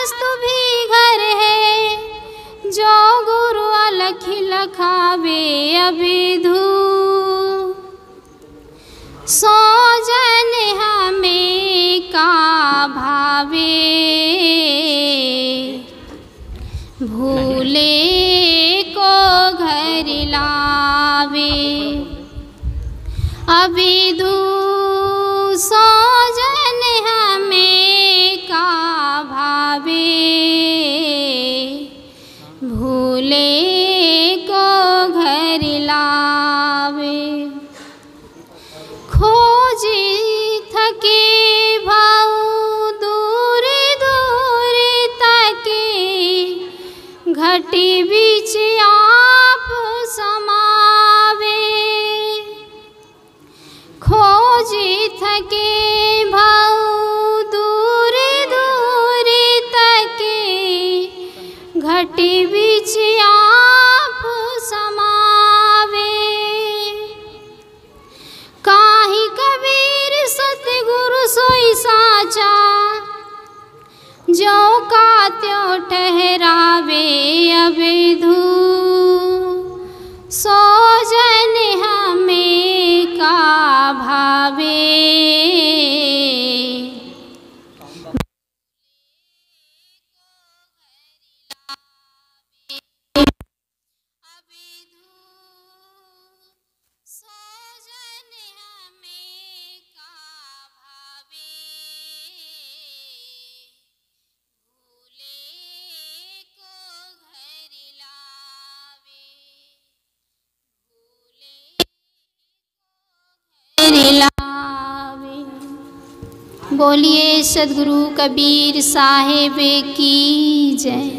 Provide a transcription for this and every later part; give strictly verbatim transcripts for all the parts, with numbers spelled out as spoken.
वस्तु भी घर है, जो गुरु अलख लखावे अभिधु। सो जन हमें का भावे, भूले को घर लावे अभिधु। सो जन हमें का भावे, भूले को घर लावे। खोजी थके भाऊ दूर दूर तके, घटी बीच आप समावे। खोजी थके भाऊ दूर दूर तके, घटी बीच आप समावे। काहि कबीर सतगुरु सोई साचा, जो का त्यों ठहरावे अभिधु। सो जन हमें का भावे, बोलिए सदगुरु कबीर साहिब की जय।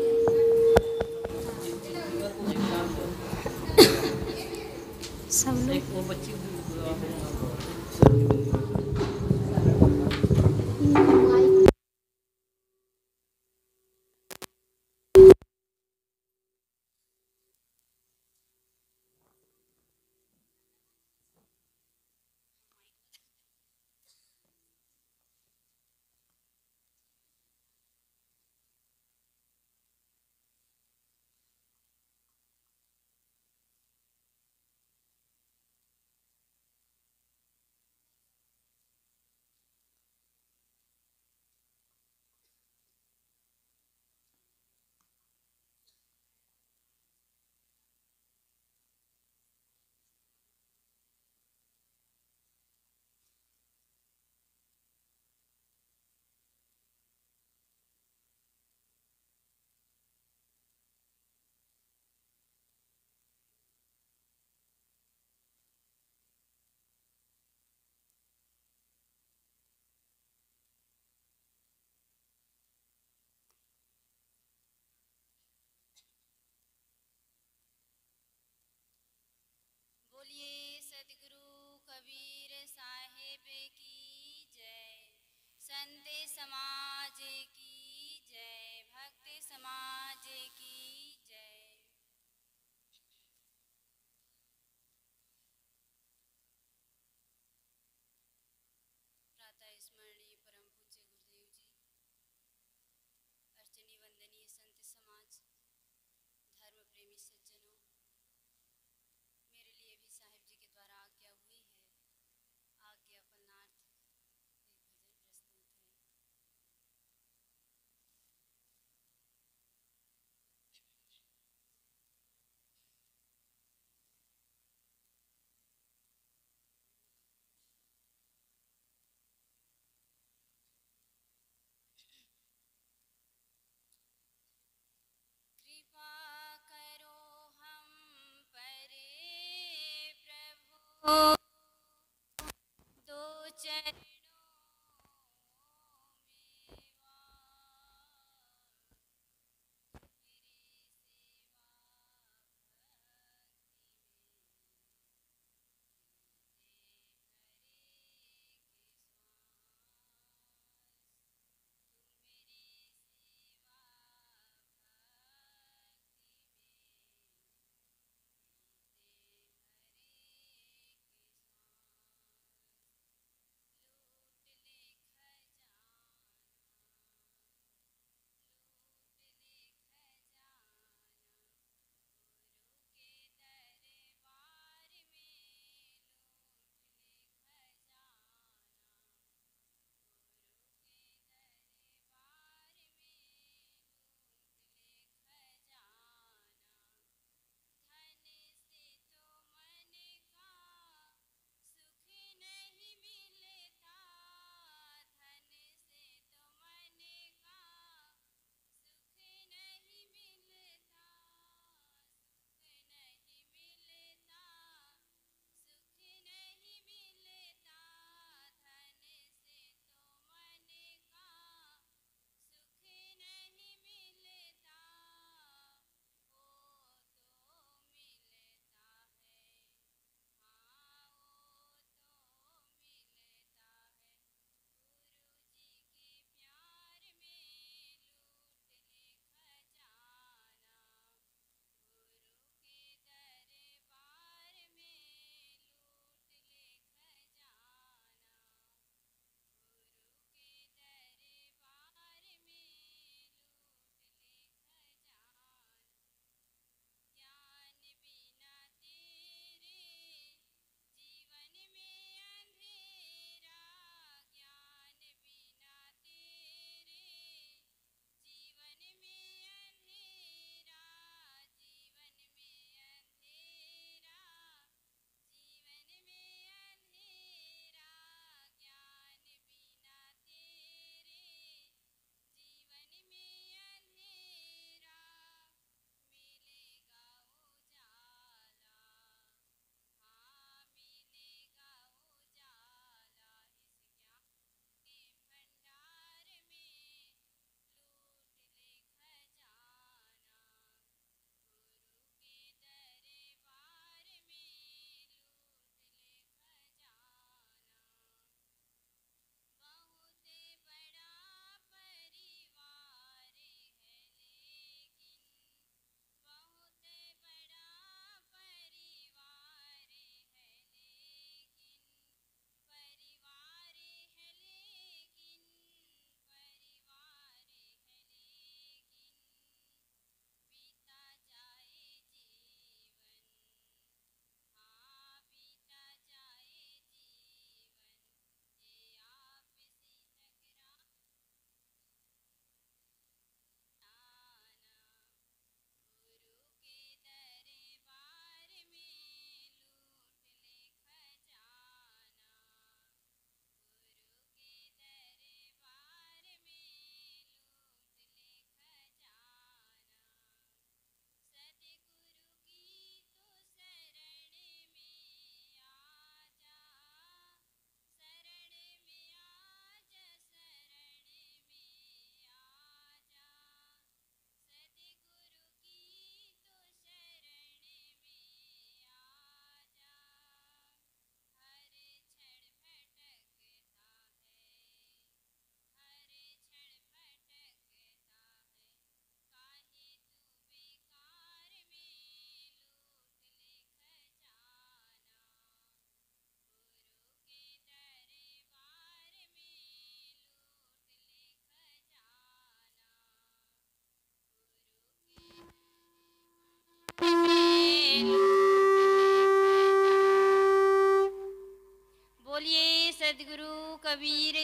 सब लोग संत समाज की जय, भक्त समाज की जय। प्रातः स्मरणीय परम पूज्य गुरुदेव जी, अर्चनीय वंदनीय संत समाज, धर्म प्रेमी सज्जनों, मेरे लिए भी साहिब जी के द्वारा आज्ञा हुई है, आज्ञा फलनार्थ एक भजन प्रस्तुत है।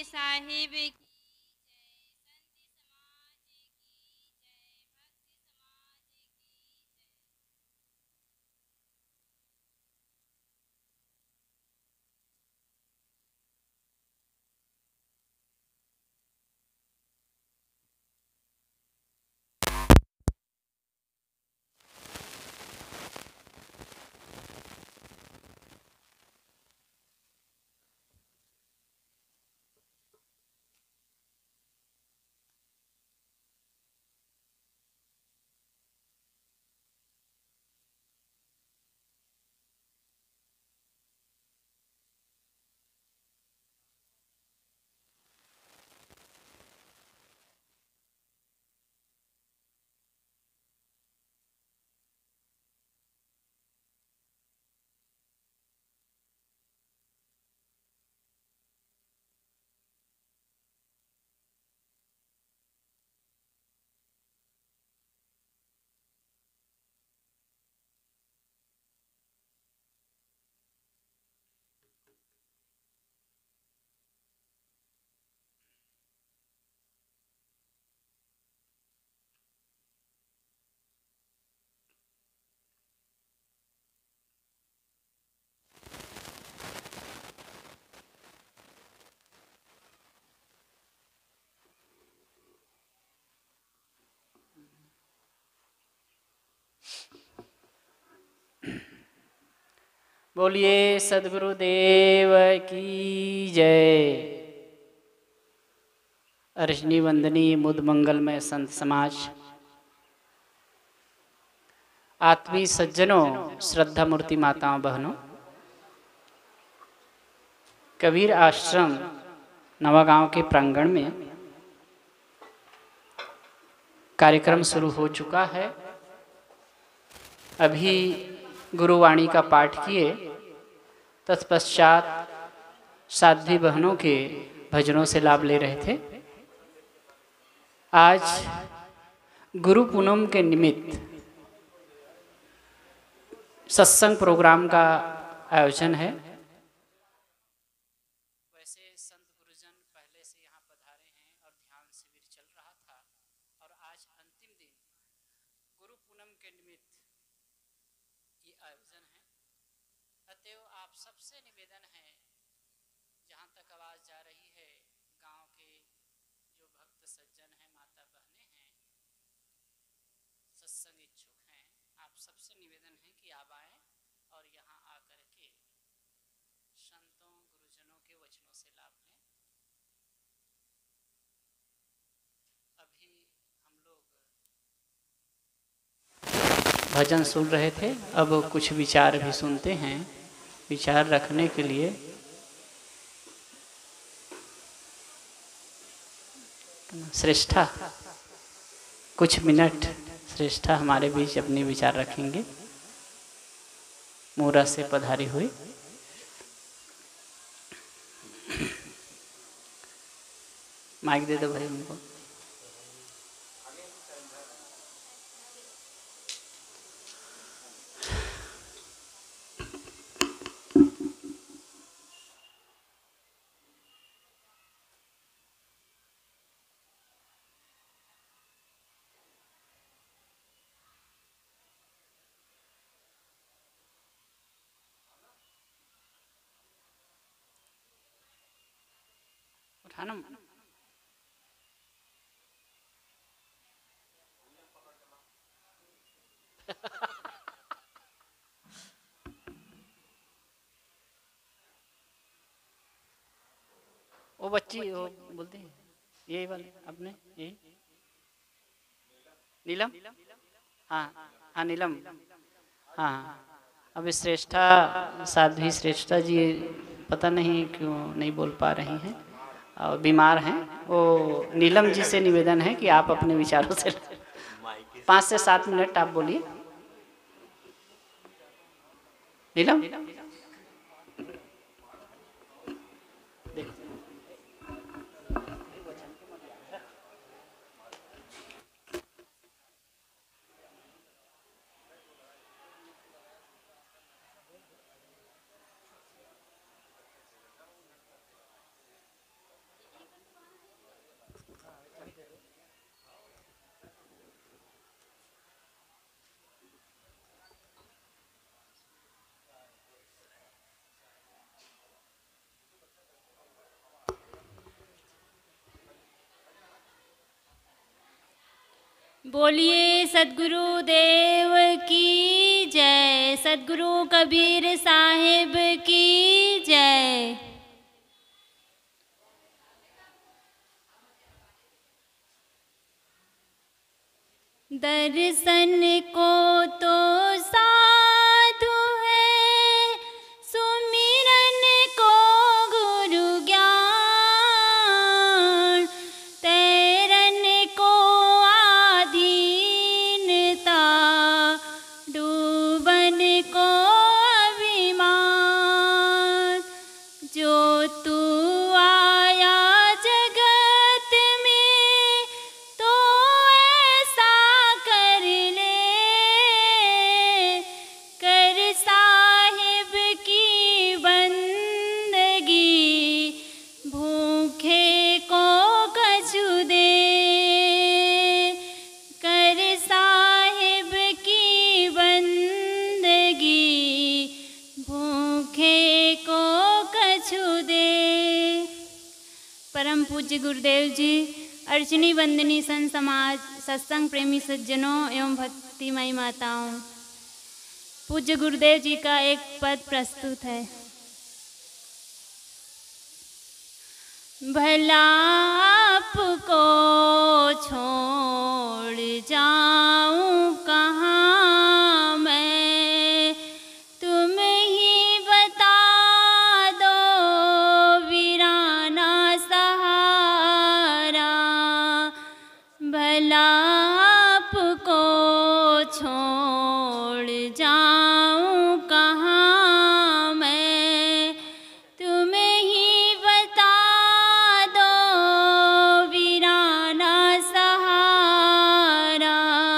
साहिब की जय, संत समाज की जय, भक्त समाज की जय। बोलिए सद्गुरुदेव की जय। अर्शनी वंदनी मुद मंगलमय संत समाज, आत्मीय सज्जनों, श्रद्धा मूर्ति माताओं बहनों, कबीर आश्रम नवागांव के प्रांगण में कार्यक्रम शुरू हो चुका है। अभी गुरुवाणी का पाठ किए, तत्पश्चात साध्वी बहनों के भजनों से लाभ ले रहे थे। आज गुरु पूनम के निमित्त सत्संग प्रोग्राम का आयोजन है। वैसे संत गुरुजन पहले से यहाँ पधारे हैं और ध्यान शिविर चल रहा था, और आज अंतिम दिन गुरु पूनम के निमित्त ये आयोजन है। अतएव आप सबसे निवेदन है, जहाँ तक आवाज़ जा रही है, गांव के जो भक्त सज्जन हैं, माता बहनें हैं, सत्संग इच्छुक हैं, आप सबसे निवेदन है कि आप आएँ और यहाँ आकर के संतों गुरुजनों के वचनों से लाभ लें। अभी हम लोग भजन सुन रहे थे, अब कुछ विचार भी सुनते हैं। विचार रखने के लिए श्रेष्ठा कुछ मिनट श्रेष्ठा हमारे बीच अपने विचार रखेंगे। मूरा से पधारी हुई माइक दे दो भाई उनको। उठाना वो बच्ची वो बोलते हैं यही वाले अपने यही नीलम। हाँ हाँ नीलम। हाँ अभी श्रेष्ठा साध्वी श्रेष्ठा जी पता नहीं क्यों नहीं बोल पा रही हैं और बीमार हैं। वो नीलम जी से निवेदन है कि आप अपने विचारों से पाँच से सात मिनट आप बोलिए। नीलम बोलिए सद्गुरु देव की जय। सद्गुरु कबीर साहिब की जय। दर्शन को तो साधु है, सुमिरन को गुरु ज्ञान, तैरन को आधीनता, डूबन को अभिमान। जो तू आया जगत में तो ऐसा कर ले, कर साहिब की बंदगी, भूखे को कछु दे। कर साहिब की बंदगी, भूखे को कछु दे। परम पूज्य गुरुदेव जी, अर्चनी वंदनी संत समाज, सत्संग प्रेमी सज्जनों एवं भक्तिमयी माताओं, पूज्य गुरुदेव जी का एक पद प्रस्तुत है। भला आपको छोड़ जाऊं कहाँ मैं, तुम ही बता दो वीराना सहारा। भला आपको छोड़ जाऊं कहाँ मैं, तुम ही बता दो वीराना सहारा।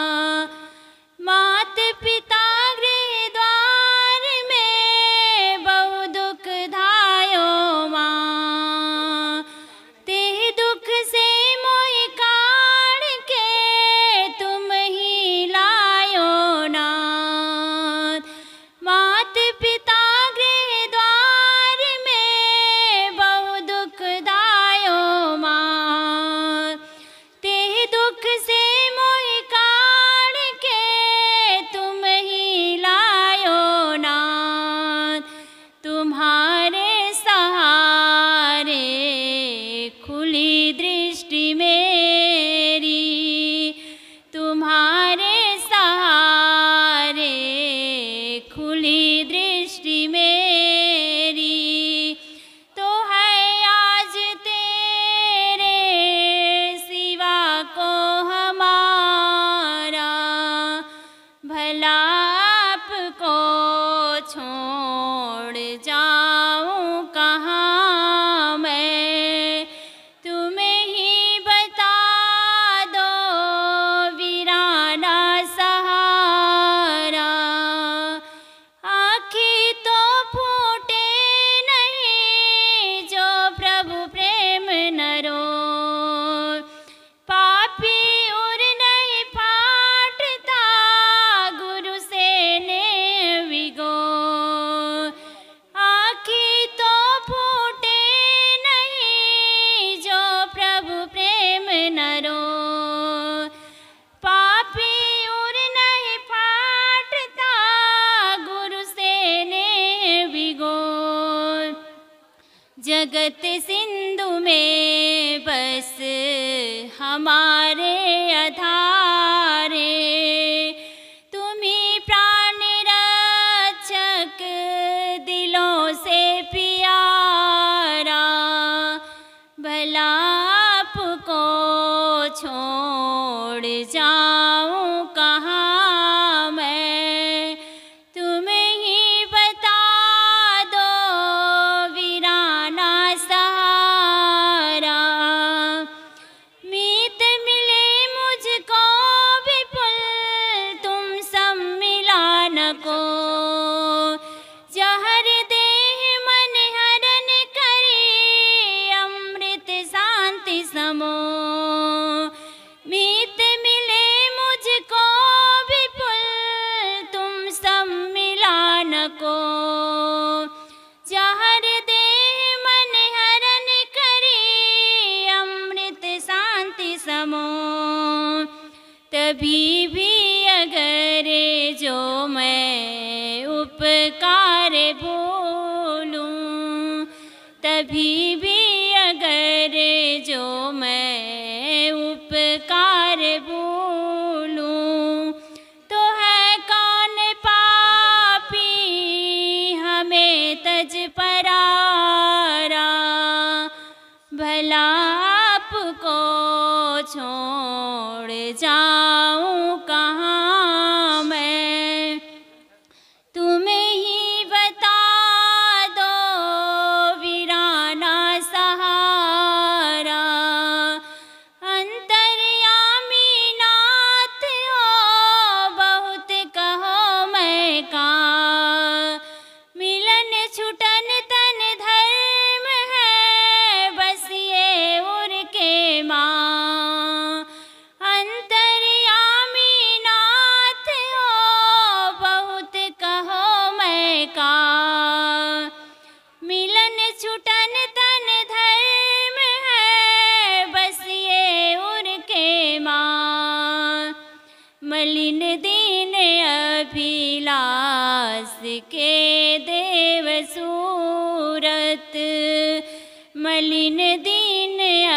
मात पिता गृह द्वार में बहु दुख धायो माँ, तेह दुख से मोहि काढ़ के तुम ही लायो नाथ। मात पिता गृह द्वार में बहु दुख धायो माँ, तेह दुख से मोहि काढ़ के तुम ही लायो नाथ। तुम्हारे सहारे खुली दृष्टि मेरी, तुम्हारे सहारे खुली दृष्टि मेरी, तो है आज तेरे सिवा को हमारा। भला आपको छोड़ जाऊं कहाँ मैं, तुम्हें ही बता दो वीराना सहारा। आँखें तो फूटे नहीं जो प्रभु प्रेम न रोए, पापी उर नहीं फाटता गुरु से ने विगो। आँखें तो फूटे नहीं जो प्रभु प्रेम न रोए, पापी उर नहीं फाटता गुरु से ने विगो। जगत सिंधु में बस हमारे आधारे, तुम्ही प्राण रक्षक दिलों से प्यारा। भला आपको छोड़ जाऊं कहाँ मैं, तुम्हें ही बता दो वीराना सहारा। मीत मिले मुझको विपुल तुम सम्मिलान को, जहर देह मन हरण करी अमृत शांति समो। मीत मिले तभी भी अगर जो मैं उपकार भूलूं, तभी भी अगर जो मैं उपकार भूलूं, तो है कौन पापी हमें तज परारा, भला आपको छोड़ जाऊं कहाँ मैं। तुम्हें ही बता दो वीराना सहारा, अंतर्यामी नाथ हो बहुत कहो मैं का, मिलन छुटन तन धर्म है बस ये उर के माँ। अंतर्यामी नाथ हो बहुत कहो मैं का, मिलन छुटन तन धर्म है बस ये उर के माँ। मलिन दीन अभिलाष के देव सूरत, मलिन दीन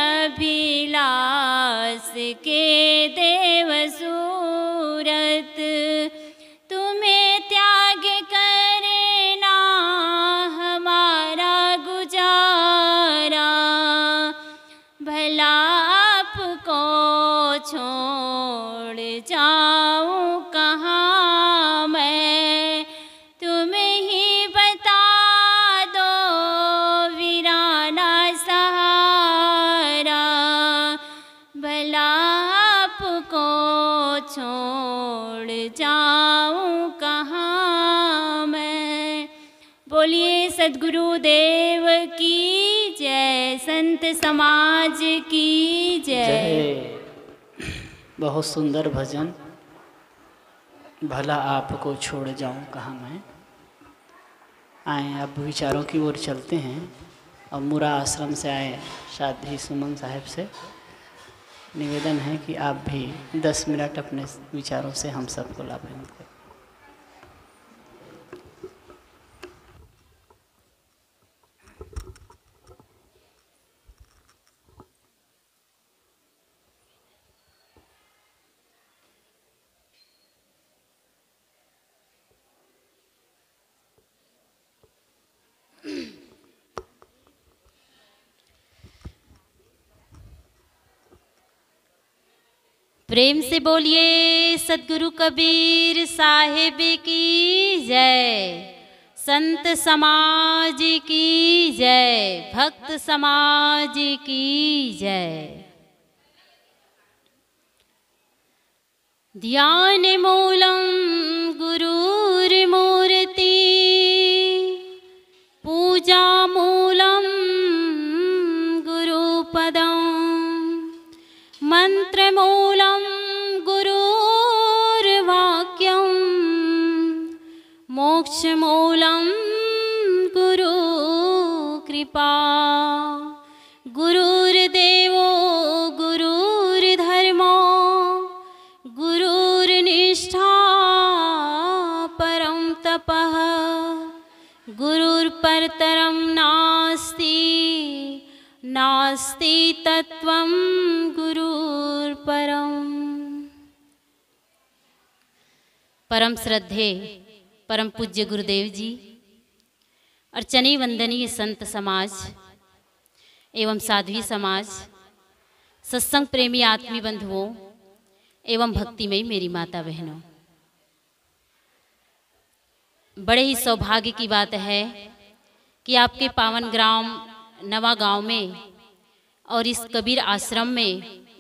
अभिलाष के देव सूरत, तुम्हें त्याग करना हमारा गुजारा, भला आपको छोड़ जाऊं कहाँ मैं। तुम्हें ही बता दो वीराना सहारा, भला आपको छोड़ जाऊं कहाँ मैं। बोलिए सद्गुरु देव की जय, संत समाज की जय। जय। बहुत सुंदर भजन, भला आपको छोड़ जाऊं कहाँ मैं। आए अब विचारों की ओर चलते हैं। और मुरा आश्रम से आए शादी सुमन साहब से निवेदन है कि आप भी दस मिनट अपने विचारों से हम सबको लाभान्वित करें। प्रेम से बोलिए सद्गुरु कबीर साहिब की जय, संत समाज की जय, भक्त समाज की जय। ध्यान मूलम गुरुर्मूर्ति, पूजा मूलम गुरुपदम, मंत्र मूलम गुरुर्वाक्यम, मोक्ष मूलम गुरु कृपा। गुरुर्देवो गुरुर्धर्मो गुरुर्निष्ठा परम तपः, गुरुर्परतरं नास्ति नास्ति तत्वं गुरुर्परम। परम श्रद्धे परम पूज्य गुरुदेव जी, अर्चनी वंदनीय संत समाज एवं साध्वी समाज, सत्संग प्रेमी आत्मी बंधुओं एवं भक्तिमयी मेरी माता बहनों, बड़े ही सौभाग्य की बात है कि आपके पावन ग्राम नवा गांव में और इस कबीर आश्रम में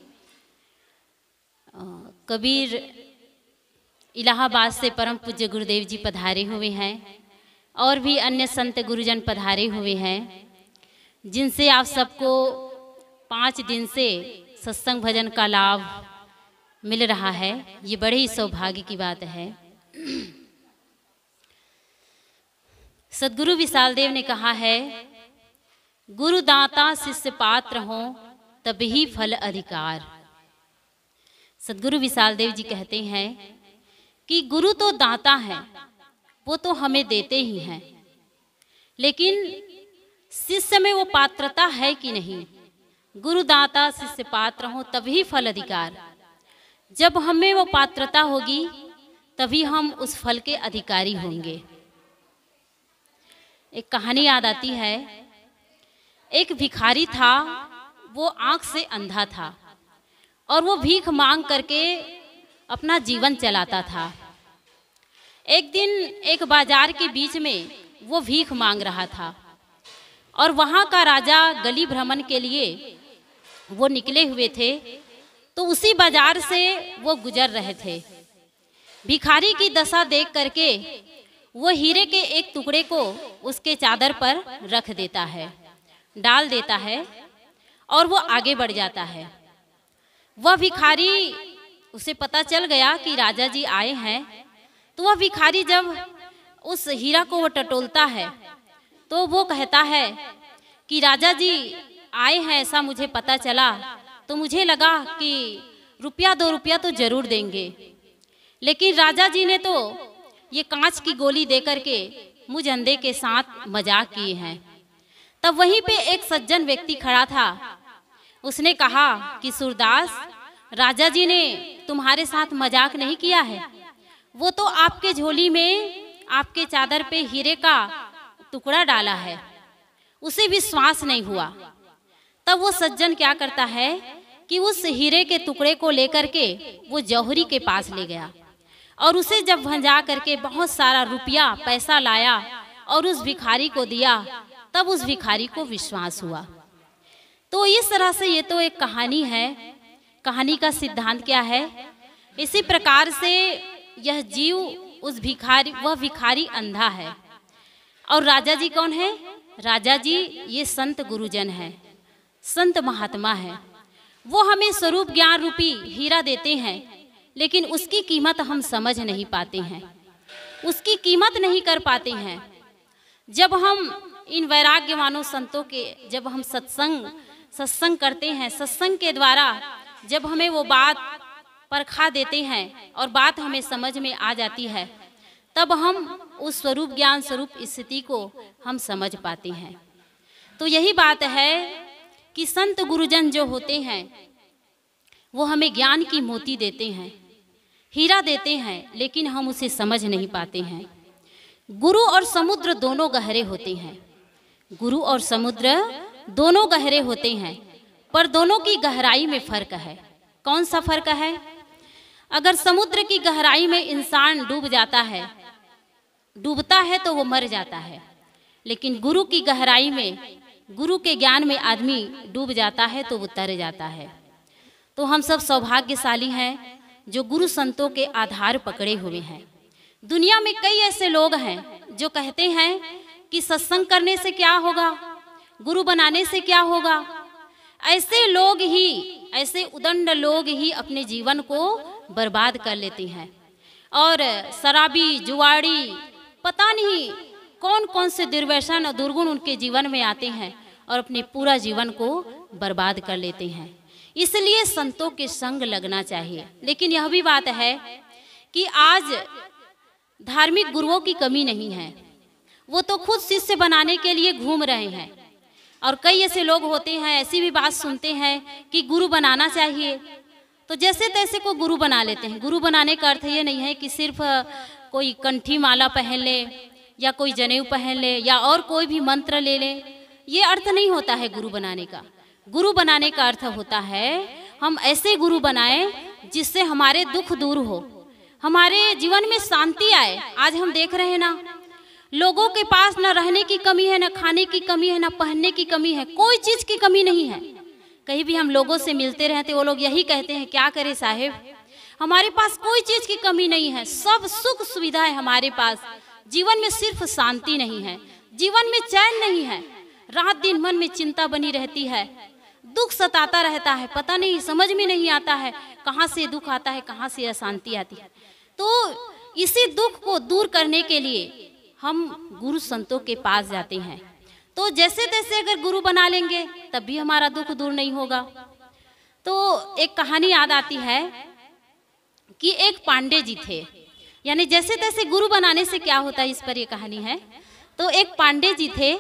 कबीर इलाहाबाद से परम पूज्य गुरुदेव जी पधारे हुए हैं और भी अन्य संत गुरुजन पधारे हुए हैं, जिनसे आप सबको पाँच दिन से सत्संग भजन का लाभ मिल रहा है। ये बड़े ही सौभाग्य की बात है। सद्गुरु विशाल देव ने कहा है, गुरु दाता शिष्य पात्र हो तब ही फल अधिकार। सद्गुरु विशाल देव जी कहते हैं कि गुरु तो दाता है, वो तो हमें देते ही हैं, लेकिन शिष्य में वो पात्रता है कि नहीं। गुरु दाता शिष्य पात्र हो तभी फल अधिकार। जब हमें वो पात्रता होगी तभी हम उस फल के अधिकारी होंगे। एक कहानी याद आती है। एक भिखारी था, वो आंख से अंधा था और वो भीख मांग करके अपना जीवन चलाता था। एक दिन एक बाजार के बीच में वो भीख मांग रहा था और वहाँ का राजा गली भ्रमण के लिए वो निकले हुए थे, तो उसी बाजार से वो गुजर रहे थे। भिखारी की दशा देख करके वो हीरे के एक टुकड़े को उसके चादर पर रख देता है, डाल देता है और वो आगे बढ़ जाता है। वह भिखारी, उसे पता चल गया कि राजा जी आए हैं, तो वह भिखारी जब उस हीरा को वो टटोलता है तो वो कहता है कि राजा जी आए हैं, ऐसा मुझे पता चला, तो मुझे लगा कि रुपया दो रुपया तो जरूर देंगे, लेकिन राजा जी ने तो ये कांच की गोली देकर के मुझ अंधे के साथ मजाक किए हैं। तब वहीं पे एक सज्जन व्यक्ति खड़ा था, उसने कहा कि सूरदास, राजा जी ने तुम्हारे साथ मजाक नहीं किया है, वो तो आपके झोली में आपके चादर पे हीरे का टुकड़ा डाला है, उसे विश्वास नहीं हुआ। तब वो सज्जन क्या करता है कि उस हीरे के टुकड़े को लेकर के वो जौहरी के पास ले गया और उसे जब भंजा करके बहुत सारा रुपया पैसा लाया और उस भिखारी को दिया, तब उस भिखारी को विश्वास हुआ। तो इस तरह से ये तो एक कहानी है। कहानी का सिद्धांत क्या है? इसी प्रकार से यह जीव उस भिखारी, वह भिखारी अंधा है और राजा जी कौन है? राजा जी ये संत गुरुजन है, संत महात्मा है। वो हमें स्वरूप ज्ञान रूपी हीरा देते हैं, लेकिन उसकी कीमत हम समझ नहीं पाते हैं, उसकी कीमत नहीं कर पाते हैं। जब हम इन वैराग्यवानों संतों के जब हम सत्संग सत्संग करते हैं, सत्संग के द्वारा जब हमें वो बात परखा देते हैं और बात हमें समझ में आ जाती है, तब हम उस स्वरूप ज्ञान स्वरूप स्थिति को हम समझ पाते हैं। तो यही बात है कि संत गुरुजन जो होते हैं वो हमें ज्ञान की मोती देते हैं, हीरा देते हैं, लेकिन हम उसे समझ नहीं पाते हैं। गुरु और समुद्र दोनों गहरे होते हैं, गुरु और समुद्र दोनों गहरे होते हैं, पर दोनों की गहराई में फर्क है। कौन सा फर्क है? अगर समुद्र की गहराई में इंसान डूब जाता है, डूबता है तो वो मर जाता है, लेकिन गुरु की गहराई में, गुरु के ज्ञान में आदमी डूब जाता है तो वो तर जाता है। तो हम सब सौभाग्यशाली हैं जो गुरु संतों के आधार पकड़े हुए हैं। दुनिया में कई ऐसे लोग हैं जो कहते हैं कि सत्संग करने से क्या होगा, गुरु बनाने से क्या होगा। ऐसे लोग ही, ऐसे उदंड लोग ही अपने जीवन को बर्बाद कर लेते हैं और शराबी, जुआड़ी, पता नहीं कौन कौन से दुर्व्यसन और दुर्गुण उनके जीवन में आते हैं और अपने पूरा जीवन को बर्बाद कर लेते हैं। इसलिए संतों के संग लगना चाहिए। लेकिन यह भी बात है कि आज धार्मिक गुरुओं की कमी नहीं है, वो तो खुद शिष्य बनाने के लिए घूम रहे हैं। और कई ऐसे लोग होते हैं, ऐसी भी बात सुनते हैं कि गुरु बनाना चाहिए, तो जैसे तैसे को गुरु बना लेते हैं। गुरु बनाने का अर्थ ये नहीं है कि सिर्फ कोई कंठी माला पहन ले या कोई जनेऊ पहन ले या और कोई भी मंत्र ले ले, ये अर्थ नहीं होता है गुरु बनाने का। गुरु बनाने का अर्थ होता है हम ऐसे गुरु बनाएं जिससे हमारे दुख दूर हो, हमारे जीवन में शांति आए। आज हम देख रहे हैं ना, लोगों के पास न रहने की कमी है, न खाने की कमी है, न पहनने की कमी है, कोई चीज की कमी नहीं है। कहीं भी हम लोगों से मिलते रहते, वो लोग यही कहते हैं, क्या करें साहेब, हमारे पास कोई चीज की कमी नहीं है, सब सुख सुविधा है हमारे पास, जीवन में सिर्फ शांति नहीं है, जीवन में चैन नहीं है, रात दिन मन में चिंता बनी रहती है, दुख सताता रहता है, पता नहीं, समझ में नहीं आता है कहाँ से दुख आता है, कहाँ से अशांति आती है। तो इसी दुख को दूर करने के लिए हम गुरु संतों के पास जाते हैं। तो जैसे तैसे अगर गुरु बना लेंगे तब भी हमारा दुख दूर नहीं होगा। तो एक कहानी याद आती है कि एक पांडे जी थे, यानी जैसे तैसे गुरु बनाने से क्या होता है इस पर ये कहानी है। तो एक पांडे जी थे,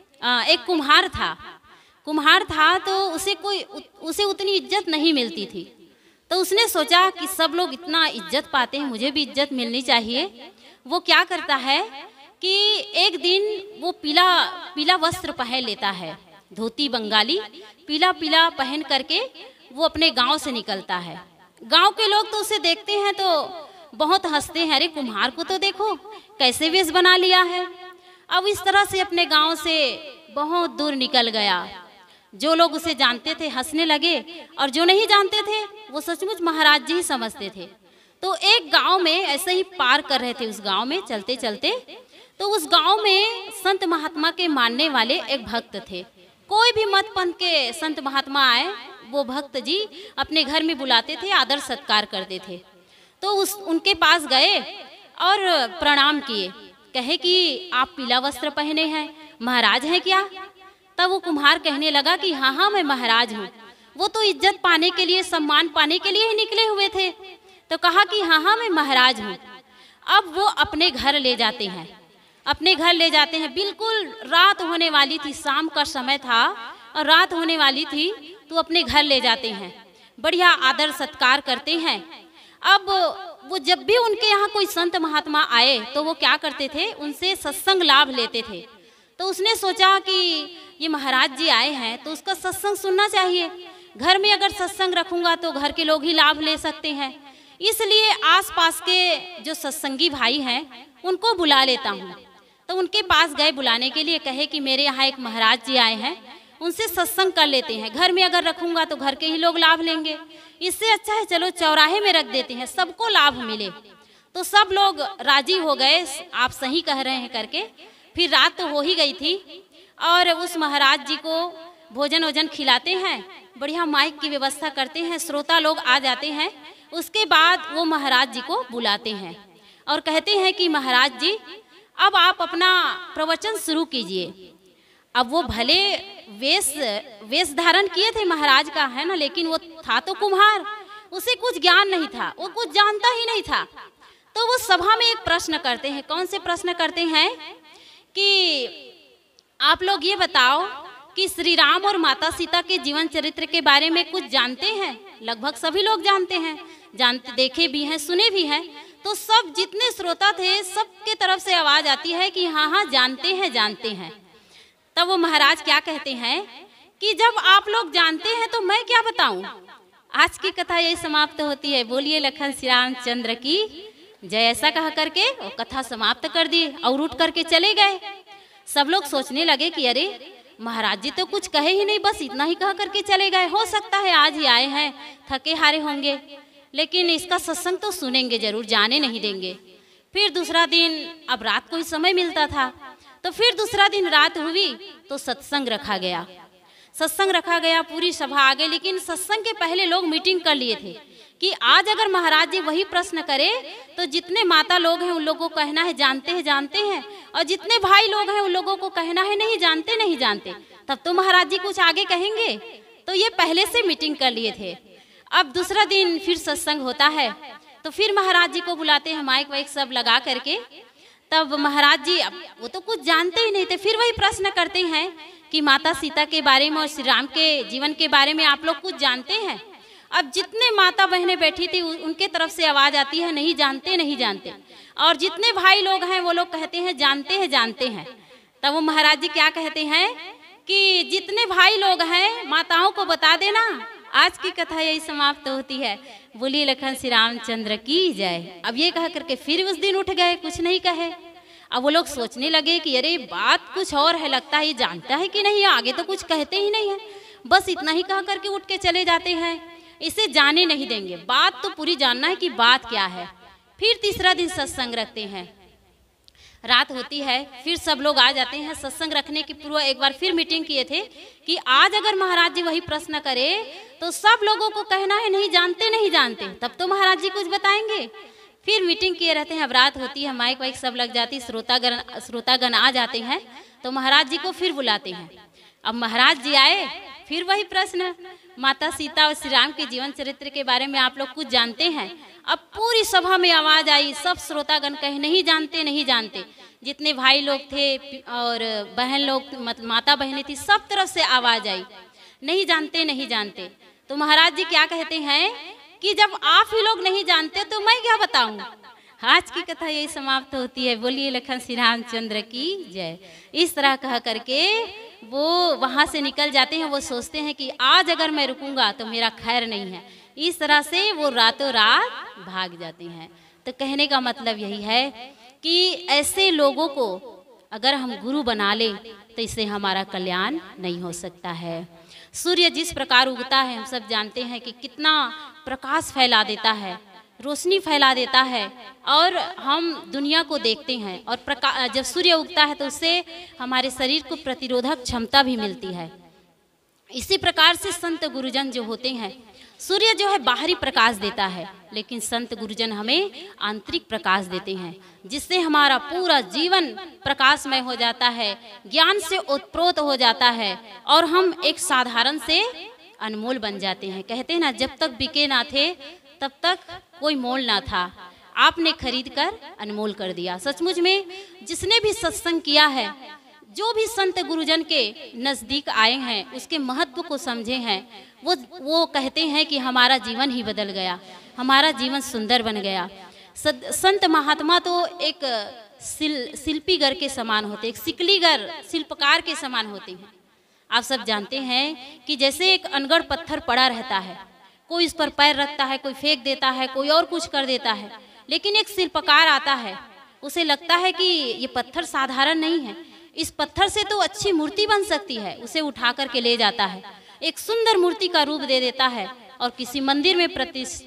एक कुम्हार था कुम्हार था तो उसे कोई उसे उतनी इज्जत नहीं मिलती थी। तो उसने सोचा कि सब लोग इतना इज्जत पाते हैं, मुझे भी इज्जत मिलनी चाहिए। वो क्या करता है कि एक दिन वो पीला पीला वस्त्र पहन लेता है, धोती बंगाली पीला पीला पहन करके वो अपने गांव से निकलता है। गांव के लोग तो उसे देखते हैं तो बहुत हंसते हैं, अरे कुम्हार को तो देखो कैसे वेश बना लिया है। अब इस तरह से अपने गांव से बहुत दूर निकल गया। जो लोग उसे जानते थे हंसने लगे और जो नहीं जानते थे वो सचमुच महाराज जी ही समझते थे। तो एक गांव में ऐसे ही पार कर रहे थे, उस गांव में चलते चलते, तो उस गांव में संत महात्मा के मानने वाले एक भक्त थे। कोई भी मत पंथ के संत महात्मा आए वो भक्त जी अपने घर में बुलाते थे, आदर सत्कार करते थे। तो उस उनके पास गए और प्रणाम किए, कहे कि आप पीला वस्त्र पहने हैं, महाराज हैं क्या? तब वो कुम्हार कहने लगा कि हाँ हाँ मैं महाराज हूँ। वो तो इज्जत पाने के लिए, सम्मान पाने के लिए ही निकले हुए थे। तो कहा कि हाँ हाँ मैं महाराज हूँ। अब वो अपने घर ले जाते हैं, अपने घर ले जाते हैं। बिल्कुल रात होने वाली थी, शाम का समय था और रात होने वाली थी, तो अपने घर ले जाते हैं, बढ़िया आदर सत्कार करते हैं। अब वो जब भी उनके यहाँ कोई संत महात्मा आए तो वो क्या करते थे, उनसे सत्संग लाभ लेते थे। तो उसने सोचा कि ये महाराज जी आए हैं तो उसका सत्संग सुनना चाहिए, घर में अगर सत्संग रखूंगा तो घर के लोग ही लाभ ले सकते हैं, इसलिए आसपास के जो सत्संगी भाई हैं उनको बुला लेता हूँ। तो उनके पास गए बुलाने के लिए, कहे कि मेरे यहाँ एक महाराज जी आए हैं, उनसे सत्संग कर लेते हैं, घर में अगर रखूंगा तो घर के ही लोग लाभ लेंगे, इससे अच्छा है चलो चौराहे में रख देते हैं, सबको लाभ मिले। तो सब लोग राजी हो गए, आप सही कह रहे हैं करके। फिर रात तो हो ही गई थी और उस महाराज जी को भोजन वोजन खिलाते हैं, बढ़िया माइक की व्यवस्था करते हैं, श्रोता लोग आ जाते हैं। उसके बाद वो महाराज जी को बुलाते हैं और कहते हैं कि महाराज जी अब आप अपना प्रवचन शुरू कीजिए। अब वो भले वेश वेश धारण किए थे महाराज का, है ना, लेकिन वो था तो कुम्हार, उसे कुछ ज्ञान नहीं था, वो कुछ जानता ही नहीं था। तो वो सभा में एक प्रश्न करते हैं। कौन से प्रश्न करते हैं कि आप लोग ये बताओ कि श्री राम और माता सीता के जीवन चरित्र के बारे में कुछ जानते हैं? लगभग सभी लोग जानते हैं, जानते देखे भी हैं, सुने भी हैं। तो सब जितने श्रोता थे सबके तरफ से आवाज आती है कि हाँ हाँ जानते हैं जानते हैं। तब वो महाराज क्या कहते हैं कि जब आप लोग जानते हैं तो मैं क्या बताऊं। आज की कथा यही समाप्त होती है। बोलिए लखन श्री रामचंद्र की जय। ऐसा कह करके वो कथा समाप्त कर दी और उठ करके चले गए। सब लोग सोचने लगे कि अरे महाराज जी तो कुछ कहे ही नहीं, बस इतना ही कह करके चले गए। हो सकता है आज ही आए हैं, थके हारे होंगे, लेकिन इसका सत्संग तो सुनेंगे जरूर, जाने नहीं देंगे। फिर दूसरा दिन, अब रात को ही समय मिलता था, तो फिर दूसरा दिन रात हुई तो सत्संग रखा गया। सत्संग रखा गया, पूरी सभा आ गई। लेकिन सत्संग के पहले लोग मीटिंग कर लिए थे कि आज अगर महाराज जी वही प्रश्न करे तो जितने माता लोग हैं उन लोगों को कहना है जानते हैं जानते हैं, और जितने भाई लोग हैं उन लोगों को कहना है नहीं जानते नहीं जानते। तब तो महाराज जी कुछ आगे कहेंगे। तो ये पहले से मीटिंग कर लिए थे। अब दूसरा दिन फिर सत्संग होता है तो फिर महाराज जी को बुलाते हैं, माइक वाइक सब लगा करके। तब महाराज जी, अब वो तो कुछ जानते ही नहीं थे, फिर वही प्रश्न करते हैं कि माता सीता के बारे में और श्री राम के जीवन के बारे में आप लोग कुछ जानते हैं? अब जितने माता बहनें बैठी थी उनके तरफ से आवाज आती है नहीं जानते नहीं जानते, और जितने भाई लोग हैं वो लोग कहते हैं जानते हैं जानते हैं। तब वो महाराज जी क्या कहते हैं कि जितने भाई लोग हैं माताओं को बता देना। आज की कथा यही समाप्त होती है। बोलिए लखन श्री रामचंद्र की जय। अब ये कह करके फिर उस दिन उठ गए, कुछ नहीं कहे। अब वो लोग सोचने लगे कि अरे बात कुछ और है, लगता है ये जानता है कि नहीं, आगे तो कुछ कहते ही नहीं है, बस इतना ही कह करके उठ के चले जाते हैं, इसे जाने नहीं देंगे, बात तो पूरी जानना है कि बात क्या है। फिर तीसरा दिन सत्संग रखते हैं, रात होती है, फिर सब लोग आ जाते हैं। सत्संग रखने की पूर्व एक बार फिर मीटिंग किए थे कि आज अगर महाराज जी वही प्रश्न करे तो सब लोगों को कहना है नहीं जानते नहीं जानते, तब तो महाराज जी कुछ बताएंगे। फिर मीटिंग किए रहते हैं। अब रात होती है, माइक वाइक सब लग जाती, श्रोतागण श्रोतागण आ जाते हैं। तो महाराज जी को फिर बुलाते हैं। अब महाराज जी आए, फिर वही प्रश्न। माता सीता और श्री राम के जीवन चरित्र के बारे में आप लोग कुछ जानते हैं? अब पूरी सभा में आवाज आई, सब श्रोतागण कहे नहीं जानते नहीं जानते। जितने भाई लोग थे और बहन लोग, माता बहनें थी, सब तरफ से आवाज आई, नहीं जानते नहीं जानते। तो महाराज जी क्या कहते हैं कि जब आप ही लोग नहीं जानते तो मैं क्या बताऊं। आज की कथा यही समाप्त होती है। बोलिए लखन श्री रामचंद्र की जय। इस तरह कह करके वो वहाँ से निकल जाते हैं। वो सोचते हैं कि आज अगर मैं रुकूंगा तो मेरा खैर नहीं है। इस तरह से वो रातों रात भाग जाते हैं। तो कहने का मतलब यही है कि ऐसे लोगों को अगर हम गुरु बना ले तो इससे हमारा कल्याण नहीं हो सकता है। सूर्य जिस प्रकार उगता है, हम सब जानते हैं कि कितना प्रकाश फैला देता है, रोशनी फैला देता है, और हम दुनिया को देखते हैं। और प्रकाश जब सूर्य उगता है तो उससे हमारे शरीर को प्रतिरोधक क्षमता भी मिलती है। इसी प्रकार से संत गुरुजन जो होते हैं, सूर्य जो है बाहरी प्रकाश देता है, लेकिन संत गुरुजन हमें आंतरिक प्रकाश देते हैं, जिससे हमारा पूरा जीवन प्रकाशमय हो जाता है, ज्ञान से ओतप्रोत हो जाता है, और हम एक साधारण से अनमोल बन जाते हैं। कहते हैं ना, जब तक बिके ना थे तब तक कोई मोल ना था, आपने खरीद कर अनमोल कर दिया। सचमुच में जिसने भी सत्संग किया है, जो भी संत गुरुजन के नज़दीक आए हैं, उसके महत्व को समझे हैं, वो वो कहते हैं कि हमारा जीवन ही बदल गया, हमारा जीवन सुंदर बन गया। संत महात्मा तो एक शिल शिल्पीगर के समान होते, एक सिकलीगर शिल्पकार के समान होते हैं। आप सब जानते हैं कि जैसे एक अनगढ़ पत्थर पड़ा रहता है, कोई इस पर पैर रखता है, कोई फेंक देता है, कोई और कुछ कर देता है, लेकिन एक शिल्पकार आता है, उसे लगता है कि ये पत्थर साधारण नहीं है, इस पत्थर से तो अच्छी मूर्ति बन सकती है। उसे उठा करके ले जाता है, एक सुंदर मूर्ति का रूप दे देता है, और किसी मंदिर में प्रतिष्ठ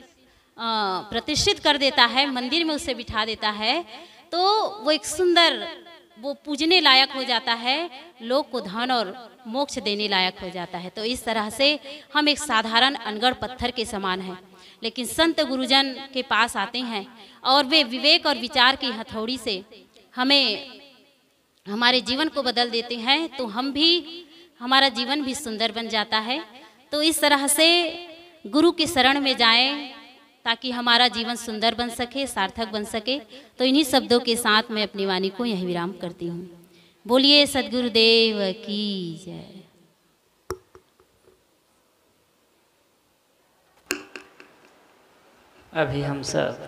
प्रतिष्ठित कर देता है, मंदिर में उसे बिठा देता है, तो वो एक सुंदर, वो पूजने लायक हो जाता है, लोग को धन और मोक्ष देने लायक हो जाता है। तो इस तरह से हम एक साधारण अनगढ़ पत्थर के समान हैं, लेकिन संत गुरुजन के पास आते हैं और वे विवेक और विचार की हथौड़ी से हमें हमारे जीवन को बदल देते हैं, तो हम भी, हमारा जीवन भी सुंदर बन जाता है। तो इस तरह से गुरु की शरण में जाएं ताकि हमारा जीवन सुंदर बन सके, सार्थक बन सके। तो इन्हीं शब्दों के साथ मैं अपनी वाणी को यहीं विराम करती हूँ। बोलिए सद्गुरुदेव की जय। अभी हम सब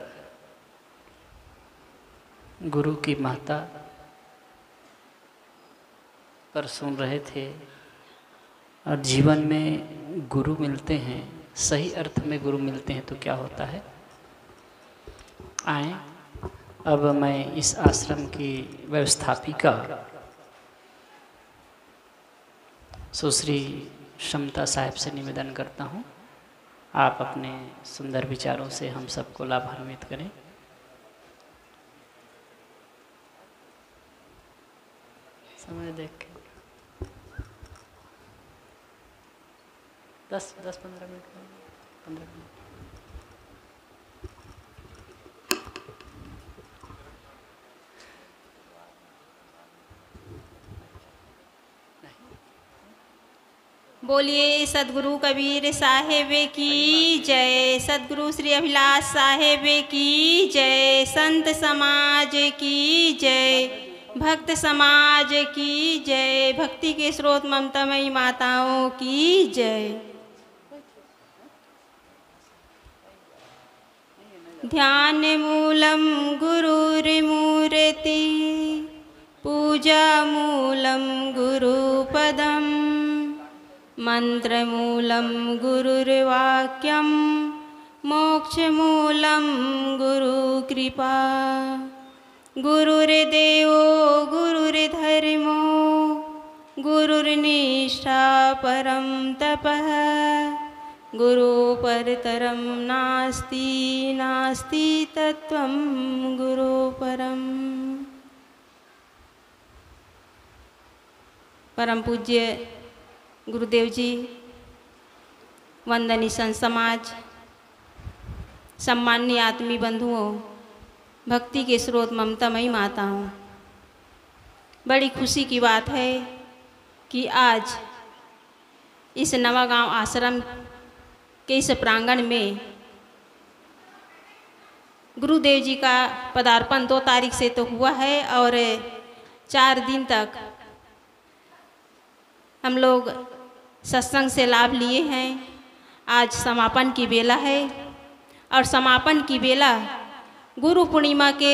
गुरु की महत्ता पर सुन रहे थे, और जीवन में गुरु मिलते हैं, सही अर्थ में गुरु मिलते हैं तो क्या होता है। आए, अब मैं इस आश्रम की व्यवस्थापिका सुश्री क्षमता साहब से निवेदन करता हूँ, आप अपने सुंदर विचारों से हम सबको लाभान्वित करें। समय देख के दस दस पंद्रह मिनट पंद्रह मिनट बोलिए सद्गुरु कबीर साहेब की जय, सद्गुरु श्री अभिलाष साहेब की जय, संत समाज की जय, भक्त समाज की जय, भक्ति के स्रोत ममतामयी माताओं की जय। ध्यान मूलम गुरुर्मूर्ति, पूजा मूलम गुरुपदम, मंत्रमूलं गुरुर्वाक्यं, मोक्षमूलं गुरुकृपा, गुरुर्देवो गुरुर्धर्मो, गुरुर्निष्ठा परं तपः, गुरुपरतरं नास्ति, नास्ति तत्त्वं गुरुपरम्। परम पूज्य गुरुदेव जी, वंदनीय संत समाज, सम्माननीय आत्मी बंधुओं, भक्ति के स्रोत ममतामयी माताओं, बड़ी खुशी की बात है कि आज इस नवागांव आश्रम के इस प्रांगण में गुरुदेव जी का पदार्पण दो तारीख से तो हुआ है और चार दिन तक हम लोग सत्संग से लाभ लिए हैं। आज समापन की बेला है और समापन की बेला गुरु पूर्णिमा के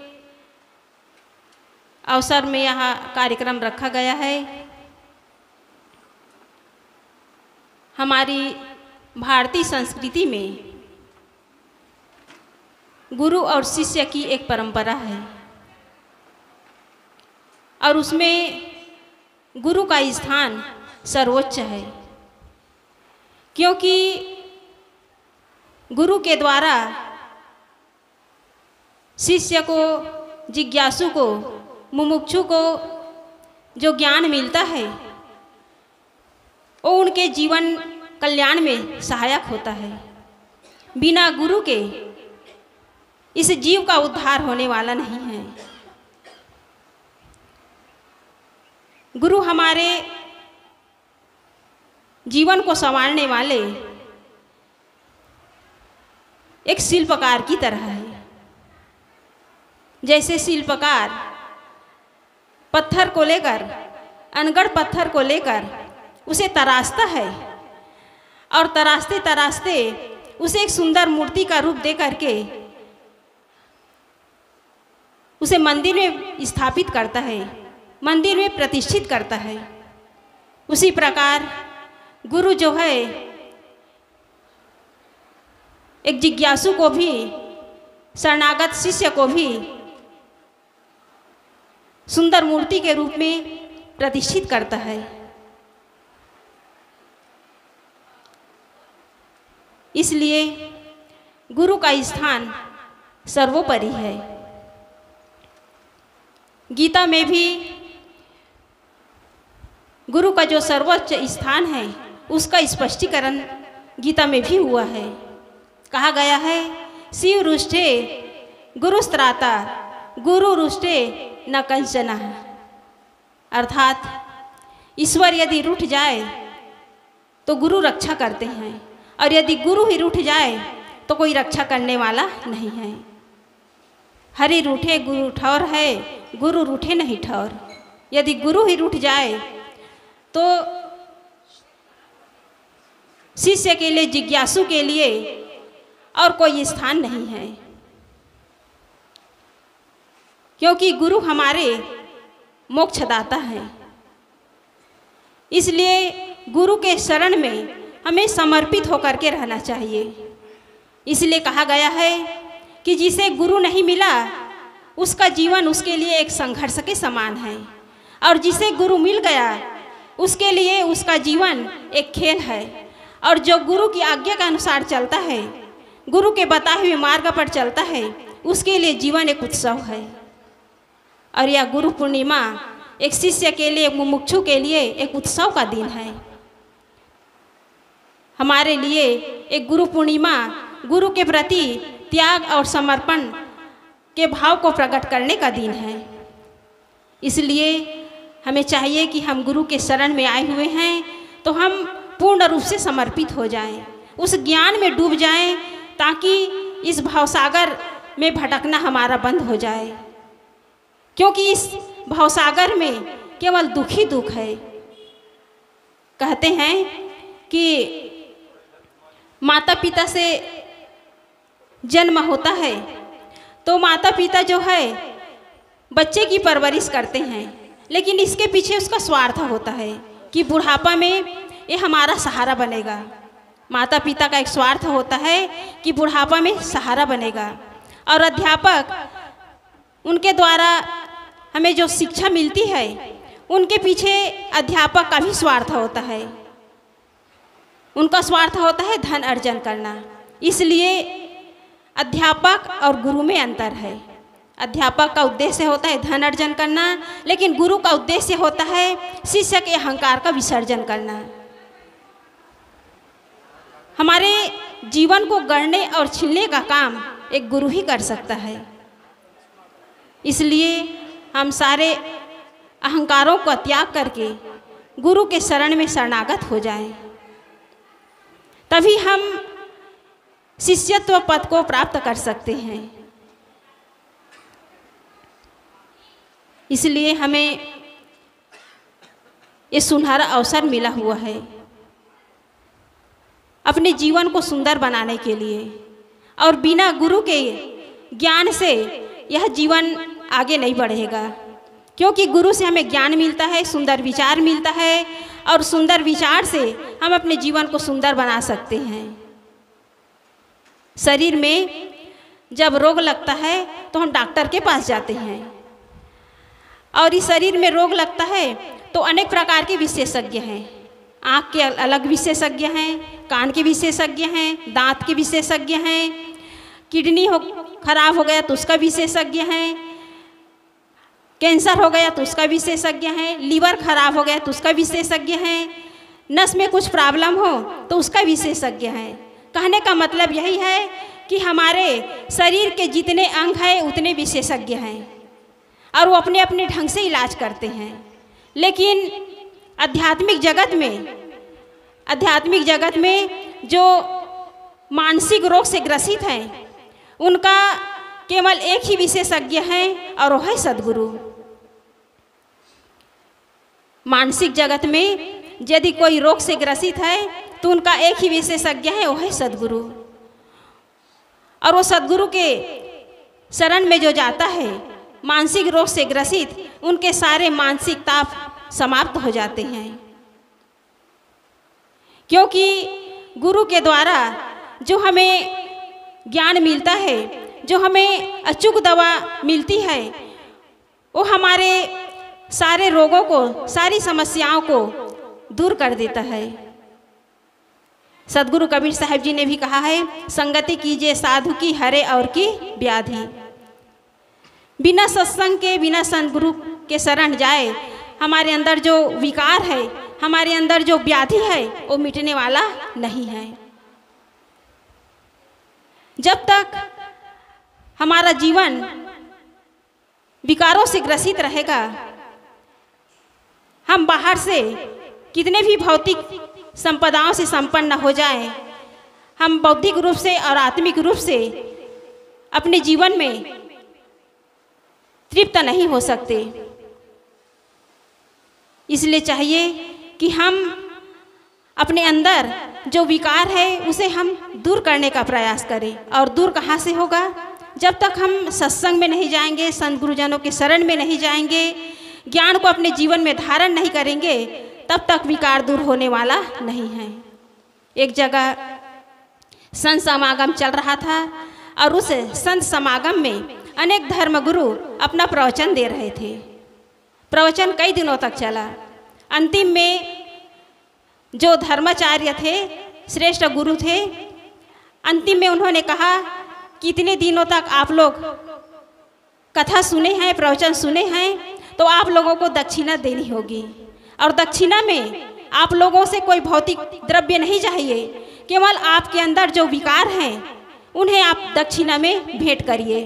अवसर में यहाँ कार्यक्रम रखा गया है। हमारी भारतीय संस्कृति में गुरु और शिष्य की एक परंपरा है और उसमें गुरु का स्थान सर्वोच्च है, क्योंकि गुरु के द्वारा शिष्य को, जिज्ञासु को, मुमुक्षु को जो ज्ञान मिलता है वो उनके जीवन कल्याण में सहायक होता है। बिना गुरु के इस जीव का उद्धार होने वाला नहीं है। गुरु हमारे जीवन को संवारने वाले एक शिल्पकार की तरह है। जैसे शिल्पकार पत्थर को लेकर, अनगढ़ पत्थर को लेकर उसे तराशता है और तराशते तराशते उसे एक सुंदर मूर्ति का रूप दे करके उसे मंदिर में स्थापित करता है, मंदिर में प्रतिष्ठित करता है। उसी प्रकार गुरु जो है एक जिज्ञासु को भी, शरणागत शिष्य को भी सुंदर मूर्ति के रूप में प्रतिष्ठित करता है। इसलिए गुरु का स्थान सर्वोपरि है। गीता में भी गुरु का जो सर्वोच्च स्थान है उसका स्पष्टीकरण गीता में भी हुआ है। कहा गया है, शिव रुष्टे गुरुस्त्राता गुरु रुष्टे न कंचन। अर्थात ईश्वर यदि रूठ जाए तो गुरु रक्षा करते हैं और यदि गुरु ही रूठ जाए तो कोई रक्षा करने वाला नहीं है। हरि रूठे गुरु ठौर है, गुरु रूठे नहीं ठौर। यदि गुरु ही रूठ जाए तो शिष्य के लिए, जिज्ञासु के लिए और कोई स्थान नहीं है, क्योंकि गुरु हमारे मोक्षदाता हैं। इसलिए गुरु के शरण में हमें समर्पित होकर के रहना चाहिए। इसलिए कहा गया है कि जिसे गुरु नहीं मिला उसका जीवन उसके लिए एक संघर्ष के समान है, और जिसे गुरु मिल गया उसके लिए उसका जीवन एक खेल है। और जो गुरु की आज्ञा के अनुसार चलता है, गुरु के बताए हुए मार्ग पर चलता है, उसके लिए जीवन एक उत्सव है। और यह गुरु पूर्णिमा एक शिष्य के लिए, मुमुक्षु के लिए एक उत्सव का दिन है। हमारे लिए एक गुरु पूर्णिमा गुरु के प्रति त्याग और समर्पण के भाव को प्रकट करने का दिन है। इसलिए हमें चाहिए कि हम गुरु के शरण में आए हुए हैं तो हम पूर्ण रूप से समर्पित हो जाएं, उस ज्ञान में डूब जाएं, ताकि इस भावसागर में भटकना हमारा बंद हो जाए। क्योंकि इस भावसागर में केवल दुख ही दुख है। कहते हैं कि माता पिता से जन्म होता है तो माता पिता जो है बच्चे की परवरिश करते हैं, लेकिन इसके पीछे उसका स्वार्थ होता है कि बुढ़ापा में ये हमारा सहारा बनेगा। माता पिता का एक स्वार्थ होता है कि बुढ़ापा में सहारा बनेगा। और अध्यापक, उनके द्वारा हमें जो शिक्षा मिलती है, उनके पीछे अध्यापक का भी स्वार्थ होता है। उनका स्वार्थ होता है धन अर्जन करना। इसलिए अध्यापक और गुरु में अंतर है। अध्यापक का उद्देश्य होता है धन अर्जन करना, लेकिन गुरु का उद्देश्य होता है शिष्य के अहंकार का विसर्जन करना। हमारे जीवन को गढ़ने और छीनने का काम एक गुरु ही कर सकता है। इसलिए हम सारे अहंकारों का त्याग करके गुरु के शरण में शरणागत हो जाएं। तभी हम शिष्यत्व पद को प्राप्त कर सकते हैं। इसलिए हमें ये सुनहरा अवसर मिला हुआ है अपने जीवन को सुंदर बनाने के लिए, और बिना गुरु के ज्ञान से यह जीवन आगे नहीं बढ़ेगा, क्योंकि गुरु से हमें ज्ञान मिलता है, सुंदर विचार मिलता है, और सुंदर विचार से हम अपने जीवन को सुंदर बना सकते हैं। शरीर में जब रोग लगता है तो हम डॉक्टर के पास जाते हैं, और इस शरीर में रोग लगता है तो अनेक प्रकार के विशेषज्ञ हैं। आँख के अलग विशेषज्ञ हैं, कान के विशेषज्ञ हैं, दांत के विशेषज्ञ हैं, किडनी हो खराब हो गया तो उसका विशेषज्ञ हैं, कैंसर हो गया तो उसका विशेषज्ञ है, लीवर खराब हो गया तो उसका विशेषज्ञ है, नस में कुछ प्रॉब्लम हो तो उसका विशेषज्ञ है। कहने का मतलब यही है कि हमारे शरीर के जितने अंग हैं उतने विशेषज्ञ हैं, और वो अपने अपने ढंग से इलाज करते हैं। लेकिन आध्यात्मिक जगत में आध्यात्मिक जगत में जो मानसिक रोग से ग्रसित हैं उनका केवल एक ही विशेषज्ञ है, और वह है सद्गुरु। मानसिक जगत में यदि कोई रोग से ग्रसित है तो उनका एक ही विशेषज्ञ है, वह है सद्गुरु। और वो सद्गुरु के शरण में जो जाता है मानसिक रोग से ग्रसित, उनके सारे मानसिक ताप समाप्त हो जाते हैं, क्योंकि गुरु के द्वारा जो हमें ज्ञान मिलता है, जो हमें अचूक दवा मिलती है, वो हमारे सारे रोगों को, सारी समस्याओं को दूर कर देता है। सद्गुरु कबीर साहब जी ने भी कहा है, संगति कीजिए साधु की, हरे और की व्याधि। बिना सत्संग के, बिना सद्गुरु के शरण जाए हमारे अंदर जो विकार है, हमारे अंदर जो व्याधि है, वो मिटने वाला नहीं है। जब तक हमारा जीवन विकारों से ग्रसित रहेगा, हम बाहर से कितने भी भौतिक संपदाओं से संपन्न हो जाएं, हम बौद्धिक रूप से और आत्मिक रूप से अपने जीवन में तृप्त नहीं हो सकते। इसलिए चाहिए कि हम अपने अंदर जो विकार है उसे हम दूर करने का प्रयास करें। और दूर कहाँ से होगा? जब तक हम सत्संग में नहीं जाएंगे, संत गुरुजनों के शरण में नहीं जाएंगे, ज्ञान को अपने जीवन में धारण नहीं करेंगे, तब तक विकार दूर होने वाला नहीं है। एक जगह संत समागम चल रहा था, और उस संत समागम में अनेक धर्मगुरु अपना प्रवचन दे रहे थे। प्रवचन कई दिनों तक चला। अंतिम में जो धर्माचार्य थे, श्रेष्ठ गुरु थे, अंतिम में उन्होंने कहा कि इतने दिनों तक आप लोग कथा सुने हैं, प्रवचन सुने हैं, तो आप लोगों को दक्षिणा देनी होगी। और दक्षिणा में आप लोगों से कोई भौतिक द्रव्य नहीं चाहिए, केवल आपके अंदर जो विकार हैं उन्हें आप दक्षिणा में भेंट करिए।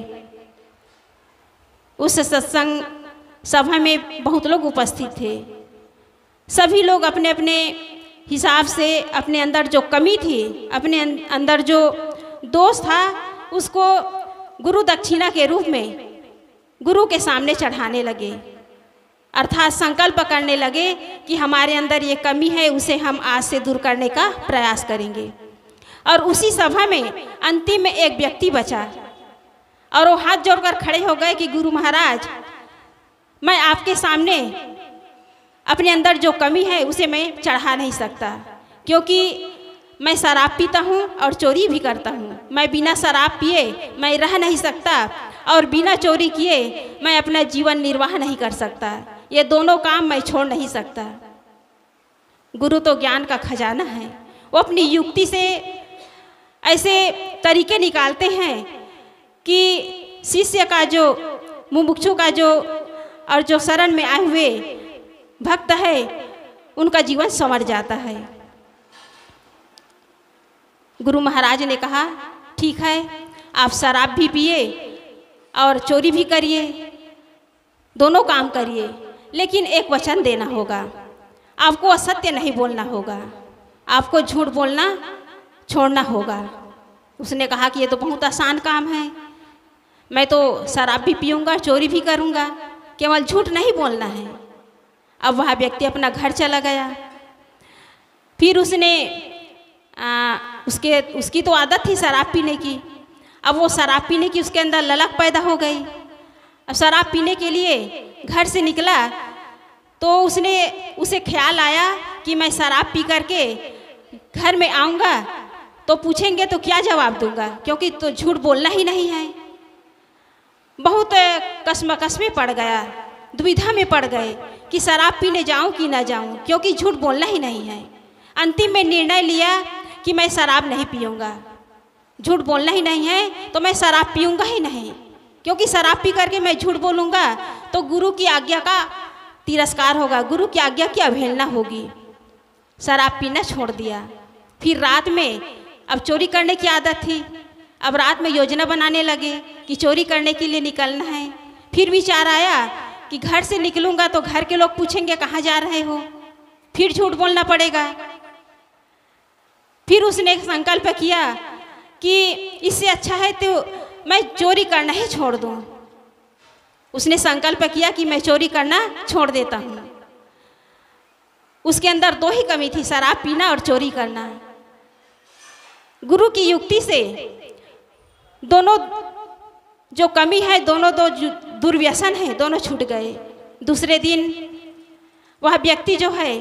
उस सत्संग सभा में बहुत लोग उपस्थित थे। सभी लोग अपने अपने हिसाब से अपने अंदर जो कमी थी, अपने अंदर जो दोष था, उसको गुरु दक्षिणा के रूप में गुरु के सामने चढ़ाने लगे। अर्थात संकल्प करने लगे कि हमारे अंदर ये कमी है, उसे हम आज से दूर करने का प्रयास करेंगे। और उसी सभा में अंतिम में एक व्यक्ति बचा, और वो हाथ जोड़कर खड़े हो गए कि गुरु महाराज, मैं आपके सामने अपने अंदर जो कमी है उसे मैं चढ़ा नहीं सकता, क्योंकि मैं शराब पीता हूँ और चोरी भी करता हूँ। मैं बिना शराब पिए मैं रह नहीं सकता, और बिना चोरी किए मैं अपना जीवन निर्वाह नहीं कर सकता। ये दोनों काम मैं छोड़ नहीं सकता। गुरु तो ज्ञान का खजाना है, वो अपनी युक्ति से ऐसे तरीके निकालते हैं कि शिष्य का जो, मुमुक्षु का जो, और जो शरण में आए हुए भक्त है, उनका जीवन संवर जाता है। गुरु महाराज ने कहा, ठीक है, आप शराब भी पिए और चोरी भी करिए, दोनों काम करिए, लेकिन एक वचन देना होगा, आपको असत्य नहीं बोलना होगा, आपको झूठ बोलना छोड़ना होगा। उसने कहा कि ये तो बहुत आसान काम है, मैं तो शराब भी पीऊँगा, चोरी भी करूँगा, केवल झूठ नहीं बोलना है। अब वह व्यक्ति अपना घर चला गया। फिर उसने आ, उसके उसकी तो आदत थी शराब पीने की। अब वो शराब पीने की उसके अंदर ललक पैदा हो गई। अब शराब पीने के लिए घर से निकला तो उसने उसे ख्याल आया कि मैं शराब पी करके घर में आऊँगा तो पूछेंगे तो क्या जवाब दूंगा, क्योंकि तो झूठ बोलना ही नहीं है। बहुत कसमकस में पड़ गया, दुविधा में पड़ गए कि शराब पीने जाऊं कि ना जाऊं, क्योंकि झूठ बोलना ही नहीं है। अंतिम में निर्णय लिया कि मैं शराब नहीं पीऊँगा, झूठ बोलना ही नहीं है तो मैं शराब पीऊँगा ही नहीं, क्योंकि शराब पी करके मैं झूठ बोलूँगा तो गुरु की आज्ञा का तिरस्कार होगा, गुरु की आज्ञा की अवहेलना होगी। शराब पीना छोड़ दिया। फिर रात में अब चोरी करने की आदत थी। अब रात में योजना बनाने लगे कि चोरी करने के लिए निकलना है। फिर विचार आया कि घर से निकलूँगा तो घर के लोग पूछेंगे कहाँ जा रहे हो, फिर झूठ बोलना पड़ेगा। फिर उसने एक संकल्प किया कि इससे अच्छा है तो मैं चोरी करना ही छोड़ दूँ। उसने संकल्प किया कि मैं चोरी करना छोड़ देता हूँ। उसके अंदर दो ही कमी थी, शराब पीना और चोरी करना। गुरु की युक्ति से दोनों जो कमी है, दोनों दो दुर्व्यसन है, दोनों छूट गए। दूसरे दिन वह व्यक्ति जो है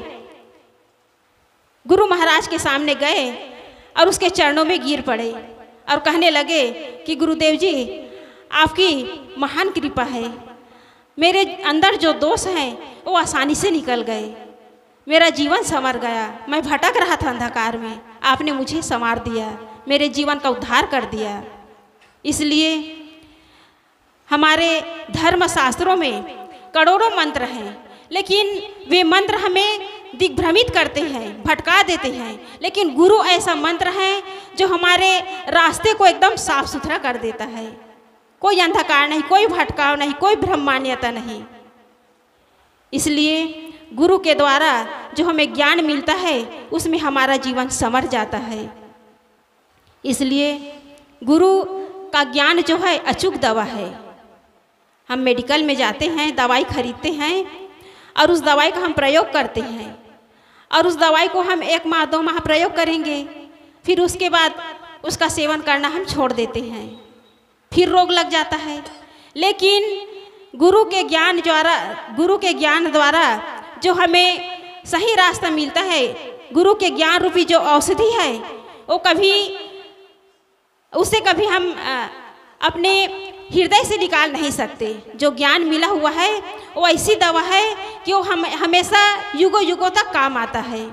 गुरु महाराज के सामने गए और उसके चरणों में गिर पड़े और कहने लगे कि गुरुदेव जी आपकी महान कृपा है, मेरे अंदर जो दोष हैं वो आसानी से निकल गए, मेरा जीवन संवर गया। मैं भटक रहा था अंधकार में, आपने मुझे संवार दिया, मेरे जीवन का उद्धार कर दिया। इसलिए हमारे धर्म शास्त्रों में करोड़ों मंत्र हैं, लेकिन वे मंत्र हमें दिग्भ्रमित करते हैं, भटका देते हैं। लेकिन गुरु ऐसा मंत्र है जो हमारे रास्ते को एकदम साफ सुथरा कर देता है। कोई अंधकार नहीं, कोई भटकाव नहीं, कोई भ्रम मान्यता नहीं। इसलिए गुरु के द्वारा जो हमें ज्ञान मिलता है उसमें हमारा जीवन संवर जाता है। इसलिए गुरु का ज्ञान जो है अचूक दवा है। हम मेडिकल में जाते हैं, दवाई खरीदते हैं और उस दवाई का हम प्रयोग करते हैं और उस दवाई को हम एक माह दो माह प्रयोग करेंगे, फिर उसके बाद उसका सेवन करना हम छोड़ देते हैं, फिर रोग लग जाता है। लेकिन गुरु के ज्ञान द्वारा गुरु के ज्ञान द्वारा जो हमें सही रास्ता मिलता है, गुरु के ज्ञान रूपी जो औषधि है वो कभी उसे कभी हम अपने हृदय से निकाल नहीं सकते। जो ज्ञान मिला हुआ है वो ऐसी दवा है कि वो हम हमेशा युगों युगों तक काम आता है।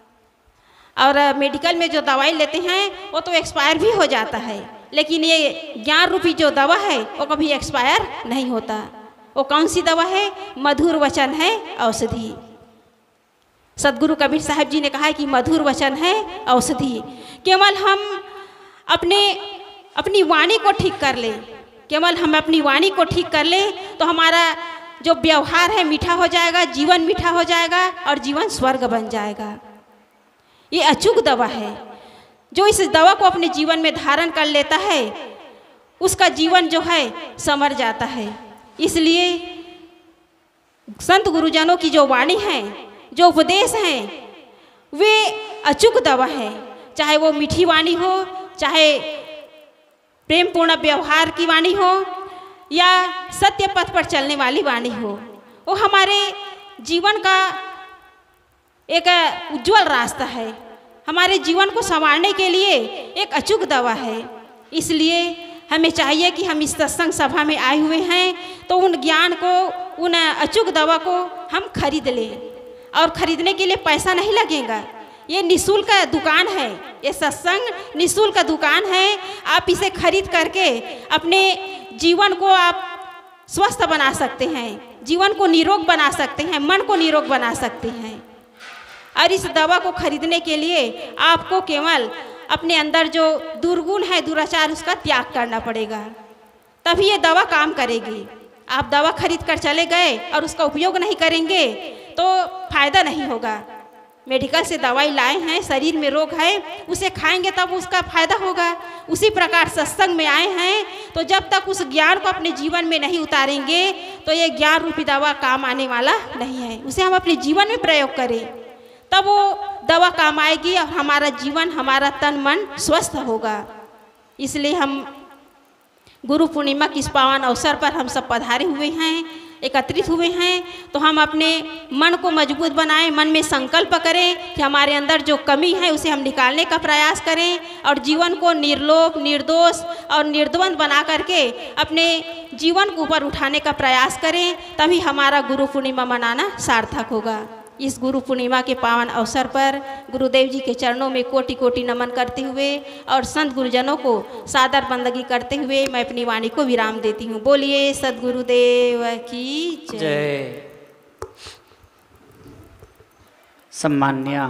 और मेडिकल में जो दवाई लेते हैं वो तो एक्सपायर भी हो जाता है, लेकिन ये ज्ञान रूपी जो दवा है वो कभी एक्सपायर नहीं होता। वो कौन सी दवा है? मधुर वचन है औषधि। सदगुरु कबीर साहब जी ने कहा है कि मधुर वचन है औषधि। केवल हम अपने अपनी वाणी को ठीक कर ले, केवल हम अपनी वाणी को ठीक कर ले तो हमारा जो व्यवहार है मीठा हो जाएगा, जीवन मीठा हो जाएगा और जीवन स्वर्ग बन जाएगा। ये अचूक दवा है। जो इस दवा को अपने जीवन में धारण कर लेता है उसका जीवन जो है संवर जाता है। इसलिए संत गुरुजनों की जो वाणी है, जो उपदेश हैं, वे अचूक दवा है। चाहे वो मीठी वाणी हो, चाहे प्रेम पूर्ण व्यवहार की वाणी हो या सत्य पथ पर चलने वाली वाणी हो, वो हमारे जीवन का एक उज्जवल रास्ता है, हमारे जीवन को संवारने के लिए एक अचूक दवा है। इसलिए हमें चाहिए कि हम इस सत्संग सभा में आए हुए हैं तो उन ज्ञान को, उन अचूक दवा को हम खरीद लें। और खरीदने के लिए पैसा नहीं लगेगा, ये निःशुल्क दुकान है, ये सत्संग निःशुल्क दुकान है। आप इसे खरीद करके अपने जीवन को आप स्वस्थ बना सकते हैं, जीवन को निरोग बना सकते हैं, मन को निरोग बना सकते हैं। और इस दवा को खरीदने के लिए आपको केवल अपने अंदर जो दुर्गुण है, दुराचार, उसका त्याग करना पड़ेगा, तभी ये दवा काम करेगी। आप दवा खरीद कर चले गए और उसका उपयोग नहीं करेंगे तो फायदा नहीं होगा। मेडिकल से दवाई लाए हैं, शरीर में रोग है, उसे खाएंगे तब उसका फायदा होगा। उसी प्रकार सत्संग में आए हैं तो जब तक उस ज्ञान को अपने जीवन में नहीं उतारेंगे तो ये ज्ञान रूपी दवा काम आने वाला नहीं है। उसे हम अपने जीवन में प्रयोग करें तब वो दवा काम आएगी और हमारा जीवन, हमारा तन मन स्वस्थ होगा। इसलिए हम गुरु पूर्णिमा की इस पावन अवसर पर हम सब पधारे हुए हैं, एकत्रित हुए हैं, तो हम अपने मन को मजबूत बनाएं, मन में संकल्प करें कि हमारे अंदर जो कमी है उसे हम निकालने का प्रयास करें और जीवन को निर्लोभ, निर्दोष और निर्द्वंद बना करके अपने जीवन को ऊपर उठाने का प्रयास करें, तभी हमारा गुरु पूर्णिमा मनाना सार्थक होगा। इस गुरु पूर्णिमा के पावन अवसर पर गुरुदेव जी के चरणों में कोटि कोटि नमन करते हुए और संत गुरुजनों को सादर बंदगी करते हुए मैं अपनी वाणी को विराम देती हूँ। बोलिए सद्गुरुदेव की जय। सम्मान्य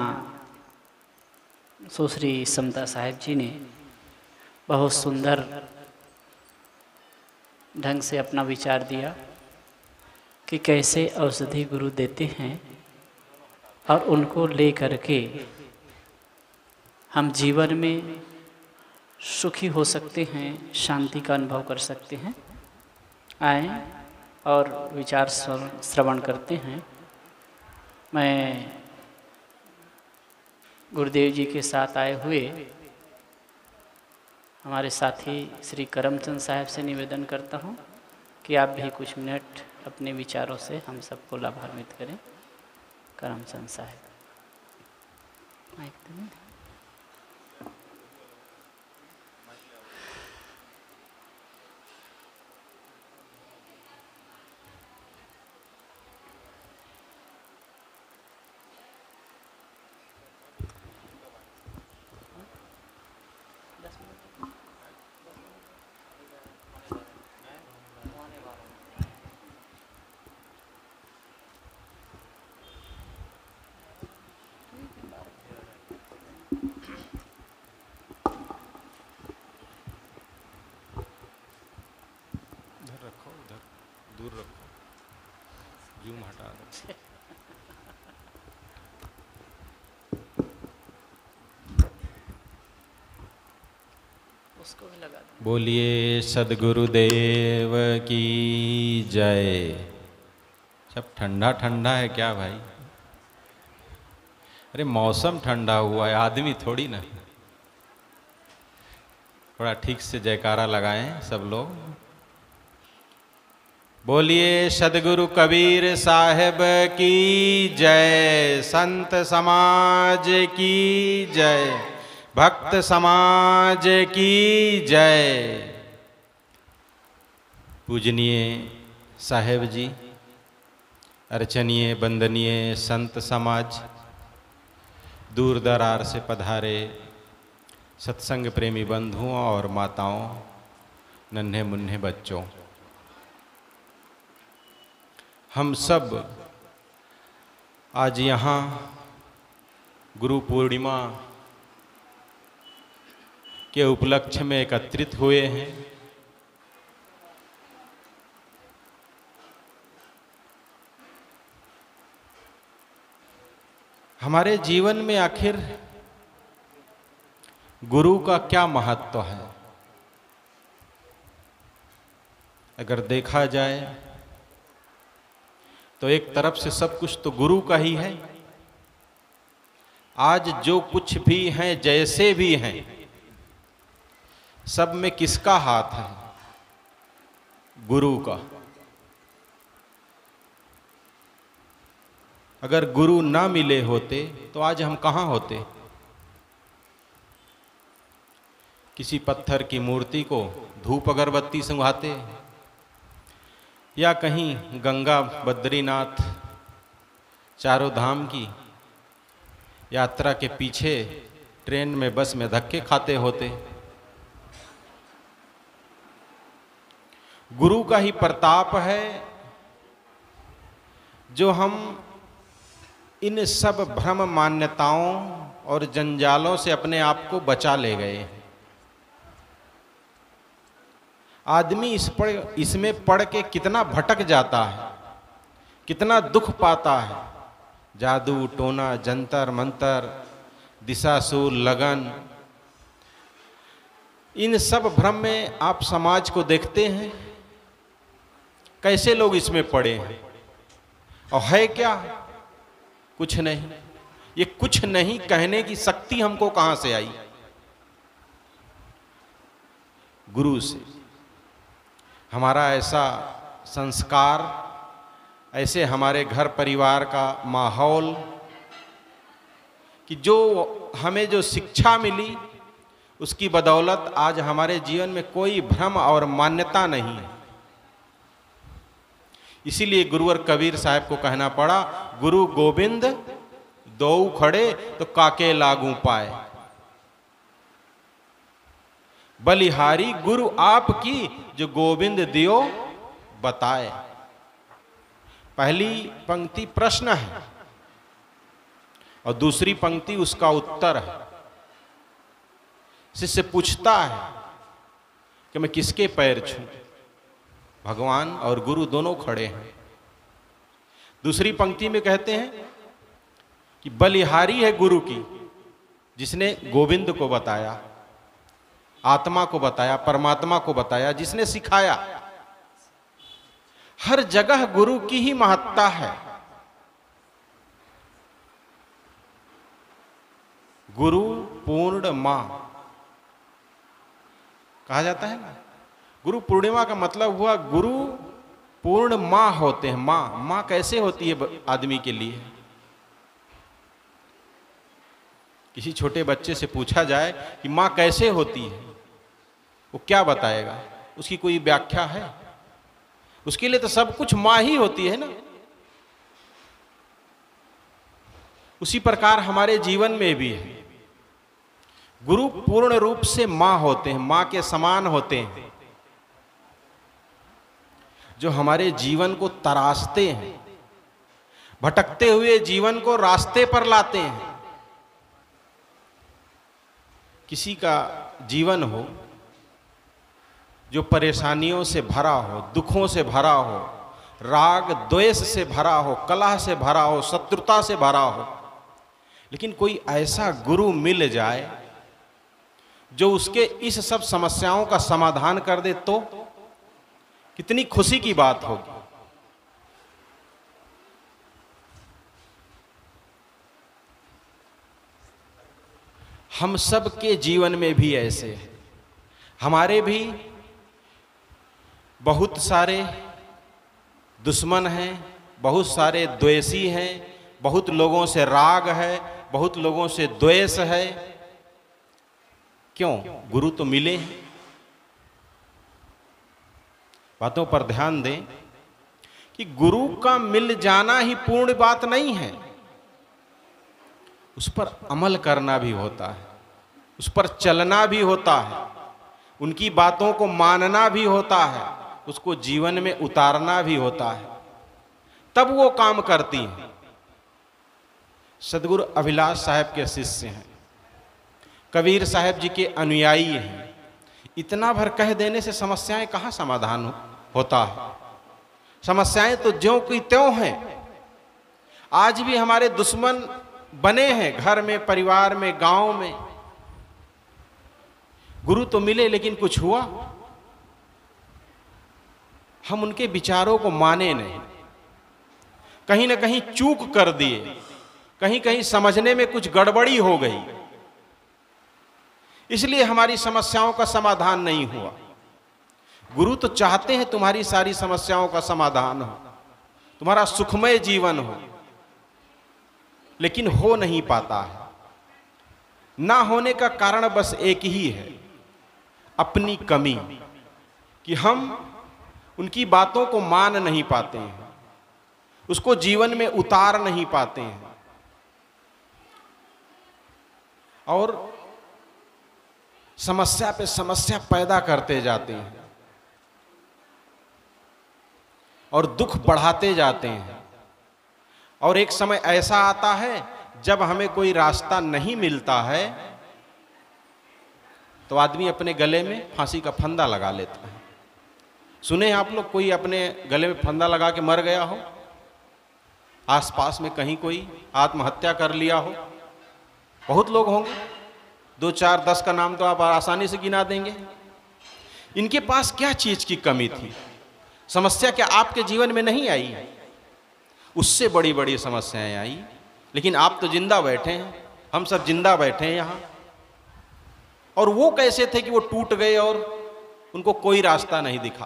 सुश्री समता साहेब जी ने बहुत सुंदर ढंग से अपना विचार दिया कि कैसे औषधि गुरु देते हैं और उनको ले करके हम जीवन में सुखी हो सकते हैं, शांति का अनुभव कर सकते हैं। आए और विचार श्रवण करते हैं। मैं गुरुदेव जी के साथ आए हुए हमारे साथी श्री करमचंद साहब से निवेदन करता हूँ कि आप भी कुछ मिनट अपने विचारों से हम सबको लाभान्वित करें। करमचंद साहब माइक तो नहीं। दूर रखो, जूम हटा दो। उसको भी लगा दो। बोलिए सद्गुरुदेव की जय। सब ठंडा ठंडा है क्या भाई? अरे मौसम ठंडा हुआ है, आदमी थोड़ी ना। थोड़ा ठीक से जयकारा लगाएं सब लोग। बोलिए सद्गुरु कबीर साहब की जय, संत समाज की जय, भक्त समाज की जय। पूजनीय साहेब जी, अर्चनीय वंदनीय संत समाज, दूर दरार से पधारे सत्संग प्रेमी बंधुओं और माताओं, नन्हे मुन्ने बच्चों, हम सब आज यहाँ गुरु पूर्णिमा के उपलक्ष्य में एकत्रित हुए हैं। हमारे जीवन में आखिर गुरु का क्या महत्व है? अगर देखा जाए तो एक तरफ से सब कुछ तो गुरु का ही है। आज जो कुछ भी हैं, जैसे भी हैं, सब में किसका हाथ है? गुरु का। अगर गुरु ना मिले होते तो आज हम कहाँ होते? किसी पत्थर की मूर्ति को धूप अगरबत्ती सुंघाते, या कहीं गंगा बद्रीनाथ चारों धाम की यात्रा के पीछे ट्रेन में बस में धक्के खाते होते। गुरु का ही प्रताप है जो हम इन सब भ्रम मान्यताओं और जंजालों से अपने आप को बचा ले गए। आदमी इस पढ़ इसमें पढ़ के कितना भटक जाता है, कितना दुख पाता है, जादू टोना जंतर मंतर दिशाशूल लगन, इन सब भ्रम में आप समाज को देखते हैं। कैसे लोग इसमें पड़े हैं और है क्या? कुछ नहीं। ये कुछ नहीं कहने की शक्ति हमको कहां से आई? गुरु से। हमारा ऐसा संस्कार, ऐसे हमारे घर परिवार का माहौल कि जो हमें जो शिक्षा मिली उसकी बदौलत आज हमारे जीवन में कोई भ्रम और मान्यता नहीं है। इसीलिए गुरुवर कबीर साहब को कहना पड़ा, गुरु गोविंद दो खड़े तो काके लागू पाए, बलिहारी गुरु आपकी जो गोविंद दियो बताए। पहली पंक्ति प्रश्न है और दूसरी पंक्ति उसका उत्तर है। शिष्य पूछता है कि मैं किसके पैर छूं? भगवान और गुरु दोनों खड़े हैं। दूसरी पंक्ति में कहते हैं कि बलिहारी है गुरु की, जिसने गोविंद को बताया, आत्मा को बताया, परमात्मा को बताया, जिसने सिखाया। हर जगह गुरु की ही महत्ता है। गुरु पूर्ण मां कहा जाता है ना। गुरु पूर्णिमा का मतलब हुआ गुरु पूर्ण मां होते हैं। मां मां कैसे होती है आदमी के लिए? किसी छोटे बच्चे से पूछा जाए कि मां कैसे होती है, वो क्या बताएगा? उसकी कोई व्याख्या है? उसके लिए तो सब कुछ मां ही होती है ना। उसी प्रकार हमारे जीवन में भी है। गुरु पूर्ण रूप से मां होते हैं, मां के समान होते हैं, जो हमारे जीवन को तराशते हैं, भटकते हुए जीवन को रास्ते पर लाते हैं। किसी का जीवन हो जो परेशानियों से भरा हो, दुखों से भरा हो, राग द्वेष से भरा हो, कलह से भरा हो, शत्रुता से भरा हो, लेकिन कोई ऐसा गुरु मिल जाए जो उसके इस सब समस्याओं का समाधान कर दे, तो कितनी खुशी की बात होगी। हम सब के जीवन में भी ऐसे है। हमारे भी बहुत सारे दुश्मन हैं, बहुत सारे द्वेषी हैं, बहुत लोगों से राग है, बहुत लोगों से द्वेष है। क्यों? गुरु तो मिले हैं। बातों पर ध्यान दें कि गुरु का मिल जाना ही पूर्ण बात नहीं है, उस पर अमल करना भी होता है, उस पर चलना भी होता है, उनकी बातों को मानना भी होता है, उसको जीवन में उतारना भी होता है, तब वो काम करती हैं। सदगुरु अभिलाष साहब के शिष्य हैं, कबीर साहब जी के अनुयायी हैं। इतना भर कह देने से समस्याएं कहाँ समाधान हो, होता है? समस्याएं तो ज्यों की त्यों हैं। आज भी हमारे दुश्मन बने हैं, घर में, परिवार में, गांव में। गुरु तो मिले लेकिन कुछ हुआ? हम उनके विचारों को माने नहीं, कहीं ना कहीं चूक कर दिए, कहीं कहीं समझने में कुछ गड़बड़ी हो गई, इसलिए हमारी समस्याओं का समाधान नहीं हुआ। गुरु तो चाहते हैं तुम्हारी सारी समस्याओं का समाधान हो, तुम्हारा सुखमय जीवन हो, लेकिन हो नहीं पाता है। ना होने का कारण बस एक ही है, अपनी कमी, कि हम उनकी बातों को मान नहीं पाते हैं, उसको जीवन में उतार नहीं पाते हैं, और समस्या पे समस्या पैदा करते जाते हैं और दुख बढ़ाते जाते हैं। और एक समय ऐसा आता है जब हमें कोई रास्ता नहीं मिलता है तो आदमी अपने गले में फांसी का फंदा लगा लेता है। सुने आप लोग कोई अपने गले में फंदा लगा के मर गया हो? आसपास में कहीं कोई आत्महत्या कर लिया हो? बहुत लोग होंगे, दो चार दस का नाम तो आप आसानी से गिना देंगे। इनके पास क्या चीज की कमी थी? समस्या क्या आपके जीवन में नहीं आई? उससे बड़ी बड़ी समस्याएं आई, लेकिन आप तो जिंदा बैठे हैं, हम सब जिंदा बैठे हैं यहाँ। और वो कैसे थे कि वो टूट गए और उनको कोई रास्ता नहीं दिखा?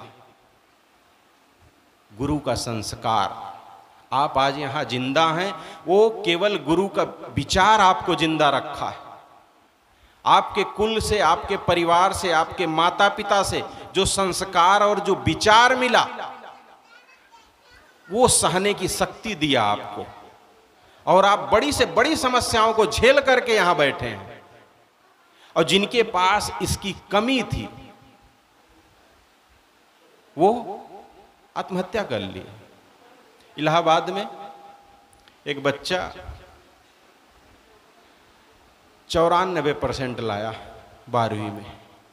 गुरु का संस्कार। आप आज यहाँ जिंदा हैं, वो केवल गुरु का विचार आपको जिंदा रखा है। आपके कुल से, आपके परिवार से, आपके माता पिता से जो संस्कार और जो विचार मिला, वो सहने की शक्ति दिया आपको, और आप बड़ी से बड़ी समस्याओं को झेल करके यहां बैठे हैं। और जिनके पास इसकी कमी थी वो आत्महत्या कर लिए। इलाहाबाद में एक बच्चा चौरानबे परसेंट लाया बारहवीं में।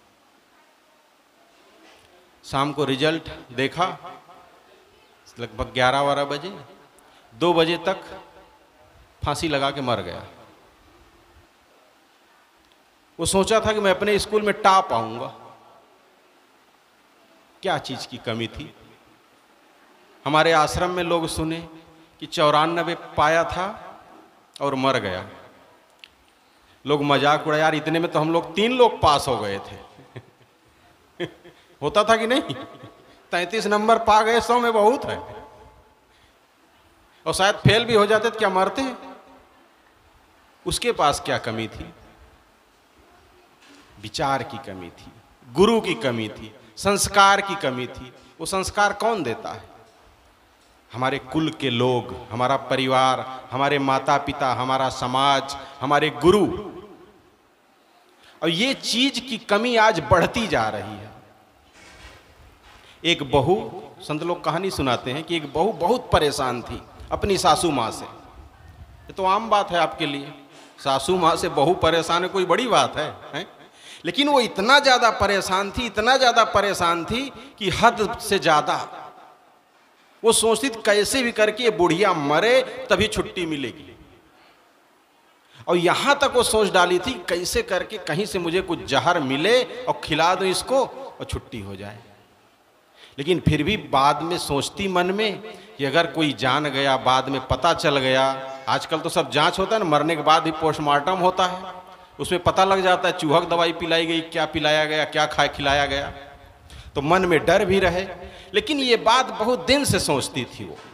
शाम को रिजल्ट देखा, लगभग ग्यारह बारह बजे, दो बजे तक फांसी लगा के मर गया। वो सोचा था कि मैं अपने स्कूल में टॉप आऊंगा। क्या चीज की कमी थी? हमारे आश्रम में लोग सुने कि चौरानबे पाया था और मर गया। लोग मजाक उड़ा, यार इतने में तो हम लोग तीन लोग पास हो गए थे। होता था कि नहीं? तैंतीस नंबर पा गए, सौ में बहुत है। और शायद फेल भी हो जाते तो क्या मरते हैं? उसके पास क्या कमी थी? विचार की कमी थी, गुरु की कमी थी, संस्कार की कमी थी। वो संस्कार कौन देता है? हमारे कुल के लोग, हमारा परिवार, हमारे माता पिता, हमारा समाज, हमारे गुरु। और ये चीज की कमी आज बढ़ती जा रही है। एक बहू, संत लोग कहानी सुनाते हैं कि एक बहू बहुत परेशान थी अपनी सासू माँ से। ये तो आम बात है आपके लिए, सासू माँ से बहू परेशान है, कोई बड़ी बात है, है? लेकिन वो इतना ज्यादा परेशान थी, इतना ज्यादा परेशान थी कि हद से ज्यादा। वो सोचती थी कैसे भी करके ये बुढ़िया मरे तभी छुट्टी मिलेगी। और यहां तक वो सोच डाली थी कैसे करके कहीं से मुझे कुछ जहर मिले और खिला दो इसको और छुट्टी हो जाए। लेकिन फिर भी बाद में सोचती मन में कि अगर कोई जान गया, बाद में पता चल गया, आजकल तो सब जांच होता है ना, मरने के बाद ही पोस्टमार्टम होता है, उसमें पता लग जाता है चूहक दवाई पिलाई गई, क्या पिलाया गया, क्या खाए खिलाया गया, तो मन में डर भी रहे। लेकिन ये बात बहुत दिन से सोचती थी वो,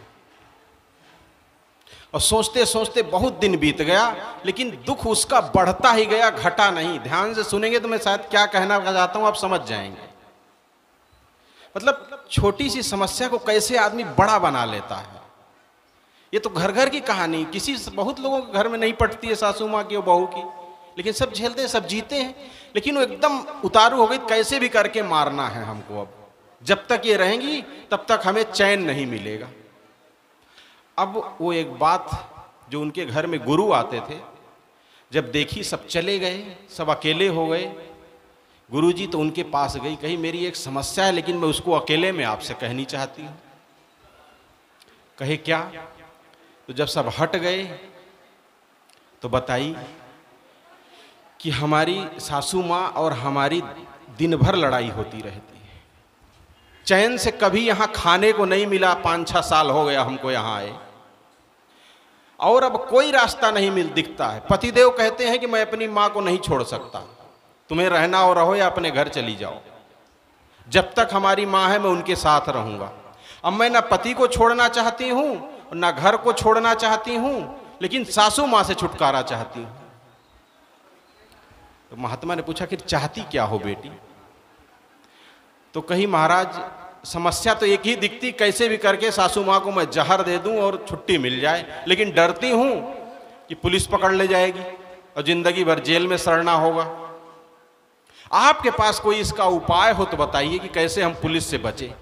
और सोचते सोचते बहुत दिन बीत गया, लेकिन दुख उसका बढ़ता ही गया, घटा नहीं। ध्यान से सुनेंगे तो मैं शायद क्या कहना चाहता हूं आप समझ जाएंगे। मतलब छोटी सी समस्या को कैसे आदमी बड़ा बना लेता है। ये तो घर घर की कहानी, किसी बहुत लोगों के घर में नहीं पटती है सासू माँ की और बहू की, लेकिन सब झेलते हैं, सब जीते हैं। लेकिन वो एकदम उतारू हो गई, कैसे भी करके मारना है हमको। अब जब तक ये रहेंगी तब तक हमें चैन नहीं मिलेगा। अब वो एक बात जो उनके घर में गुरु आते थे, जब देखी सब चले गए, सब अकेले हो गए, गुरुजी तो उनके पास गई, कही मेरी एक समस्या है लेकिन मैं उसको अकेले में आपसे कहनी चाहती हूँ। कहे क्या? तो जब सब हट गए तो बताई कि हमारी सासू माँ और हमारी दिन भर लड़ाई होती रहती है, चैन से कभी यहाँ खाने को नहीं मिला, पाँच छः साल हो गया हमको यहाँ आए, और अब कोई रास्ता नहीं मिल दिखता है। पतिदेव कहते हैं कि मैं अपनी माँ को नहीं छोड़ सकता, तुम्हें रहना हो रहो या अपने घर चली जाओ, जब तक हमारी माँ है मैं उनके साथ रहूँगा। अब मैं ना पति को छोड़ना चाहती हूँ ना घर को छोड़ना चाहती हूँ, लेकिन सासू माँ से छुटकारा चाहती हूँ। तो महात्मा ने पूछा कि चाहती क्या हो बेटी? तो कही महाराज समस्या तो एक ही दिखती, कैसे भी करके सासू माँ को मैं जहर दे दूं और छुट्टी मिल जाए, लेकिन डरती हूं कि पुलिस पकड़ ले जाएगी और जिंदगी भर जेल में सड़ना होगा। आपके पास कोई इसका उपाय हो तो बताइए कि कैसे हम पुलिस से बचे।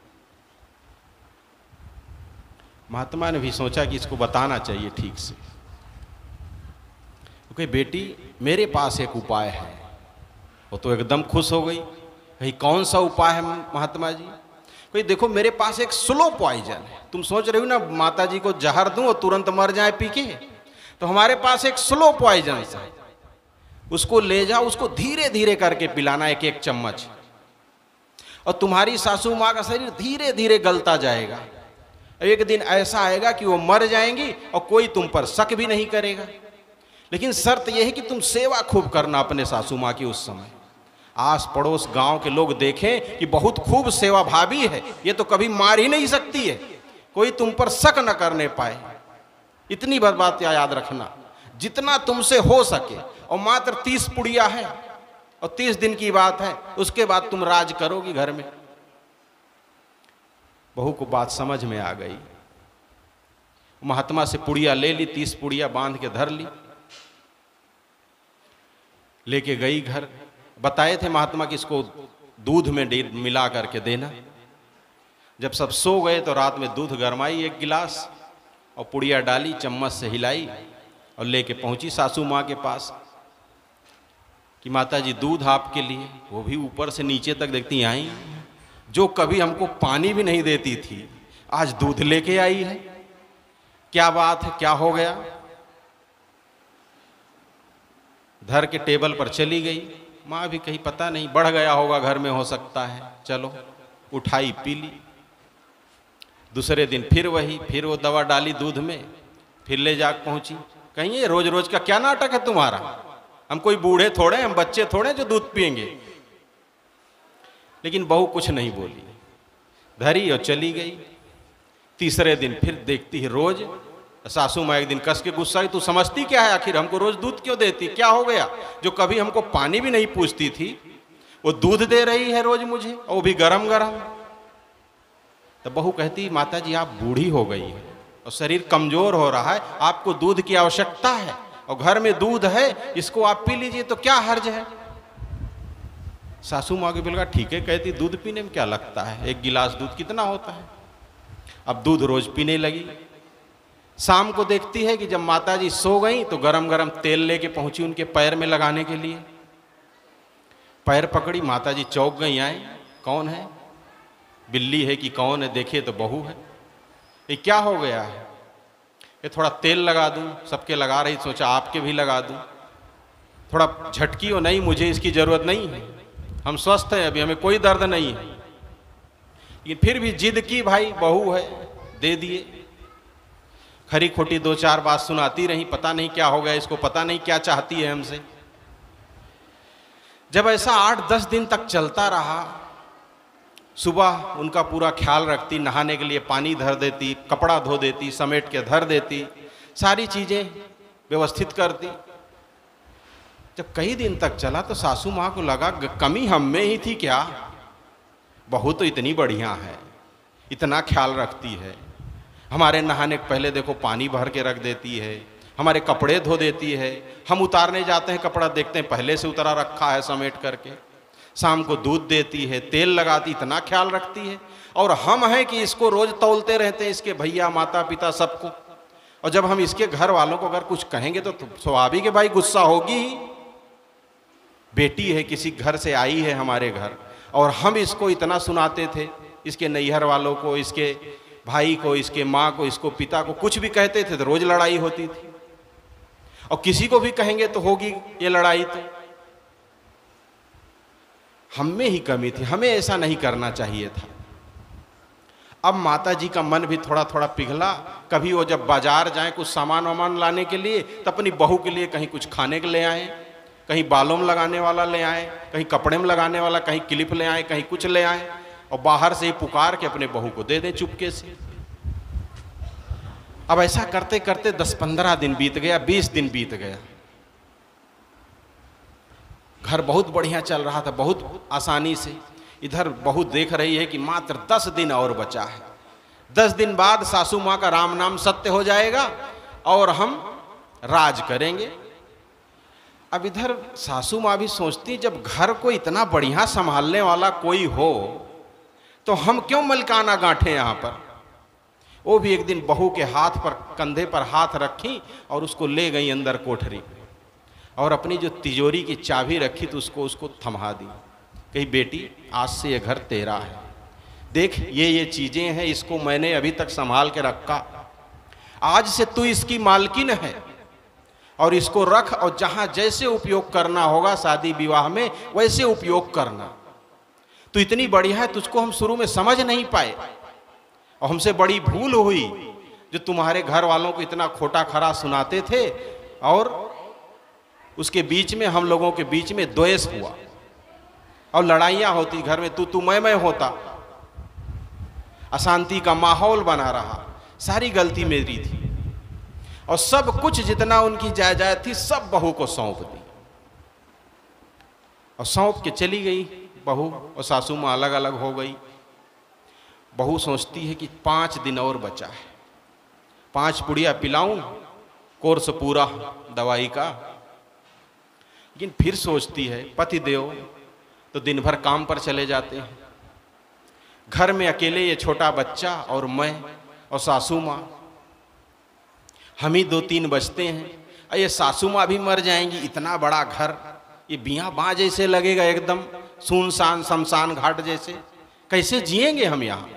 महात्मा ने भी सोचा कि इसको बताना चाहिए ठीक से। क्योंकि बेटी मेरे पास एक उपाय है। वो तो एकदम खुश हो गई, कहीं कौन सा उपाय है महात्मा जी? भाई देखो मेरे पास एक स्लो पॉइजन है, तुम सोच रही हो ना माता जी को जहर दूं और तुरंत मर जाए पी के, तो हमारे पास एक स्लो पॉइजन है, उसको ले जाओ, उसको धीरे धीरे करके पिलाना एक एक चम्मच, और तुम्हारी सासू माँ का शरीर धीरे धीरे गलता जाएगा। एक दिन ऐसा आएगा कि वो मर जाएंगी और कोई तुम पर शक भी नहीं करेगा। लेकिन शर्त यह है कि तुम सेवा खूब करना अपने सासू माँ की। उस समय आस पड़ोस गांव के लोग देखें कि बहुत खूब सेवा भाभी है, ये तो कभी मार ही नहीं सकती है, कोई तुम पर शक न करने पाए। इतनी बात बात याद रखना, जितना तुमसे हो सके। और मात्र तीस पुड़िया है और तीस दिन की बात है, उसके बाद तुम राज करोगी घर में। बहू को बात समझ में आ गई, महात्मा से पुड़िया ले ली, तीस पुड़िया बांध के धर ली, लेके गई घर। बताए थे महात्मा कि इसको दूध में मिला करके देना। जब सब सो गए तो रात में दूध गरमाई एक गिलास और पुड़िया डाली, चम्मच से हिलाई और लेके पहुंची सासू माँ के पास कि माता जी दूध आपके लिए। वो भी ऊपर से नीचे तक देखती आई, जो कभी हमको पानी भी नहीं देती थी आज दूध लेके आई है, क्या बात है, क्या हो गया। धर के टेबल पर चली गई। माँ भी कहीं पता नहीं बढ़ गया होगा घर में, हो सकता है, चलो उठाई पी ली। दूसरे दिन फिर वही, फिर वो दवा डाली दूध में, फिर ले जा पहुंची। कहीं ये रोज रोज का क्या नाटक है तुम्हारा, हम कोई बूढ़े थोड़े, हम बच्चे थोड़े जो दूध पिएंगे। लेकिन बहू कुछ नहीं बोली, धरी और चली गई। तीसरे दिन फिर देखती है रोज। सासू माँ एक दिन कस के गुस्सा हुई, तू समझती क्या है, आखिर हमको रोज दूध क्यों देती, क्या हो गया। जो कभी हमको पानी भी नहीं पूछती थी वो दूध दे रही है रोज मुझे, और वो भी गरम गरम। तो बहू कहती, माता जी आप बूढ़ी हो गई है और शरीर कमजोर हो रहा है, आपको दूध की आवश्यकता है और घर में दूध है, इसको आप पी लीजिए तो क्या हर्ज है। सासू माँ की बिल्कुल ठीक है, कहती दूध पीने में क्या लगता है, एक गिलास दूध कितना होता है। अब दूध रोज पीने लगी। शाम को देखती है कि जब माता जी सो गई तो गरम गरम तेल लेके पहुंची उनके पैर में लगाने के लिए। पैर पकड़ी, माता जी चौंक गई, आए कौन है, बिल्ली है कि कौन है, देखे तो बहू है। ये क्या हो गया है, ये थोड़ा तेल लगा दूं, सबके लगा रही, सोचा आपके भी लगा दूं, थोड़ा झटकी हो। नहीं, मुझे इसकी जरूरत नहीं है, हम स्वस्थ हैं, अभी हमें कोई दर्द नहीं है। ये फिर भी जिद की, भाई बहू है, दे दिए। खरी खोटी दो चार बात सुनाती रही, पता नहीं क्या हो गया इसको, पता नहीं क्या चाहती है हमसे। जब ऐसा आठ दस दिन तक चलता रहा, सुबह उनका पूरा ख्याल रखती, नहाने के लिए पानी धर देती, कपड़ा धो देती, समेट के धर देती, सारी चीजें व्यवस्थित करती। जब कई दिन तक चला तो सासू माँ को लगा कमी हम में ही थी क्या, बहू तो इतनी बढ़िया है, इतना ख्याल रखती है, हमारे नहाने के पहले देखो पानी भर के रख देती है, हमारे कपड़े धो देती है, हम उतारने जाते हैं कपड़ा देखते हैं पहले से उतारा रखा है समेट करके, शाम को दूध देती है, तेल लगाती, इतना ख्याल रखती है। और हम हैं कि इसको रोज तौलते रहते हैं, इसके भैया माता पिता सबको। और जब हम इसके घर वालों को अगर कुछ कहेंगे तो स्वाभाविक है भाई, गुस्सा होगी ही। बेटी है, किसी घर से आई है हमारे घर, और हम इसको इतना सुनाते थे, इसके नैहर वालों को, इसके भाई को, इसके माँ को, इसको पिता को, कुछ भी कहते थे तो रोज लड़ाई होती थी। और किसी को भी कहेंगे तो होगी ये लड़ाई। तो हम में ही कमी थी, हमें ऐसा नहीं करना चाहिए था। अब माता जी का मन भी थोड़ा थोड़ा पिघला। कभी वो जब बाजार जाएं कुछ सामान वामान लाने के लिए, तो अपनी बहू के लिए कहीं कुछ खाने के ले आए, कहीं बालों में लगाने वाला ले आए, कहीं कपड़े में लगाने वाला, कहीं क्लिप ले आए, कहीं कुछ ले आए, और बाहर से ही पुकार के अपने बहू को दे दें चुपके से। अब ऐसा करते करते दस पंद्रह दिन बीत गया, बीस दिन बीत गया। घर बहुत बढ़िया चल रहा था, बहुत आसानी से। इधर बहू देख रही है कि मात्र दस दिन और बचा है, दस दिन बाद सासू माँ का राम नाम सत्य हो जाएगा और हम राज करेंगे। अब इधर सासू माँ भी सोचती, जब घर को इतना बढ़िया संभालने वाला कोई हो तो हम क्यों मलकाना गांठे यहाँ पर। वो भी एक दिन बहू के हाथ पर, कंधे पर हाथ रखी और उसको ले गई अंदर कोठरी, और अपनी जो तिजोरी की चाबी रखी तो उसको उसको थमा दी। कही बेटी आज से ये घर तेरा है, देख ये ये चीज़ें हैं, इसको मैंने अभी तक संभाल के रखा, आज से तू इसकी मालकिन है और इसको रख, और जहाँ जैसे उपयोग करना होगा शादी विवाह में वैसे उपयोग करना। तो इतनी बढ़िया है, तुझको हम शुरू में समझ नहीं पाए और हमसे बड़ी भूल हुई जो तुम्हारे घर वालों को इतना खोटा खरा सुनाते थे, और उसके बीच में हम लोगों के बीच में द्वेष हुआ और लड़ाइयाँ होती घर में, तू तू मैं मैं होता, अशांति का माहौल बना रहा। सारी गलती मेरी थी और सब कुछ जितना उनकी जायदाद थी सब बहू को सौंप दी और सौंप के चली गई। बहू और सासू माँ अलग अलग हो गई। बहू सोचती है कि पाँच दिन और बचा है, पांच पुड़िया पिलाऊं, कोर्स पूरा दवाई का। लेकिन फिर सोचती है पति देव तो दिन भर काम पर चले जाते हैं, घर में अकेले ये छोटा बच्चा और मैं और सासू माँ, हम ही दो तीन बचते हैं। ये सासू माँ भी मर जाएंगी, इतना बड़ा घर ये बिया बाँ जैसे लगेगा, एकदम सुनसान शमशान घाट जैसे, कैसे जिएंगे हम यहाँ।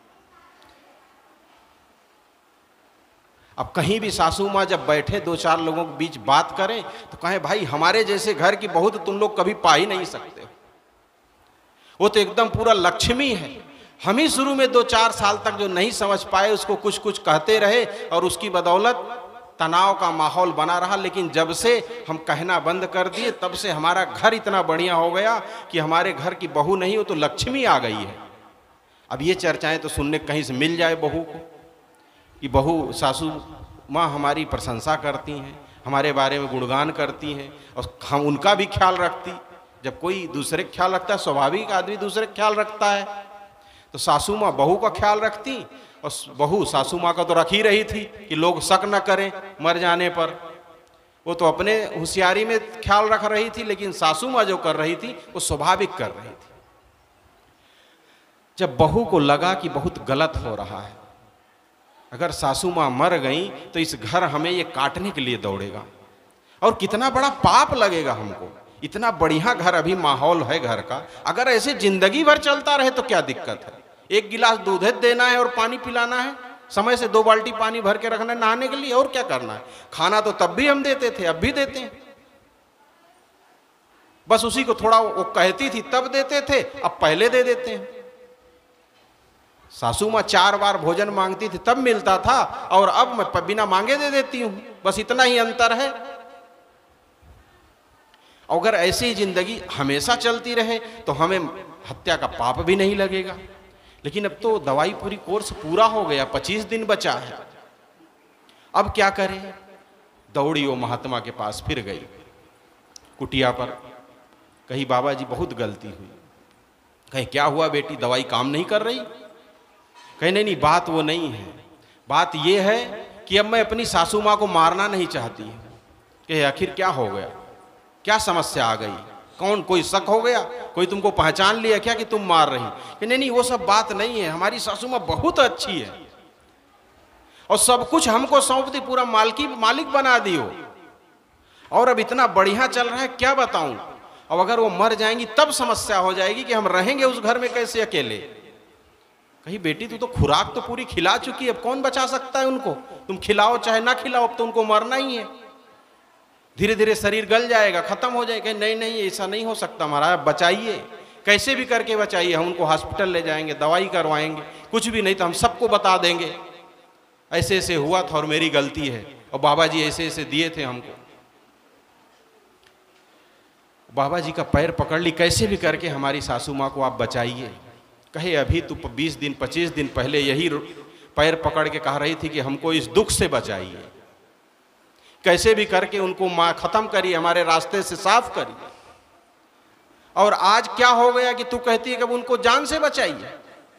अब कहीं भी सासू माँ जब बैठे दो चार लोगों के बीच बात करें तो कहें भाई हमारे जैसे घर की बहू तो तुम लोग कभी पा ही नहीं सकते, वो तो एकदम पूरा लक्ष्मी है। हम ही शुरू में दो चार साल तक जो नहीं समझ पाए उसको कुछ कुछ कहते रहे और उसकी बदौलत तनाव का माहौल बना रहा। लेकिन जब से हम कहना बंद कर दिए तब से हमारा घर इतना बढ़िया हो गया कि हमारे घर की बहू नहीं हो तो लक्ष्मी आ गई है। अब ये चर्चाएं तो सुनने कहीं से मिल जाए बहू को कि बहू सासू माँ हमारी प्रशंसा करती हैं, हमारे बारे में गुणगान करती हैं और हम उनका भी ख्याल रखती। जब कोई दूसरे का ख्याल रखता है, स्वाभाविक आदमी दूसरे का ख्याल रखता है, तो सासू माँ बहू का ख्याल रखती और बहू सासू माँ का तो रख ही रही थी कि लोग शक न करें मर जाने पर। वो तो अपने होशियारी में ख्याल रख रही थी, लेकिन सासू माँ जो कर रही थी वो स्वाभाविक कर रही थी। जब बहू को लगा कि बहुत गलत हो रहा है, अगर सासू माँ मर गई तो इस घर हमें ये काटने के लिए दौड़ेगा और कितना बड़ा पाप लगेगा हमको। इतना बढ़िया घर अभी माहौल है घर का, अगर ऐसे जिंदगी भर चलता रहे तो क्या दिक्कत है। एक गिलास दूध देना है और पानी पिलाना है, समय से दो बाल्टी पानी भर के रखना है नहाने के लिए, और क्या करना है। खाना तो तब भी हम देते थे, अब भी देते हैं, बस उसी को थोड़ा वो कहती थी तब देते थे, अब पहले दे देते हैं। सासू माँ चार बार भोजन मांगती थी तब मिलता था और अब मैं बिना मांगे दे देती हूं, बस इतना ही अंतर है। अगर ऐसी ही जिंदगी हमेशा चलती रहे तो हमें हत्या का पाप भी नहीं लगेगा। लेकिन अब तो दवाई पूरी कोर्स पूरा हो गया, पच्चीस दिन बचा है, अब क्या करें। दौड़ी वो महात्मा के पास फिर गई कुटिया पर, कही बाबा जी बहुत गलती हुई। कहे क्या हुआ बेटी, दवाई काम नहीं कर रही। कहे नहीं नहीं बात वो नहीं है, बात ये है कि अब मैं अपनी सासू माँ को मारना नहीं चाहती। कहे आखिर क्या हो गया, क्या समस्या आ गई, कौन कोई शक हो गया, कोई तुमको पहचान लिया क्या कि तुम मार रही। कि नहीं नहीं वो सब बात नहीं है, हमारी सासू माँ बहुत अच्छी है और सब कुछ हमको सौंप दी, पूरा मालकी मालिक बना दी हो, और अब इतना बढ़िया चल रहा है क्या बताऊं। अब अगर वो मर जाएंगी तब समस्या हो जाएगी कि हम रहेंगे उस घर में कैसे अकेले। कही बेटी तू तो खुराक तो पूरी खिला चुकी है, अब कौन बचा सकता है उनको, तुम खिलाओ चाहे ना खिलाओ, अब तो उनको मरना ही है, धीरे धीरे शरीर गल जाएगा, खत्म हो जाएगा। नहीं नहीं ऐसा नहीं हो सकता महाराज, बचाइए, कैसे भी करके बचाइए, हम उनको हॉस्पिटल ले जाएंगे, दवाई करवाएंगे, कुछ भी नहीं तो हम सबको बता देंगे ऐसे ऐसे हुआ था और मेरी गलती है और बाबा जी ऐसे ऐसे दिए थे हमको। बाबा जी का पैर पकड़ ली, कैसे भी करके हमारी सासू माँ को आप बचाइए। कहे अभी तो बीस दिन पच्चीस दिन पहले यही पैर पकड़ के कह रही थी कि हमको इस दुख से बचाइए, कैसे भी करके उनको माँ खत्म करिए, हमारे रास्ते से साफ करिए। और आज क्या हो गया कि तू कहती है कि उनको जान से बचाइए।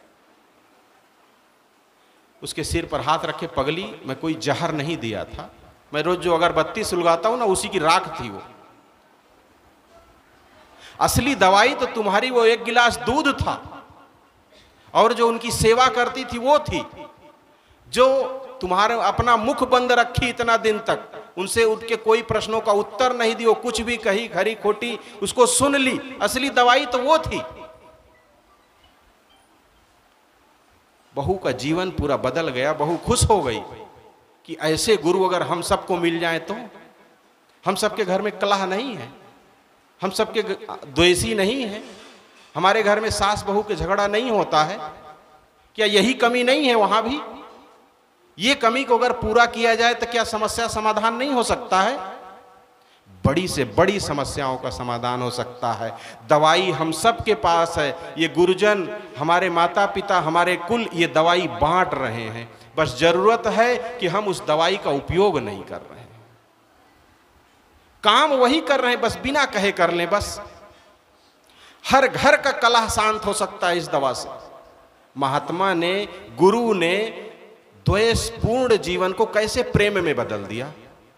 उसके सिर पर हाथ रखे, पगली मैं कोई जहर नहीं दिया था, मैं रोज जो अगरबत्ती सुलगाता हूं ना उसी की राख थी वो, असली दवाई तो तुम्हारी वो एक गिलास दूध था और जो उनकी सेवा करती थी वो थी, जो तुम्हारे अपना मुख बंद रखी इतना दिन तक, उनसे उनके कोई प्रश्नों का उत्तर नहीं दी, वो कुछ भी कही खरी खोटी उसको सुन ली, असली दवाई तो वो थी। बहू का जीवन पूरा बदल गया। बहू खुश हो गई कि ऐसे गुरु अगर हम सबको मिल जाए तो। हम सबके घर में कलह नहीं है, हम सबके द्वेषी नहीं है, हमारे घर में सास बहू के झगड़ा नहीं होता है। क्या यही कमी नहीं है वहां भी? ये कमी को अगर पूरा किया जाए तो क्या समस्या समाधान नहीं हो सकता है? बड़ी से बड़ी समस्याओं का समाधान हो सकता है। दवाई हम सब के पास है। ये गुरुजन, हमारे माता पिता, हमारे कुल ये दवाई बांट रहे हैं। बस जरूरत है कि हम उस दवाई का उपयोग नहीं कर रहे हैं। काम वही कर रहे हैं, बस बिना कहे कर लें। बस हर घर का कलह शांत हो सकता है इस दवा से। महात्मा ने, गुरु ने द्वेषपूर्ण जीवन को कैसे प्रेम में बदल दिया।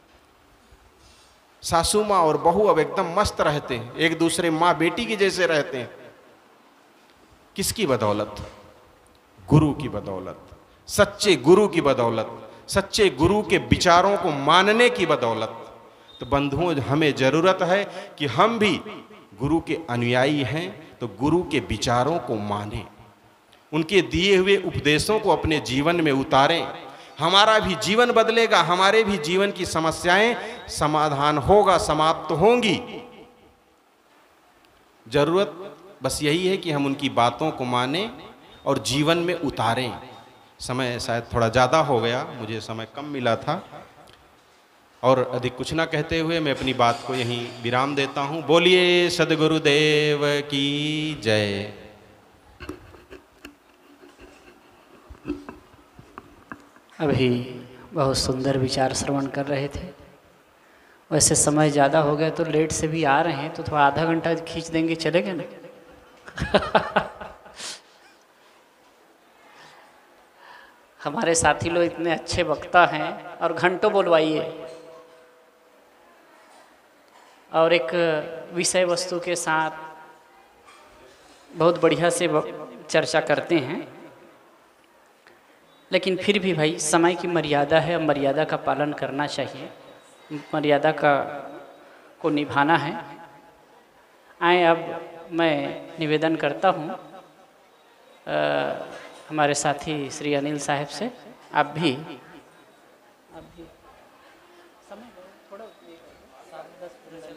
सासू माँ और बहू अब एकदम मस्त रहते हैं, एक दूसरे माँ बेटी की जैसे रहते हैं। किसकी बदौलत? गुरु की बदौलत, सच्चे गुरु की बदौलत, सच्चे गुरु के विचारों को मानने की बदौलत। तो बंधुओं, हमें जरूरत है कि हम भी गुरु के अनुयायी हैं तो गुरु के विचारों को मानें, उनके दिए हुए उपदेशों को अपने जीवन में उतारें। हमारा भी जीवन बदलेगा, हमारे भी जीवन की समस्याएं समाधान होगा, समाप्त होंगी। जरूरत बस यही है कि हम उनकी बातों को मानें और जीवन में उतारें। समय शायद थोड़ा ज़्यादा हो गया, मुझे समय कम मिला था, और अधिक कुछ ना कहते हुए मैं अपनी बात को यहीं विराम देता हूँ। बोलिए सद्गुरुदेव की जय। अभी बहुत सुंदर विचार श्रवण कर रहे थे। वैसे समय ज़्यादा हो गया तो लेट से भी आ रहे हैं, तो थोड़ा आधा घंटा खींच देंगे, चलेगा ना? हमारे साथी लोग इतने अच्छे वक्ता हैं और घंटों बोलवाइए, और एक विषय वस्तु के साथ बहुत बढ़िया से चर्चा करते हैं। लेकिन फिर भी भाई समय की मर्यादा है, मर्यादा का पालन करना चाहिए, मर्यादा का को निभाना है। आए अब मैं निवेदन करता हूँ हमारे साथी श्री अनिल साहब से, आप भी आप भी समय थोड़ा सात दस चले।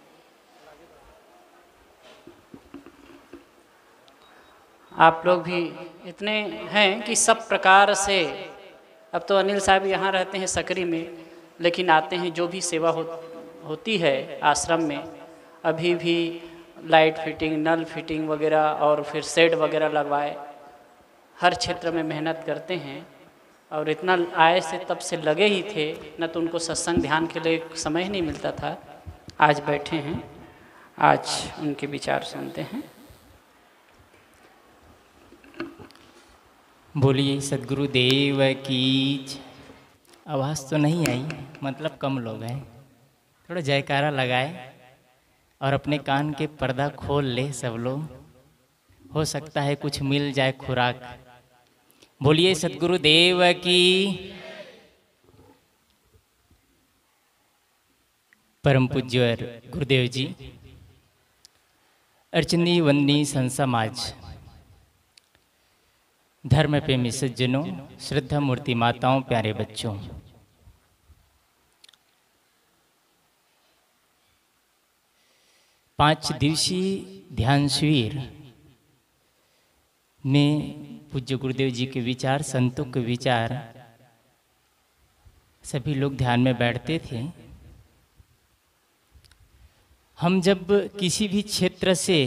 आप लोग भी इतने हैं कि सब प्रकार से, अब तो अनिल साहब यहाँ रहते हैं सकरी में, लेकिन आते हैं जो भी सेवा हो, होती है आश्रम में, अभी भी लाइट फिटिंग, नल फिटिंग वगैरह और फिर शेड वगैरह लगवाए, हर क्षेत्र में मेहनत करते हैं। और इतना आए से तब से लगे ही थे, न तो उनको सत्संग ध्यान के लिए समय ही नहीं मिलता था। आज बैठे हैं, आज उनके विचार सुनते हैं। बोलिए सद्गुरुदेव की। आवाज़ तो नहीं आई, मतलब कम लोग हैं। थोड़ा जयकारा लगाए और अपने कान के पर्दा खोल ले सब लोग, हो सकता है कुछ मिल जाए खुराक। बोलिए सद्गुरुदेव की। परम पूज्य गुरुदेव जी, अर्चनी वंदनी संत समाज, धर्म प्रेमी सज्जनों, श्रद्धा मूर्ति माताओं, प्यारे बच्चों, पांच दिवसीय ध्यान शिविर में पूज्य गुरुदेव जी के विचार, संतों के विचार, सभी लोग ध्यान में बैठते थे। हम जब किसी भी क्षेत्र से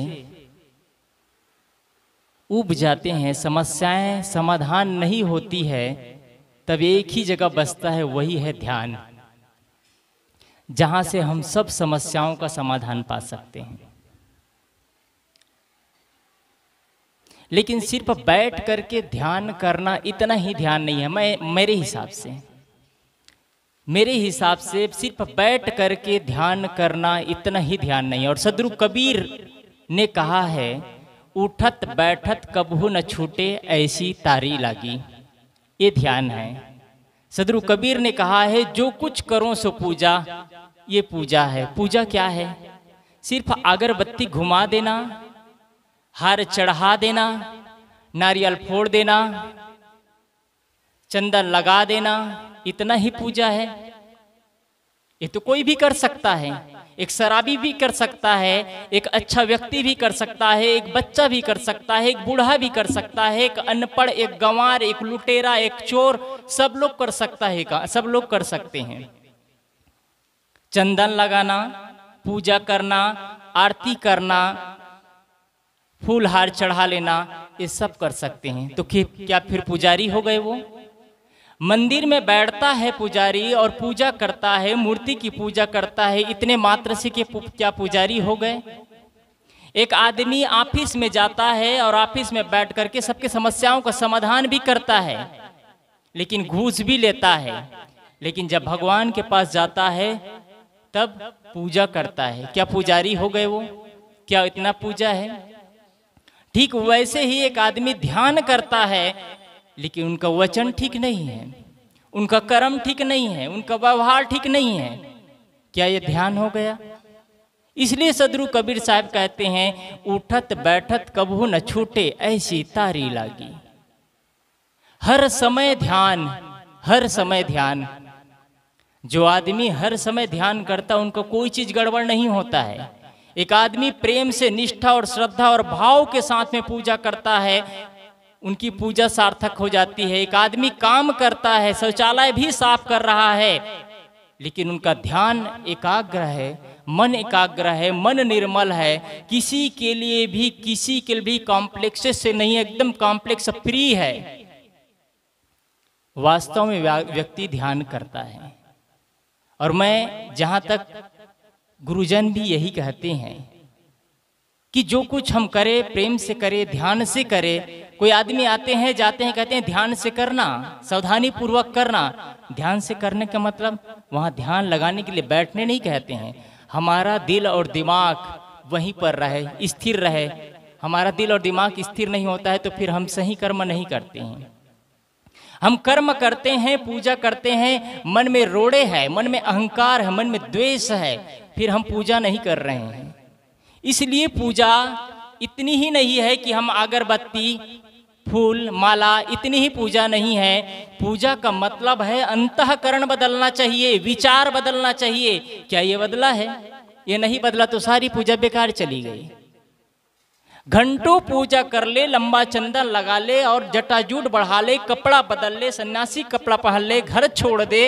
ऊब जाते हैं, समस्याएं समाधान नहीं होती है, तब एक ही जगह बसता है, वही है ध्यान, जहां से हम सब समस्याओं का समाधान पा सकते हैं। लेकिन सिर्फ बैठ करके ध्यान करना इतना ही ध्यान नहीं है। मैं मेरे हिसाब से मेरे हिसाब से सिर्फ बैठ करके ध्यान करना इतना ही ध्यान नहीं है। और सद्गुरु कबीर ने कहा है, उठत बैठत कबहू न छूटे ऐसी तारी लागी। ये ध्यान है। सद्गुरु कबीर ने कहा है, जो कुछ करो सो पूजा, ये पूजा है। पूजा क्या है? सिर्फ अगरबत्ती घुमा देना, हार चढ़ा देना, नारियल फोड़ देना, चंदन लगा देना, इतना ही पूजा है। ये तो कोई भी कर सकता है, एक शराबी भी कर सकता है, एक अच्छा व्यक्ति भी कर सकता है, एक बच्चा भी कर सकता है, एक बूढ़ा भी कर सकता है, एक अनपढ़, एक गंवार, एक लुटेरा, एक चोर, सब लोग कर सकता है, सब लोग कर सकते हैं। चंदन लगाना, पूजा करना, आरती करना, फूल हार चढ़ा लेना, ये सब कर सकते हैं। तो क्या फिर पुजारी हो गए वो? मंदिर में बैठता है पुजारी और पूजा करता है, मूर्ति की पूजा करता है, इतने मात्र से कि क्या पुजारी हो गए? एक आदमी ऑफिस में जाता है और ऑफिस में बैठ करके सबके समस्याओं का समाधान भी करता है, लेकिन घूस भी लेता है, लेकिन जब भगवान के पास जाता है तब पूजा करता है। क्या पुजारी हो गए वो? क्या इतना पूजा है? ठीक वैसे ही एक आदमी ध्यान करता है, लेकिन उनका वचन ठीक नहीं है, उनका कर्म ठीक नहीं है, उनका व्यवहार ठीक नहीं है, क्या ये ध्यान हो गया? इसलिए सदगुरु कबीर साहब कहते हैं, उठत बैठत कबहू न छूटे ऐसी तारी लागी। हर समय ध्यान, हर समय ध्यान। जो आदमी हर समय ध्यान करता उनका कोई चीज गड़बड़ नहीं होता है। एक आदमी प्रेम से, निष्ठा और श्रद्धा और भाव के साथ में पूजा करता है, उनकी पूजा सार्थक हो जाती है। एक आदमी काम करता है, शौचालय भी साफ कर रहा है, लेकिन उनका ध्यान एकाग्र है, मन एकाग्र है, मन निर्मल है, किसी के लिए भी किसी के लिए भी कॉम्प्लेक्स से नहीं, एकदम कॉम्प्लेक्स फ्री है। वास्तव में व्यक्ति ध्यान करता है। और मैं जहाँ तक गुरुजन भी यही कहते हैं कि जो कुछ हम करें प्रेम से करें, ध्यान से करें। कोई आदमी आते हैं जाते हैं, कहते हैं ध्यान से करना, सावधानी पूर्वक करना। ध्यान से करने का मतलब वहाँ ध्यान लगाने के लिए बैठने नहीं कहते हैं। हमारा दिल और दिमाग वहीं पर रहे, स्थिर रहे। हमारा दिल और दिमाग स्थिर नहीं होता है तो फिर हम सही कर्म नहीं करते हैं। हम कर्म करते हैं, पूजा करते हैं, मन में रोड़े है, मन में अहंकार है, मन में द्वेष है, फिर हम पूजा नहीं कर रहे हैं। इसलिए पूजा इतनी ही नहीं है कि हम अगरबत्ती, फूल, माला, इतनी ही पूजा नहीं है। पूजा का मतलब है अंतःकरण बदलना चाहिए, विचार बदलना चाहिए। क्या ये बदला है? ये नहीं बदला तो सारी पूजा बेकार चली गई। घंटों पूजा कर ले, लंबा चंदन लगा ले और जटाजूट बढ़ा ले, कपड़ा बदल ले, सन्यासी कपड़ा पहन ले, घर छोड़ दे,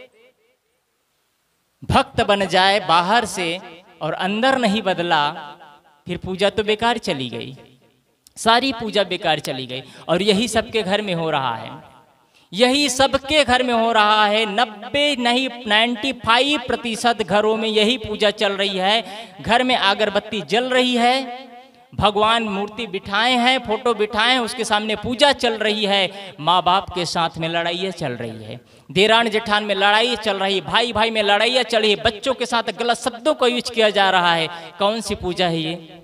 भक्त बन जाए बाहर से और अंदर नहीं बदला, फिर पूजा तो बेकार चली गई, सारी पूजा बेकार चली गई। और यही सबके घर में हो रहा है, यही सबके घर में हो रहा है। नब्बे नहीं नाइन्टी फाइव प्रतिशत घरों में यही पूजा चल रही है। घर में अगरबत्ती जल रही है, भगवान मूर्ति बिठाए हैं, फोटो बिठाए हैं, उसके सामने पूजा चल रही है। माँ बाप के साथ में लड़ाइयाँ चल रही है, देरान जेठान में लड़ाई चल रही है, भाई भाई में लड़ाइयाँ चल रही है, बच्चों के साथ गलत शब्दों का यूज किया जा रहा है। कौन सी पूजा है ये?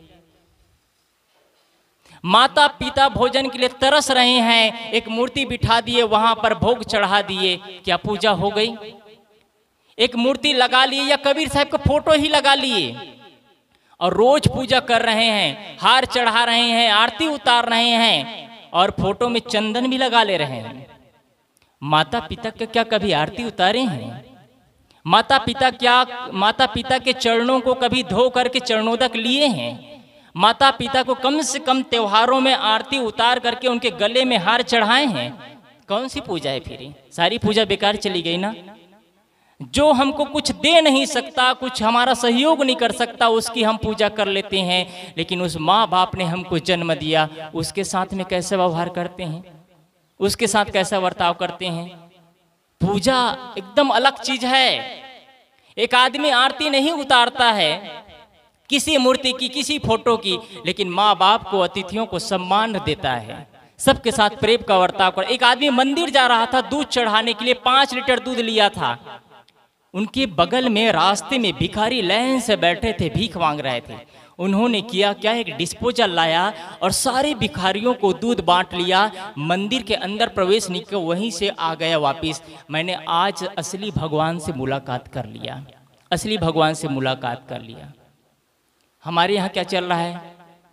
माता पिता भोजन के लिए तरस रहे हैं, एक मूर्ति बिठा दिए, वहां पर भोग चढ़ा दिए, क्या पूजा हो गई? एक मूर्ति लगा लिए या कबीर साहब का फोटो ही लगा लिए और रोज पूजा कर रहे हैं, हार चढ़ा रहे हैं, आरती उतार रहे हैं और फोटो में चंदन भी लगा ले रहे हैं। माता पिता के क्या कभी आरती उतारे हैं? माता पिता क्या माता पिता के चरणों को कभी धो करके चरणोदक लिए हैं? माता पिता को कम से कम त्योहारों में आरती उतार करके उनके गले में हार चढ़ाए हैं? कौन सी पूजा है फिर? सारी पूजा बेकार चली गई ना। जो हमको कुछ दे नहीं सकता, कुछ हमारा सहयोग नहीं कर सकता, उसकी हम पूजा कर लेते हैं। लेकिन उस माँ बाप ने हमको जन्म दिया, उसके साथ में कैसे व्यवहार करते हैं, उसके साथ कैसा बर्ताव करते हैं? पूजा एकदम अलग चीज है। एक आदमी आरती नहीं उतारता है किसी मूर्ति की, किसी फोटो की, लेकिन माँ बाप को, अतिथियों को सम्मान देता है, सबके साथ प्रेम का बर्ताव कर। एक आदमी मंदिर जा रहा था, दूध चढ़ाने के लिए पांच लीटर दूध लिया था। उनके बगल में रास्ते में भिखारी लाइन से बैठे थे, भीख मांग रहे थे। उन्होंने किया क्या, एक डिस्पोजल लाया और सारे भिखारियों को दूध बांट लिया। मंदिर के अंदर प्रवेश नहीं किया, वहीं से आ गया वापिस। मैंने आज असली भगवान से मुलाकात कर लिया, असली भगवान से मुलाकात कर लिया। हमारे यहाँ क्या चल रहा है?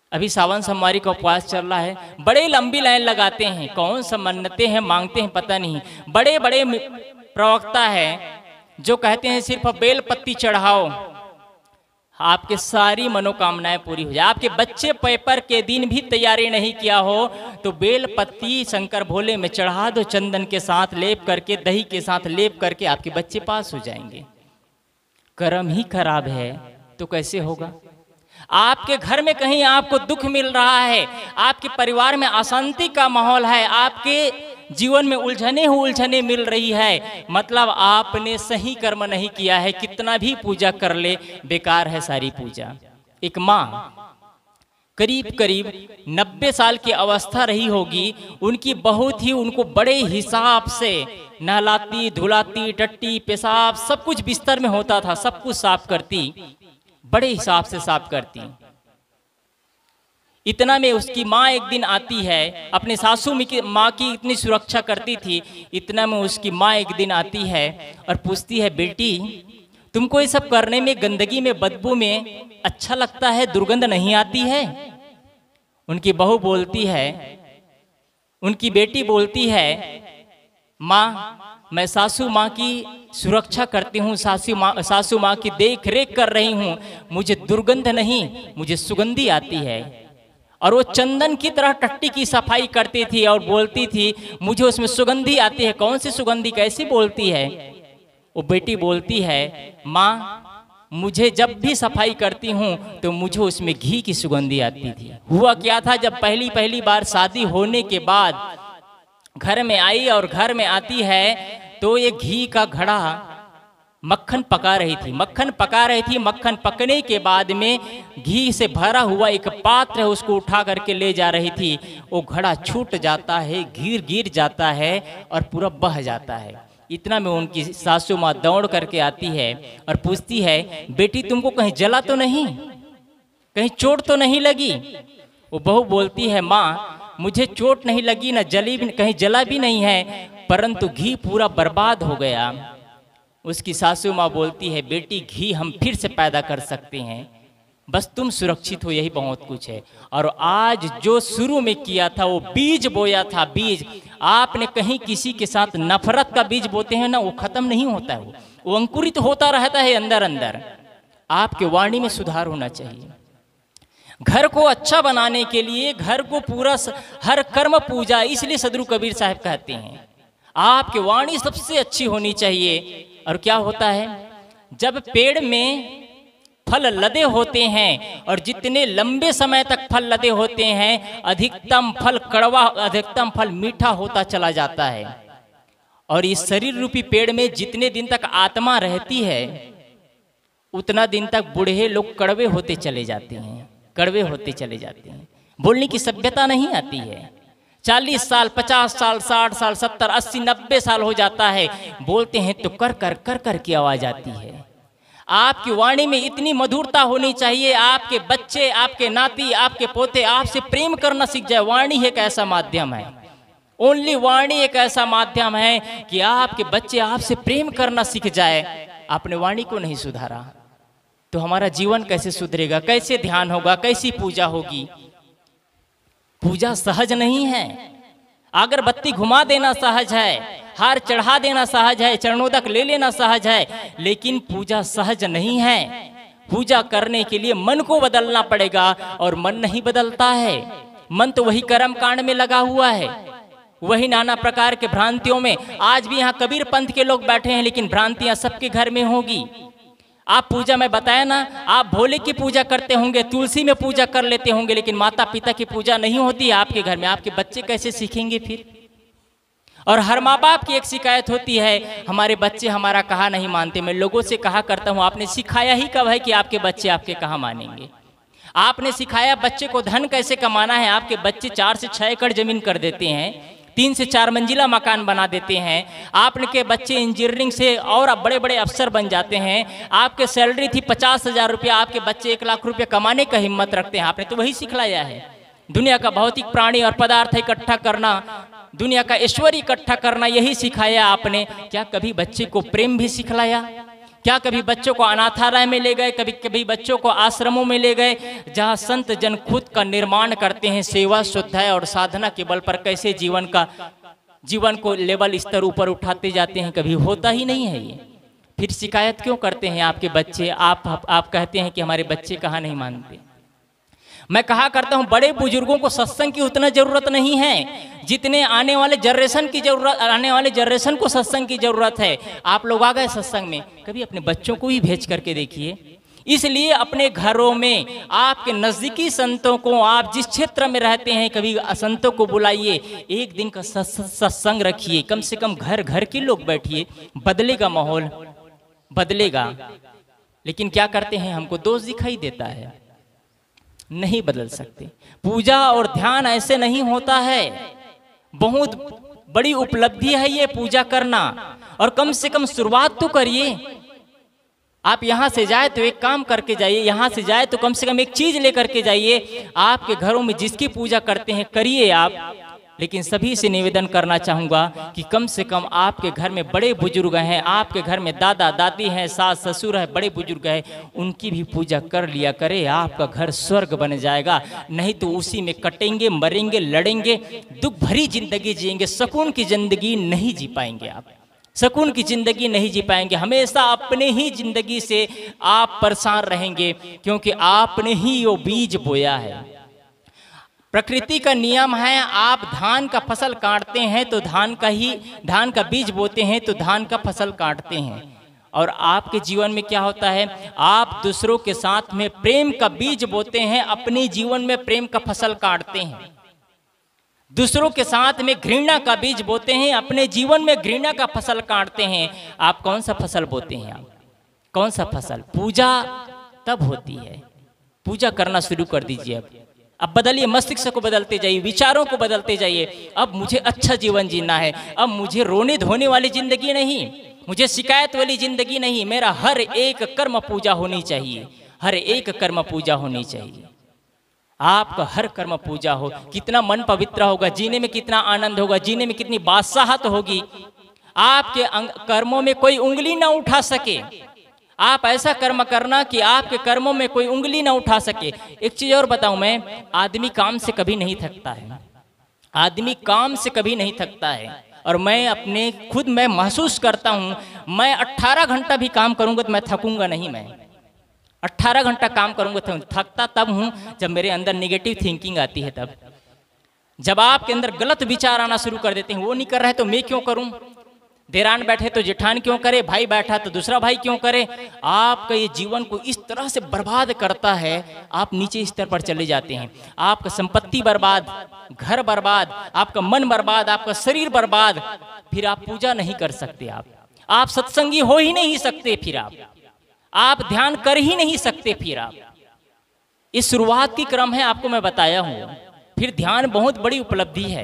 अभी सावन सोमवारी का उपवास चल रहा है, बड़े लंबी लाइन लगाते हैं, कौन सा मन्नते हैं मांगते हैं पता नहीं। बड़े बड़े प्रवक्ता हैं जो कहते हैं सिर्फ बेल पत्ती चढ़ाओ आपके सारी मनोकामनाएं पूरी हो जाए। आपके बच्चे पेपर के दिन भी तैयारी नहीं किया हो तो बेल पत्ती शंकर भोले में चढ़ा दो, चंदन के साथ लेप करके, दही के साथ लेप करके आपके बच्चे पास हो जाएंगे। कर्म ही खराब है तो कैसे होगा? आपके घर में कहीं आपको दुख मिल रहा है, आपके परिवार में अशांति का माहौल है, आपके जीवन में उलझने ही उलझने मिल रही है, मतलब आपने सही कर्म नहीं किया है। कितना भी पूजा कर ले बेकार है सारी पूजा। एक माँ करीब करीब नब्बे साल की अवस्था रही होगी, उनकी बहुत ही उनको बड़े हिसाब से नहलाती धुलाती, टट्टी पेशाब सब कुछ बिस्तर में होता था, सब कुछ साफ करती, बड़े हिसाब से साफ करती। इतना में उसकी माँ एक दिन आती है, अपने सासू माँ की इतनी सुरक्षा करती थी, इतना में उसकी माँ एक दिन आती है और पूछती है, बेटी तुमको ये सब करने में, गंदगी में, बदबू में अच्छा लगता है, दुर्गंध नहीं आती है? उनकी बहू बोलती है, उनकी बेटी बोलती है, माँ मैं सासू माँ की सुरक्षा करती हूँ, सासू माँ सासू माँ की देख रेख कर रही हूँ, मुझे दुर्गंध नहीं, मुझे सुगंधी आती है। और वो चंदन की तरह टट्टी की सफाई करती थी और बोलती थी मुझे उसमें सुगंधी आती है। कौन सी सुगंधी, कैसी बोलती है? वो बेटी बोलती है, माँ मुझे जब भी सफाई करती हूँ तो मुझे उसमें घी की सुगंधी आती थी। हुआ क्या था, जब पहली पहली बार शादी होने के बाद घर में आई और घर में आती है तो ये घी का घड़ा मक्खन पका रही थी, मक्खन पका रही थी। मक्खन पकने के बाद में घी से भरा हुआ एक पात्र है, उसको उठा करके ले जा रही थी। वो घड़ा छूट जाता है, गिर गिर जाता है और पूरा बह जाता है। इतना में उनकी सासू माँ दौड़ करके आती है और पूछती है, बेटी तुमको कहीं जला तो नहीं, कहीं चोट तो नहीं लगी? वो बहू बोलती है, माँ मुझे चोट नहीं लगी, ना जली भी, कहीं जला भी नहीं है, परंतु घी पूरा बर्बाद हो गया। उसकी सासू माँ बोलती है, बेटी घी हम फिर से पैदा कर सकते हैं, बस तुम सुरक्षित हो, यही बहुत कुछ है। और आज जो शुरू में किया था वो बीज बोया था, बीज आपने कहीं किसी के साथ नफरत का बीज बोते हैं ना, वो खत्म नहीं होता है, वो वो अंकुरित तो होता रहता है अंदर अंदर। आपके वाणी में सुधार होना चाहिए। घर को अच्छा बनाने के लिए, घर को पूरा हर कर्म पूजा, इसलिए सदगुरु कबीर साहब कहते हैं आपकी वाणी सबसे अच्छी होनी चाहिए। और क्या होता है, जब पेड़ में फल लदे होते हैं और जितने लंबे समय तक फल लदे होते हैं, अधिकतम फल कड़वा, अधिकतम फल मीठा होता चला जाता है। और इस शरीर रूपी पेड़ में जितने दिन तक आत्मा रहती है उतना दिन तक बूढ़े लोग कड़वे होते चले जाते हैं, कड़वे होते चले जाते हैं, बोलने की सभ्यता नहीं आती है। चालीस साल, पचास साल, साठ साल, सत्तर, अस्सी, नब्बे साल हो जाता है, बोलते हैं तो कर कर कर कर की आवाज आती है। आपकी वाणी में इतनी मधुरता होनी चाहिए, आपके बच्चे, आपके नाती, आपके पोते आपसे प्रेम करना सीख जाए। वाणी एक ऐसा माध्यम है, ओनली वाणी एक ऐसा माध्यम है कि आपके बच्चे आपसे प्रेम करना सीख जाए। आपने वाणी को नहीं सुधारा तो हमारा जीवन कैसे सुधरेगा, कैसे ध्यान होगा, कैसी पूजा होगी? पूजा सहज नहीं है। अगरबत्ती घुमा देना सहज है, हार चढ़ा देना सहज है, चरणोदक ले लेना सहज है, लेकिन पूजा सहज नहीं है। पूजा करने के लिए मन को बदलना पड़ेगा और मन नहीं बदलता है। मन तो वही कर्म कांड में लगा हुआ है, वही नाना प्रकार के भ्रांतियों में। आज भी यहाँ कबीर पंथ के लोग बैठे हैं, लेकिन भ्रांतियां सबके घर में होगी। आप पूजा में बताया ना, आप भोले की पूजा करते होंगे, तुलसी में पूजा कर लेते होंगे, लेकिन माता पिता की पूजा नहीं होती है आपके घर में। आपके बच्चे कैसे सीखेंगे फिर? और हर माँ बाप की एक शिकायत होती है, हमारे बच्चे हमारा कहा नहीं मानते। मैं लोगों से कहा करता हूँ, आपने सिखाया ही कब है कि आपके बच्चे आपके कहा मानेंगे? आपने सिखाया बच्चे को धन कैसे कमाना है, आपके बच्चे चार से छह एकड़ जमीन कर देते हैं, तीन से चार मंजिला मकान बना देते हैं। आपके बच्चे इंजीनियरिंग से और बड़े बड़े अफसर बन जाते हैं। आपके सैलरी थी पचास हजार रुपया, आपके बच्चे एक लाख रुपया कमाने का हिम्मत रखते हैं। आपने तो वही सिखलाया है, दुनिया का भौतिक प्राणी और पदार्थ इकट्ठा करना, दुनिया का ऐश्वर्य इकट्ठा करना, यही सिखाया आपने। क्या कभी बच्चे को प्रेम भी सिखलाया? क्या कभी बच्चों को अनाथालय में ले गए, कभी कभी बच्चों को आश्रमों में ले गए, जहाँ संत जन खुद का निर्माण करते हैं सेवा, शुद्धाई और साधना के बल पर कैसे जीवन का जीवन को लेवल स्तर ऊपर उठाते जाते हैं। कभी होता ही नहीं है ये। फिर शिकायत क्यों करते हैं आपके बच्चे? आप आप कहते हैं कि हमारे बच्चे कहाँ नहीं मानते। मैं कहा करता हूँ बड़े बुजुर्गों को सत्संग की उतना जरूरत नहीं है जितने आने वाले जनरेशन की जरूरत आने वाले जनरेशन को सत्संग की जरूरत है। आप लोग आ गए सत्संग में, कभी अपने बच्चों को भी भेज करके देखिए। इसलिए अपने घरों में आपके नज़दीकी संतों को, आप जिस क्षेत्र में रहते हैं, कभी संतों को बुलाइए, एक दिन का सत्संग रखिए, कम से कम घर घर के लोग बैठिए, बदलेगा माहौल, बदलेगा। लेकिन क्या करते हैं, हमको दोष दिखाई देता है, नहीं बदल सकते। पूजा और ध्यान ऐसे नहीं होता है। बहुत बड़ी उपलब्धि है ये पूजा करना, और कम से कम शुरुआत तो करिए। आप यहाँ से जाए तो एक काम करके जाइए, यहाँ से जाए तो कम से कम एक चीज लेकर के जाइए। आपके घरों में जिसकी पूजा करते हैं करिए आप, लेकिन सभी से निवेदन करना चाहूँगा कि कम से कम आपके घर में बड़े बुजुर्ग हैं, आपके घर में दादा दादी हैं, सास ससुर है, बड़े बुजुर्ग हैं, उनकी भी पूजा कर लिया करे। आपका घर स्वर्ग बन जाएगा। नहीं तो उसी में कटेंगे, मरेंगे, लड़ेंगे, दुख भरी जिंदगी जिएंगे, सुकून की जिंदगी नहीं जी पाएंगे। आप सुकून की जिंदगी नहीं जी पाएंगे। हमेशा अपने ही जिंदगी से आप परेशान रहेंगे, क्योंकि आपने ही वो बीज बोया है। प्रकृति का नियम है, आप धान का फसल काटते हैं तो धान का ही धान का बीज बोते हैं तो धान का फसल काटते हैं। और आपके जीवन में क्या होता है, आप दूसरों के साथ में प्रेम का बीज बोते हैं, अपने जीवन में प्रेम का फसल काटते हैं। दूसरों के साथ में घृणा का बीज बोते हैं, अपने जीवन में घृणा का फसल काटते हैं। आप कौन सा फसल बोते हैं? आप कौन सा फसल? पूजा तब होती है। पूजा करना शुरू कर दीजिए। अब अब बदलिए, मस्तिष्क को बदलते जाइए, विचारों को बदलते जाइए। अब मुझे अच्छा जीवन जीना है, अब मुझे रोने धोने वाली जिंदगी नहीं, मुझे शिकायत वाली जिंदगी नहीं। मेरा हर एक कर्म पूजा होनी चाहिए, हर एक कर्म पूजा होनी चाहिए। आपका हर कर्म पूजा हो, कितना मन पवित्र होगा, जीने में कितना आनंद होगा, जीने में कितनी बादशाहत होगी। आपके कर्मों में कोई उंगली ना उठा सके। आप ऐसा कर्म करना कि आपके कर्मों में कोई उंगली ना उठा सके। एक चीज और बताऊं मैं, आदमी काम से कभी नहीं थकता है, आदमी काम से कभी नहीं थकता है। और मैं अपने खुद मैं महसूस करता हूं, मैं अट्ठारह घंटा भी काम करूंगा तो मैं थकूंगा नहीं। मैं अट्ठारह घंटा काम करूंगा तो थकता तब हूं जब मेरे अंदर नेगेटिव थिंकिंग आती है। तब जब आपके अंदर गलत विचार आना शुरू कर देते हैं, वो नहीं कर रहे तो मैं क्यों करूं, देरान बैठे तो जेठान क्यों करे, भाई बैठा तो दूसरा भाई क्यों करे। आपका ये जीवन को इस तरह से बर्बाद करता है, आप नीचे स्तर पर चले जाते हैं। आपका संपत्ति बर्बाद, घर बर्बाद, आपका मन बर्बाद, आपका शरीर बर्बाद। फिर आप पूजा नहीं कर सकते, आप आप सत्संगी हो ही नहीं सकते, फिर आप आप ध्यान कर ही नहीं सकते। फिर आप इस शुरुआत की क्रम है, आपको मैं बताया हूं। फिर ध्यान बहुत बड़ी उपलब्धि है।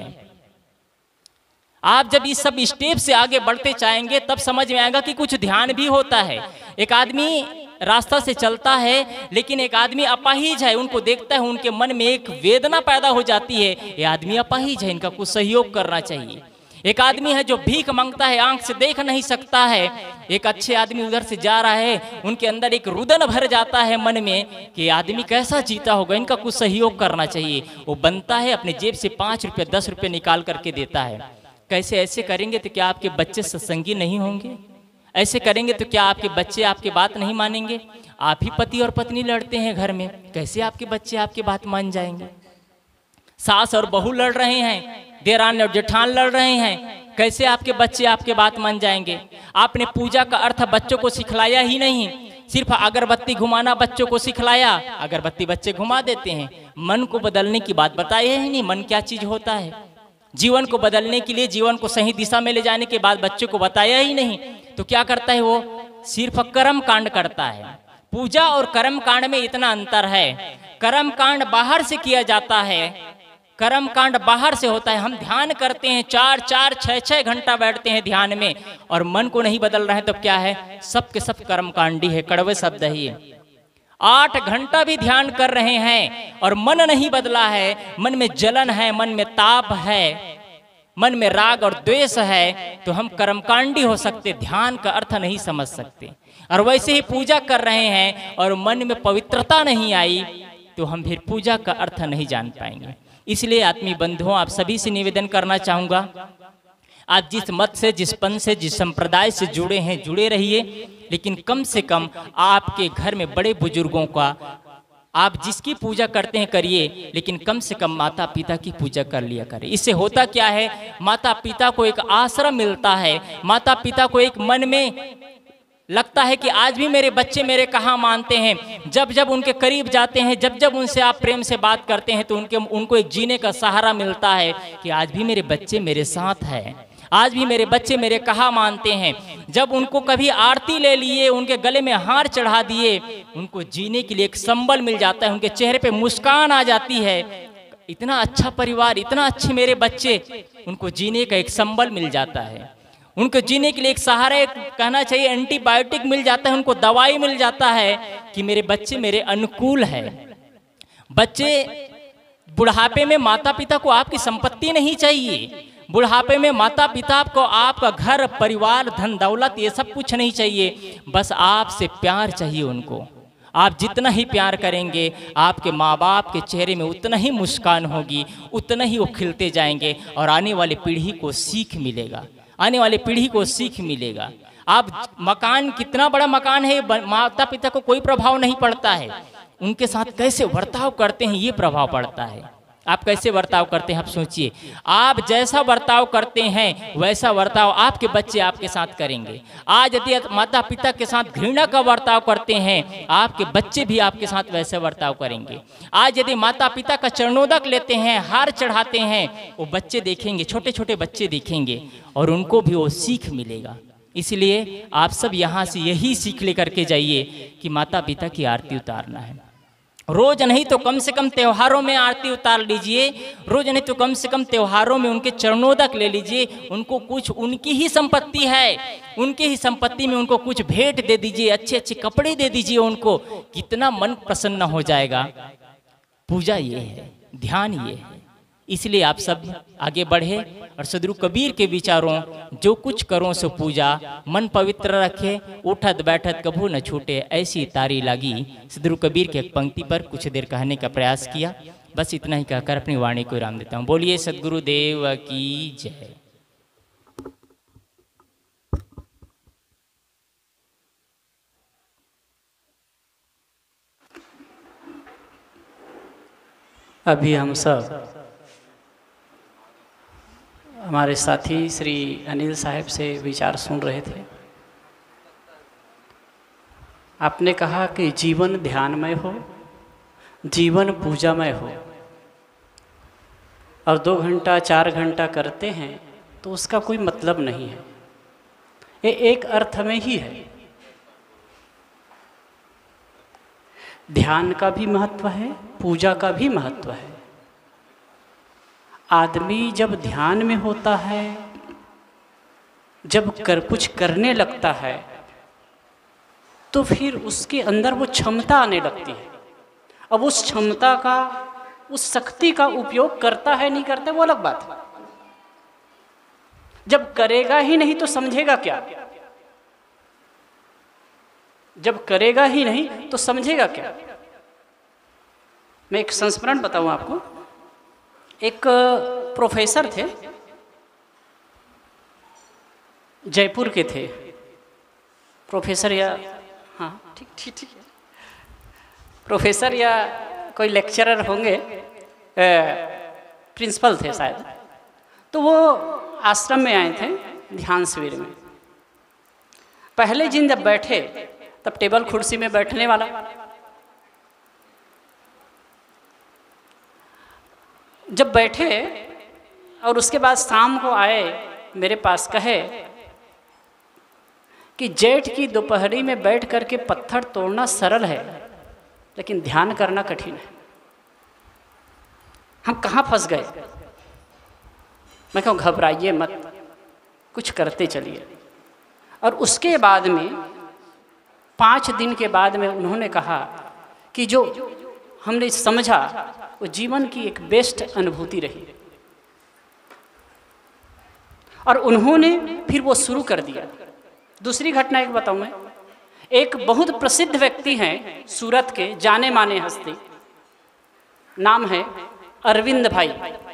आप जब इस सब स्टेप से आगे बढ़ते जाएंगे तब समझ में आएगा कि कुछ ध्यान भी होता है। एक आदमी रास्ता से चलता है, लेकिन एक आदमी अपाहिज है, उनको देखता है, उनके मन में एक वेदना पैदा हो जाती है, ये आदमी अपाहिज है, इनका कुछ सहयोग करना चाहिए। एक आदमी है जो भीख मांगता है, आंख से देख नहीं सकता है, एक अच्छे आदमी उधर से जा रहा है, उनके अंदर एक रुदन भर जाता है मन में कि आदमी कैसा जीता होगा, इनका कुछ सहयोग करना चाहिए। वो बनता है, अपने जेब से पाँच रुपये दस रुपये निकाल करके देता है। कैसे ऐसे करेंगे तो क्या आपके बच्चे सत्संगी नहीं होंगे? ऐसे करेंगे तो क्या आपके बच्चे आपकी बात नहीं मानेंगे? आप ही पति और पत्नी लड़ते हैं घर में, कैसे आपके बच्चे आपकी बात मान जाएंगे? सास और बहू लड़ रहे हैं, देरान और जेठान लड़ रहे हैं, कैसे आपके बच्चे आपके बात मान जाएंगे? आपने पूजा का अर्थ बच्चों को सिखलाया ही नहीं, सिर्फ अगरबत्ती घुमाना बच्चों को सिखलाया, अगरबत्ती बच्चे घुमा देते हैं। मन को बदलने की बात बताई ही नहीं, मन क्या चीज होता है। जीवन को बदलने के लिए, जीवन को सही दिशा में ले जाने के बाद बच्चों को बताया ही नहीं, तो क्या करता है वो? सिर्फ कर्म कांड करता है। पूजा और कर्म कांड में इतना अंतर है। कर्म कांड बाहर से किया जाता है, कर्म कांड बाहर से होता है। हम ध्यान करते हैं, चार चार छह छह घंटा बैठते हैं ध्यान में, और मन को नहीं बदल रहे हैं, तब क्या है? सब के सब कर्म कांडी है, कड़वे शब्द है ये। आठ घंटा भी ध्यान कर रहे हैं और मन नहीं बदला है, मन में जलन है, मन में ताप है, मन में राग और द्वेष है, तो हम कर्मकांडी हो सकते, ध्यान का अर्थ नहीं समझ सकते। और वैसे ही पूजा कर रहे हैं और मन में पवित्रता नहीं आई तो हम फिर पूजा का अर्थ नहीं जान पाएंगे। इसलिए आत्मीय बंधुओं, आप सभी से निवेदन करना चाहूँगा, आप जिस मत से, जिस पंथ से, जिस संप्रदाय से जुड़े हैं जुड़े रहिए, लेकिन कम से कम आपके घर में बड़े बुजुर्गों का आप जिसकी पूजा करते हैं करिए, लेकिन कम से कम माता पिता की पूजा कर लिया करें। इससे होता क्या है, माता पिता को एक आश्रय मिलता है, माता पिता को एक मन में लगता है कि आज भी मेरे बच्चे मेरे कहाँ मानते हैं। जब जब उनके करीब जाते हैं, जब जब उनसे आप प्रेम से बात करते हैं तो उनके उनको एक जीने का सहारा मिलता है कि आज भी मेरे बच्चे मेरे साथ हैं, आज भी मेरे बच्चे मेरे कहा मानते हैं। जब उनको कभी आरती ले लिए, उनके गले में हार चढ़ा दिए, उनको जीने के लिए एक संबल मिल जाता है, उनके चेहरे पे मुस्कान आ जाती है। इतना अच्छा परिवार, इतना अच्छे मेरे बच्चे, उनको जीने का एक संबल मिल जाता है, उनको जीने के लिए एक सहारा, एक कहना चाहिए एंटीबायोटिक मिल जाता है, उनको दवाई मिल जाता है कि मेरे बच्चे मेरे अनुकूल है। बच्चे बुढ़ापे में माता पिता को आपकी संपत्ति नहीं चाहिए, बुढ़ापे में माता पिता को आपका घर परिवार धन दौलत ये सब कुछ नहीं चाहिए, बस आपसे प्यार चाहिए उनको। आप जितना ही प्यार करेंगे आपके माँ बाप के चेहरे में उतना ही मुस्कान होगी, उतना ही वो खिलते जाएंगे और आने वाली पीढ़ी को सीख मिलेगा, आने वाली पीढ़ी को सीख मिलेगा। आप मकान कितना बड़ा मकान है, माता पिता को कोई प्रभाव नहीं पड़ता है, उनके साथ कैसे बर्ताव करते हैं ये प्रभाव पड़ता है। आप कैसे बर्ताव करते हैं आप सोचिए, आप जैसा बर्ताव करते हैं वैसा बर्ताव आपके बच्चे आपके साथ करेंगे। आज यदि माता पिता के साथ घृणा का बर्ताव करते हैं, आपके बच्चे भी आपके साथ वैसा बर्ताव करेंगे। आज यदि माता पिता का चरणोदक लेते हैं, हार चढ़ाते हैं, वो बच्चे देखेंगे, छोटे छोटे बच्चे देखेंगे और उनको भी वो सीख मिलेगा। इसलिए आप सब यहाँ से यही सीख लेकर के जाइए कि माता पिता की आरती उतारना है। रोज नहीं तो कम से कम त्योहारों में आरती उतार लीजिए, रोज नहीं तो कम से कम त्योहारों में उनके चरणोदक ले लीजिए। उनको कुछ, उनकी ही संपत्ति है, उनकी ही संपत्ति में उनको कुछ भेंट दे दीजिए, अच्छे अच्छे कपड़े दे दीजिए उनको, कितना मन प्रसन्न हो जाएगा। पूजा ये है, ध्यान ये है। इसलिए आप सब आगे बढ़े और सदगुरु कबीर के विचारों जो कुछ करो सो पूजा, मन पवित्र रखे, उठत बैठत कभू न छूटे, ऐसी तारी लगी। सदगुरु कबीर के एक पंक्ति पर कुछ देर कहने का प्रयास किया, बस इतना ही कहकर अपनी वाणी को विराम देता हूँ। बोलिए सदगुरु देव की जय। अभी हम सब हमारे साथी श्री अनिल साहब से विचार सुन रहे थे। आपने कहा कि जीवन ध्यानमय हो, जीवन पूजामय हो, और दो घंटा चार घंटा करते हैं तो उसका कोई मतलब नहीं है। ये एक अर्थ में ही है। ध्यान का भी महत्व है, पूजा का भी महत्व है। आदमी जब ध्यान में होता है, जब कर कुछ करने लगता है, तो फिर उसके अंदर वो क्षमता आने लगती है। अब उस क्षमता का, उस शक्ति का उपयोग करता है नहीं करता वो अलग बात है। जब करेगा ही नहीं तो समझेगा क्या? जब करेगा ही नहीं तो समझेगा क्या? मैं एक संस्मरण बताऊं आपको। एक प्रोफेसर थे, जयपुर के थे प्रोफेसर, या हाँ ठीक ठीक ठीक प्रोफेसर या कोई लेक्चरर होंगे, प्रिंसिपल थे शायद। तो वो आश्रम में आए थे ध्यान शिविर में। पहले दिन जब बैठे तब टेबल कुर्सी में बैठने वाला, जब बैठे और उसके बाद शाम को आए मेरे पास, कहे कि जेठ की दोपहरी में बैठ करके पत्थर तोड़ना सरल है लेकिन ध्यान करना कठिन है। हम कहाँ फंस गए? मैं कहूँ घबराइए मत, कुछ करते चलिए। और उसके बाद में पाँच दिन के बाद में उन्होंने कहा कि जो हमने समझा वो जीवन की एक बेस्ट अनुभूति रही। और उन्होंने फिर वो शुरू कर दिया। दूसरी घटना एक बताऊं मैं, एक बहुत प्रसिद्ध व्यक्ति हैं सूरत के, जाने माने हस्ती, नाम है अरविंद भाई।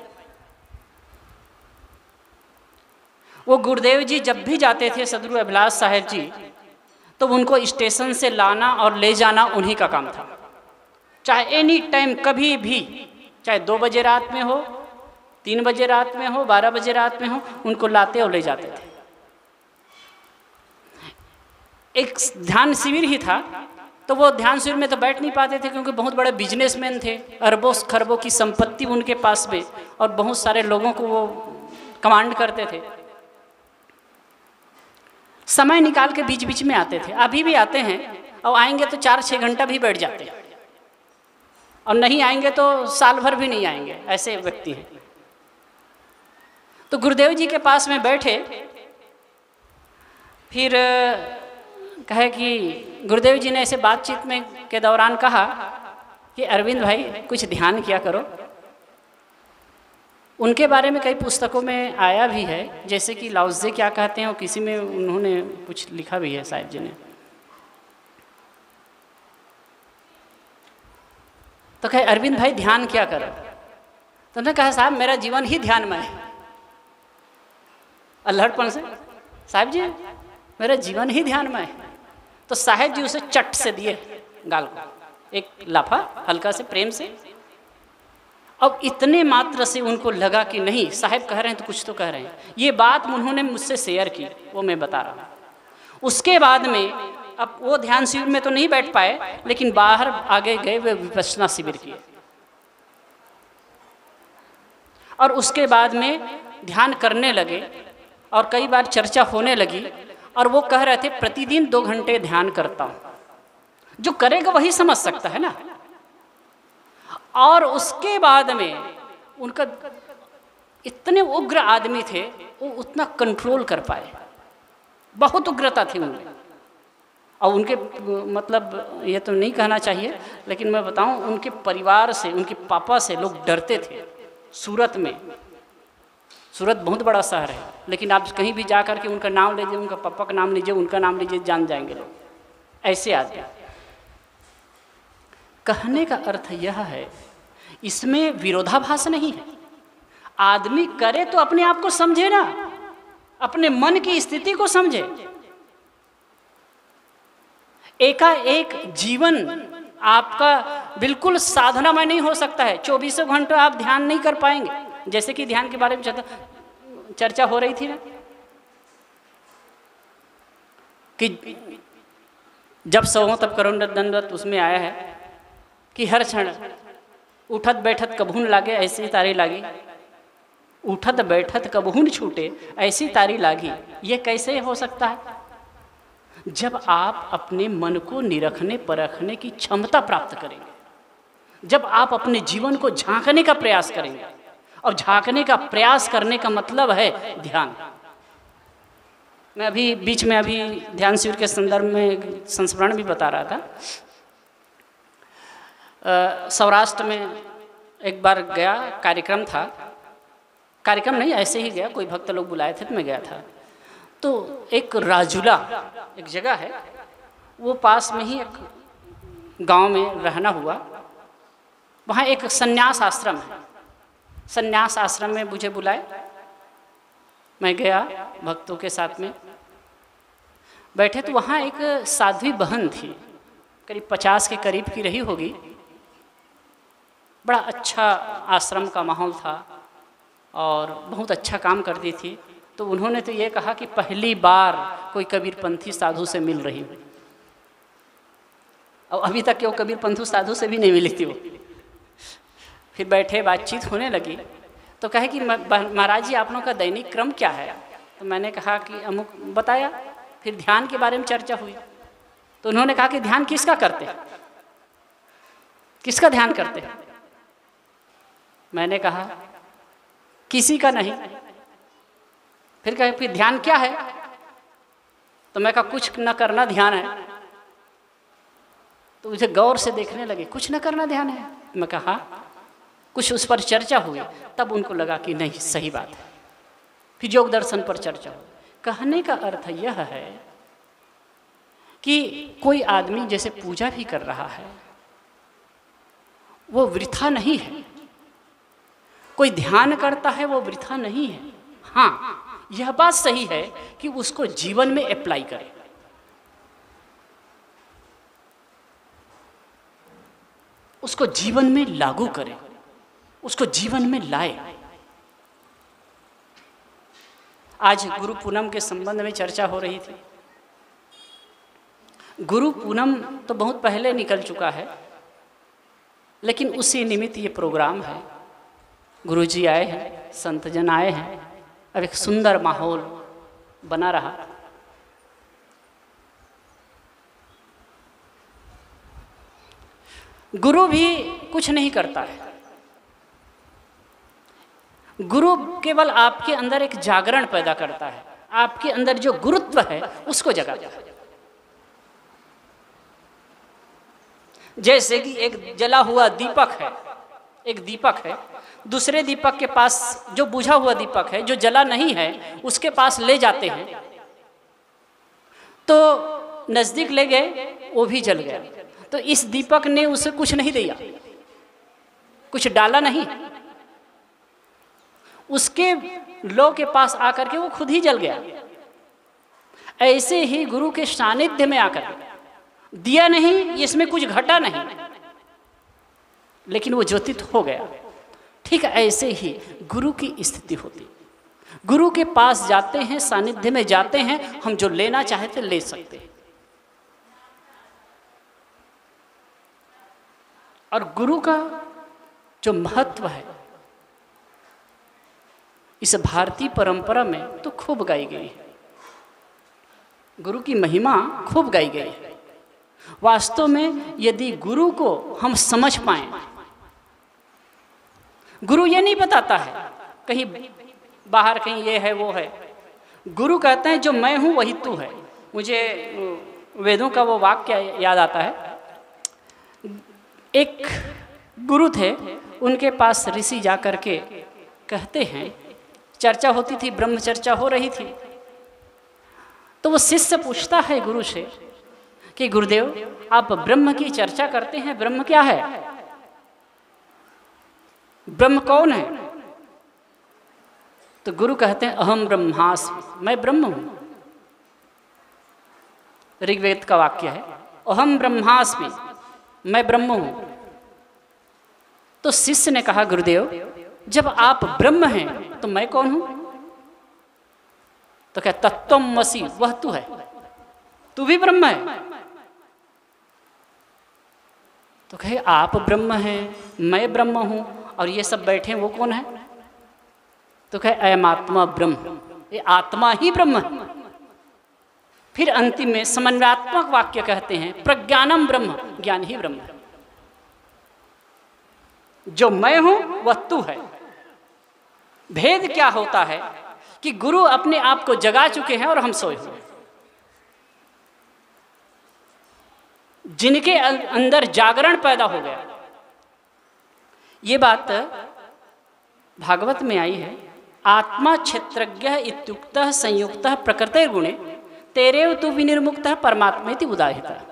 वो गुरुदेव जी जब भी जाते थे सदगुरु अभिलाष साहेब जी, तो उनको स्टेशन से लाना और ले जाना उन्हीं का काम था। चाहे एनी टाइम, कभी भी, चाहे दो बजे रात में हो, तीन बजे रात में हो, बारह बजे रात में हो, उनको लाते और ले जाते थे। एक ध्यान शिविर ही था, तो वो ध्यान शिविर में तो बैठ नहीं पाते थे क्योंकि बहुत बड़े बिजनेसमैन थे, अरबों खरबों की संपत्ति उनके पास में, और बहुत सारे लोगों को वो कमांड करते थे। समय निकाल के बीच बीच में आते थे, अभी भी आते हैं, और आएंगे तो चार छः घंटा भी बैठ जाते हैं, और नहीं आएंगे तो साल भर भी नहीं आएंगे, ऐसे व्यक्ति हैं। तो गुरुदेव जी के पास में बैठे, फिर कहे कि गुरुदेव जी ने ऐसे बातचीत में के दौरान कहा कि अरविंद भाई कुछ ध्यान किया करो। उनके बारे में कई पुस्तकों में आया भी है, जैसे कि लाओत्से क्या कहते हैं, और किसी में उन्होंने कुछ लिखा भी है साहिब जी ने। तो कहे अरविंद भाई ध्यान क्या करो। तो उन्होंने कहा साहब मेरा जीवन ही ध्यानमय है। अल्हड़पन से, साहब जी मेरा जीवन ही ध्यानमय है। तो साहेब जी उसे चट से दिए गाल को, एक लाफा हल्का से प्रेम से। अब इतने मात्र से उनको लगा कि नहीं, साहेब कह रहे हैं तो कुछ तो कह रहे हैं। ये बात उन्होंने मुझसे शेयर की, वो मैं बता रहा हूँ। उसके बाद में अब वो ध्यान शिविर में तो नहीं बैठ पाए, लेकिन बाहर आगे गए, वे विपश्यना शिविर किए, और उसके बाद में ध्यान करने लगे, और कई बार चर्चा होने लगी, और वो कह रहे थे प्रतिदिन दो घंटे ध्यान करता हूँ। जो करेगा वही समझ सकता है ना। और उसके बाद में उनका इतने उग्र आदमी थे, वो उतना कंट्रोल कर पाए, बहुत उग्रता थी उनमें। और उनके मतलब ये तो नहीं कहना चाहिए, लेकिन मैं बताऊं, उनके परिवार से, उनके पापा से लोग डरते थे। सूरत में, सूरत बहुत बड़ा शहर है, लेकिन आप कहीं भी जा कर के उनका नाम लीजिए, उनका पापा का नाम लीजिए, उनका नाम लीजिए, जान जाएंगे लोग, ऐसे आदमी। कहने का अर्थ यह है, इसमें विरोधाभास नहीं है। आदमी करे तो अपने आप को समझे ना, अपने मन की स्थिति को समझे। एकाएक जीवन आपका बिल्कुल साधनामय नहीं हो सकता है। चौबीसों घंटे आप ध्यान नहीं कर पाएंगे। जैसे कि ध्यान के बारे में चर्चा हो रही थी ना, कि जब सौ तब करो दंडवत, उसमें आया है कि हर क्षण उठत बैठत कबहून लागे ऐसी तारी लागी, उठत बैठत कबहून छूटे ऐसी तारी लागी। ये कैसे हो सकता है? जब आप अपने मन को निरखने परखने की क्षमता प्राप्त करेंगे, जब आप अपने जीवन को झांकने का प्रयास करेंगे, और झांकने का प्रयास करने का मतलब है ध्यान। मैं अभी बीच में अभी ध्यान शिविर के संदर्भ में संस्मरण भी बता रहा था। सौराष्ट्र में एक बार गया, कार्यक्रम था, कार्यक्रम नहीं ऐसे ही गया, कोई भक्त लोग बुलाए थे तो मैं गया था। तो एक राजुला एक जगह है, वो पास में ही एक गांव में रहना हुआ, वहाँ एक सन्यास आश्रम है। सन्यास आश्रम में मुझे बुलाए, मैं गया भक्तों के साथ में बैठे। तो वहाँ एक साध्वी बहन थी, करीब पचास के करीब की रही होगी। बड़ा अच्छा आश्रम का माहौल था और बहुत अच्छा काम करती थी। तो उन्होंने तो ये कहा कि पहली बार कोई कबीरपंथी साधु से मिल रही हूँ, और अभी तक वो कबीरपंथी साधु से भी नहीं मिली थी वो। फिर बैठे, बातचीत होने लगी, तो कहे कि महाराज जी आप लोगों का दैनिक क्रम क्या है? तो मैंने कहा कि अमुक बताया। फिर ध्यान के बारे में चर्चा हुई, तो उन्होंने कहा कि ध्यान किसका करते हैं, किसका ध्यान करते हैं? मैंने कहा किसी का नहीं। फिर कहे फिर ध्यान क्या है? तो मैं कहा कुछ न करना ध्यान है। तो मुझे गौर से देखने लगे, कुछ न करना ध्यान है? मैं कहा कुछ उस पर चर्चा हुई, तब उनको लगा कि नहीं सही बात है। फिर योग दर्शन पर चर्चा हुई। कहने का अर्थ यह है कि कोई आदमी जैसे पूजा भी कर रहा है वो वृथा नहीं है, कोई ध्यान करता है वो वृथा नहीं है। हाँ, यह बात सही है कि उसको जीवन में अप्लाई करे। उसको जीवन में लागू करे, उसको जीवन में लाए। आज गुरु पूनम के संबंध में चर्चा हो रही थी। गुरु पूनम तो बहुत पहले निकल चुका है, लेकिन उसी निमित्त ये प्रोग्राम है। गुरुजी आए हैं, संतजन आए हैं, अब एक सुंदर माहौल बना रहा। गुरु भी कुछ नहीं करता है, गुरु केवल आपके अंदर एक जागरण पैदा करता है, आपके अंदर जो गुरुत्व है उसको जगाता है। जैसे कि एक जला हुआ दीपक है, एक दीपक है, दूसरे दीपक के पास जो बुझा हुआ दीपक है, जो जला नहीं है, उसके पास ले जाते हैं तो नज़दीक ले गए, वो भी जल गया। तो इस दीपक ने उसे कुछ नहीं दिया, कुछ डाला नहीं, उसके लो के पास आकर के वो खुद ही जल गया। ऐसे ही गुरु के सानिध्य में आकर दिया नहीं, इसमें कुछ घटा नहीं, लेकिन वो ज्योतित हो गया। ठीक ऐसे ही गुरु की स्थिति होती। गुरु के पास जाते हैं, सानिध्य में जाते हैं, हम जो लेना चाहते ले सकते हैं। और गुरु का जो महत्व है इस भारतीय परंपरा में तो खूब गाई गई है। गुरु की महिमा खूब गाई गई है। वास्तव में यदि गुरु को हम समझ पाएं, गुरु ये नहीं बताता है कहीं बाहर कहीं ये है वो है। गुरु कहते हैं जो मैं हूं वही तू है। मुझे वेदों का वो वाक्य याद आता है। एक गुरु थे, उनके पास ऋषि जा कर के कहते हैं, चर्चा होती थी, ब्रह्म चर्चा हो रही थी, तो वो शिष्य पूछता है गुरु से कि गुरुदेव आप ब्रह्म की चर्चा करते हैं, ब्रह्म क्या है, ब्रह्म कौन है? तो गुरु कहते हैं अहम ब्रह्मास्मि, मैं ब्रह्म हूं। ऋग्वेद का वाक्य है, अहम ब्रह्मास्मि, मैं ब्रह्म हूं। तो शिष्य ने कहा गुरुदेव जब आप ब्रह्म हैं तो मैं कौन हूं? तो क्या तत्त्वमसि, वह तू है, तू भी ब्रह्म है। तो कहे आप ब्रह्म हैं, मैं ब्रह्म हूं, और ये सब बैठे वो कौन है? तो कहे अयम आत्मा ब्रह्म, ये आत्मा ही ब्रह्म है। फिर अंतिम में समन्वयात्मक वाक्य कहते हैं प्रज्ञानम ब्रह्म, ज्ञान ही ब्रह्म है। जो मैं हूं वह तू है। भेद क्या होता है कि गुरु अपने आप को जगा चुके हैं और हम सोए हुए हैं। जिनके अंदर जागरण पैदा हो गया। ये बात भागवत में आई है, आत्मा क्षेत्रज्ञ इत्युक्तः संयुक्तः प्रकृतिर्गुणे तेरेव तु विनिर्मुक्तः परमात्मेति उदाहृतः।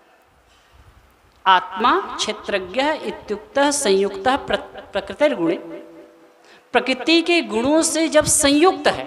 आत्मा क्षेत्रज्ञ इत्युक्तः संयुक्तः प्रकृतिर्गुणे, प्रकृति के गुणों से जब संयुक्त है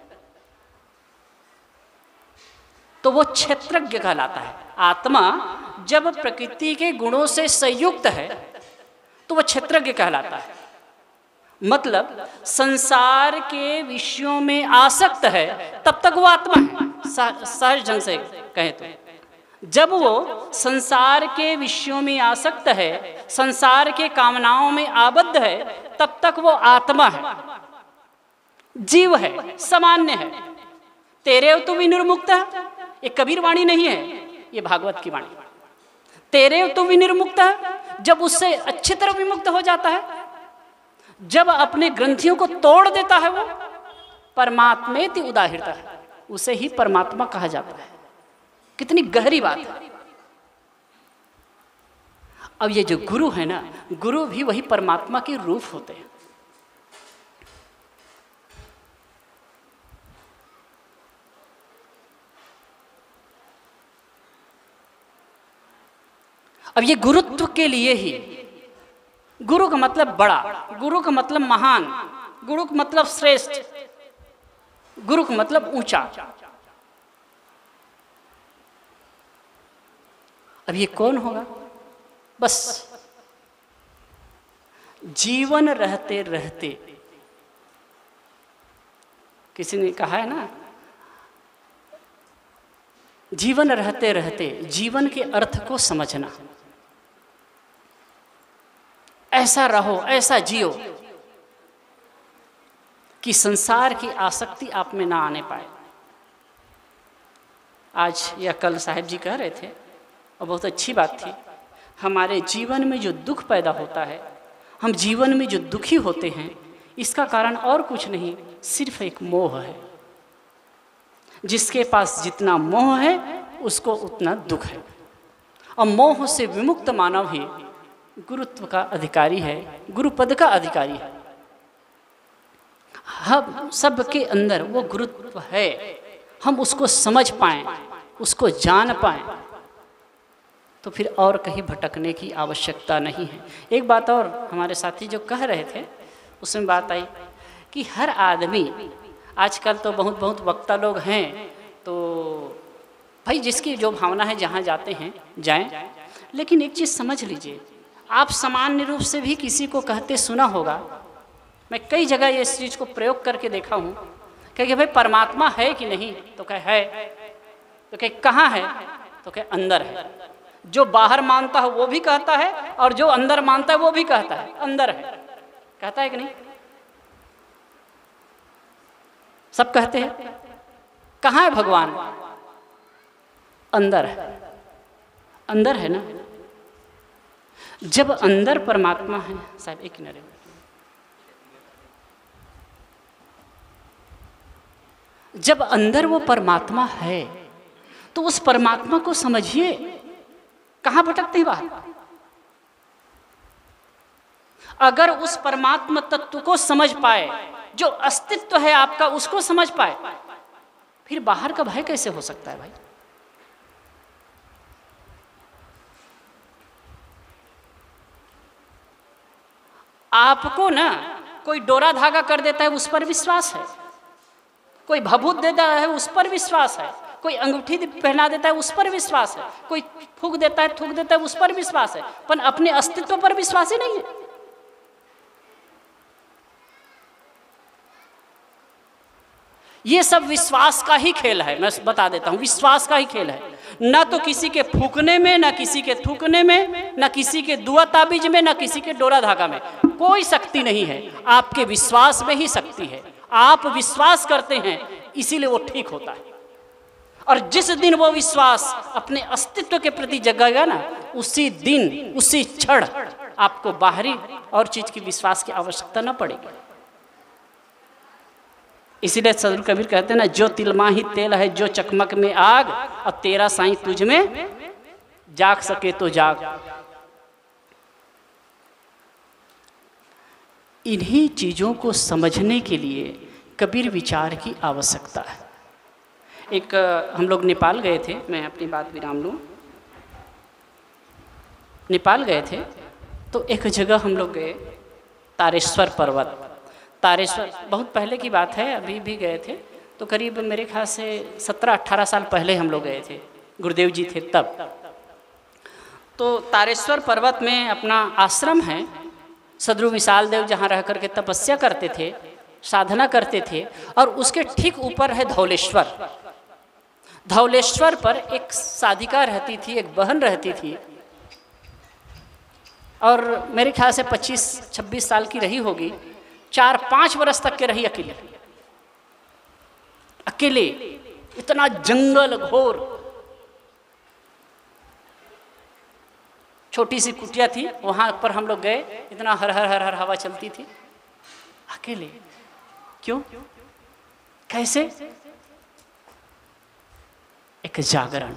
तो वो क्षेत्रज्ञ कहलाता है। आत्मा जब प्रकृति के गुणों से संयुक्त है तो वह क्षेत्रज्ञ कहलाता है। मतलब संसार के विषयों में आसक्त है तब तक वो आत्मा है। सहज ढंग से कहें तो जब वो संसार के विषयों में आसक्त है, संसार के कामनाओं में आबद्ध है, तब तक वो आत्मा है, जीव है, सामान्य है। तेरे तो विनिर्मुक्त है, ये कबीर वाणी नहीं है, ये भागवत की वाणी। तेरे तो विनिर्मुक्त है, जब उससे अच्छी तरह विमुक्त हो जाता है, जब अपने ग्रंथियों को तोड़ देता है, वो परमात्मेति उदाहृत है, उसे ही परमात्मा कहा जाता है। कितनी गहरी बात है। अब ये जो गुरु है ना, गुरु भी वही परमात्मा के रूप होते हैं। अब ये गुरुत्व के लिए ही, गुरु का मतलब बड़ा, गुरु का मतलब महान, गुरु का मतलब श्रेष्ठ, गुरु का मतलब ऊंचा। अब ये कौन होगा? बस जीवन रहते रहते, किसी ने कहा है ना, जीवन रहते रहते जीवन के अर्थ को समझना, ऐसा रहो, ऐसा जियो कि संसार की आसक्ति आप में ना आने पाए। आज या कल साहब जी कह रहे थे और बहुत अच्छी बात थी, हमारे जीवन में जो दुख पैदा होता है, हम जीवन में जो दुखी होते हैं, इसका कारण और कुछ नहीं, सिर्फ एक मोह है। जिसके पास जितना मोह है उसको उतना दुख है, और मोह से विमुक्त मानव ही गुरुत्व का अधिकारी है, गुरुपद का अधिकारी है। हम सब के अंदर वो गुरुत्व है, हम उसको समझ पाएं, उसको जान पाएं, तो फिर और कहीं भटकने की आवश्यकता नहीं है। एक बात और हमारे साथी जो कह रहे थे, उसमें बात आई कि हर आदमी, आजकल तो बहुत बहुत वक्ता लोग हैं, तो भाई जिसकी जो भावना है जहाँ जाते हैं जाएं, लेकिन एक चीज़ समझ लीजिए, आप सामान्य रूप से भी किसी को कहते सुना होगा, मैं कई जगह ये इस चीज़ को प्रयोग करके देखा हूँ, कहे भाई परमात्मा है कि नहीं, तो कहे है, तो कहे कहाँ है, तो कहे अंदर है। जो बाहर मानता है वो भी कहता है, और जो अंदर मानता है वो भी कहता है अंदर है। कहता है कि नहीं? सब कहते हैं। कहाँ है भगवान? अंदर है, अंदर है ना। जब अंदर परमात्मा है, साहब एक किनारे, जब अंदर वो परमात्मा है तो उस परमात्मा को समझिए, कहाँ भटकते हैं बाहर। अगर उस परमात्मा तत्व को समझ पाए, जो अस्तित्व है आपका उसको समझ पाए, फिर बाहर का भय कैसे हो सकता है भाई? आपको ना कोई डोरा धागा कर देता है उस पर विश्वास है, कोई भभूत देता है उस पर विश्वास है, कोई अंगूठी पहना देता है उस पर विश्वास है, कोई फूक देता है थूक देता है उस पर विश्वास है, पर अपने अस्तित्व पर विश्वास ही नहीं है। ये सब विश्वास का ही खेल है, मैं बता देता हूँ, विश्वास का ही खेल है। ना तो किसी के फूकने में, ना किसी के थूकने में, ना किसी के दुआ ताबीज में, ना किसी के डोरा धागा में कोई शक्ति नहीं है। आपके विश्वास में ही शक्ति है। आप विश्वास करते हैं इसीलिए वो ठीक होता है, और जिस दिन वो विश्वास अपने अस्तित्व के प्रति जगेगा ना, उसी दिन उसी क्षण आपको बाहरी और चीज की विश्वास की आवश्यकता न पड़ेगी। इसीलिए सदगुरु कबीर कहते हैं ना, जो तिलमा ही तेल है जो चकमक में आग, अब तेरा साईं तुझ में जाग सके तो जाग। इन्हीं चीजों को समझने के लिए कबीर विचार की आवश्यकता है। एक हम लोग नेपाल गए थे, मैं अपनी बात विराम लूँ। नेपाल गए थे तो एक जगह हम लोग गए, तारेश्वर पर्वत। तारेश्वर बहुत पहले की बात है, अभी भी गए थे तो करीब मेरे ख्याल से सत्रह अट्ठारह साल पहले हम लोग गए थे, गुरुदेव जी थे तब। तो तारेश्वर पर्वत में अपना आश्रम है, सदगुरु विशाल देव जहाँ रह करके तपस्या करते थे, साधना करते थे, और उसके ठीक ऊपर है धौलेश्वर। धौलेश्वर पर एक साधिका रहती थी, एक बहन रहती थी, और मेरे ख्याल से पच्चीस छब्बीस साल की रही होगी। चार पांच वर्ष तक के रही अकेले अकेले इतना जंगल घोर, छोटी सी कुटिया थी, वहां पर हम लोग गए, इतना हर हर हर हर हवा चलती थी, अकेले। क्यों? कैसे? एक जागरण,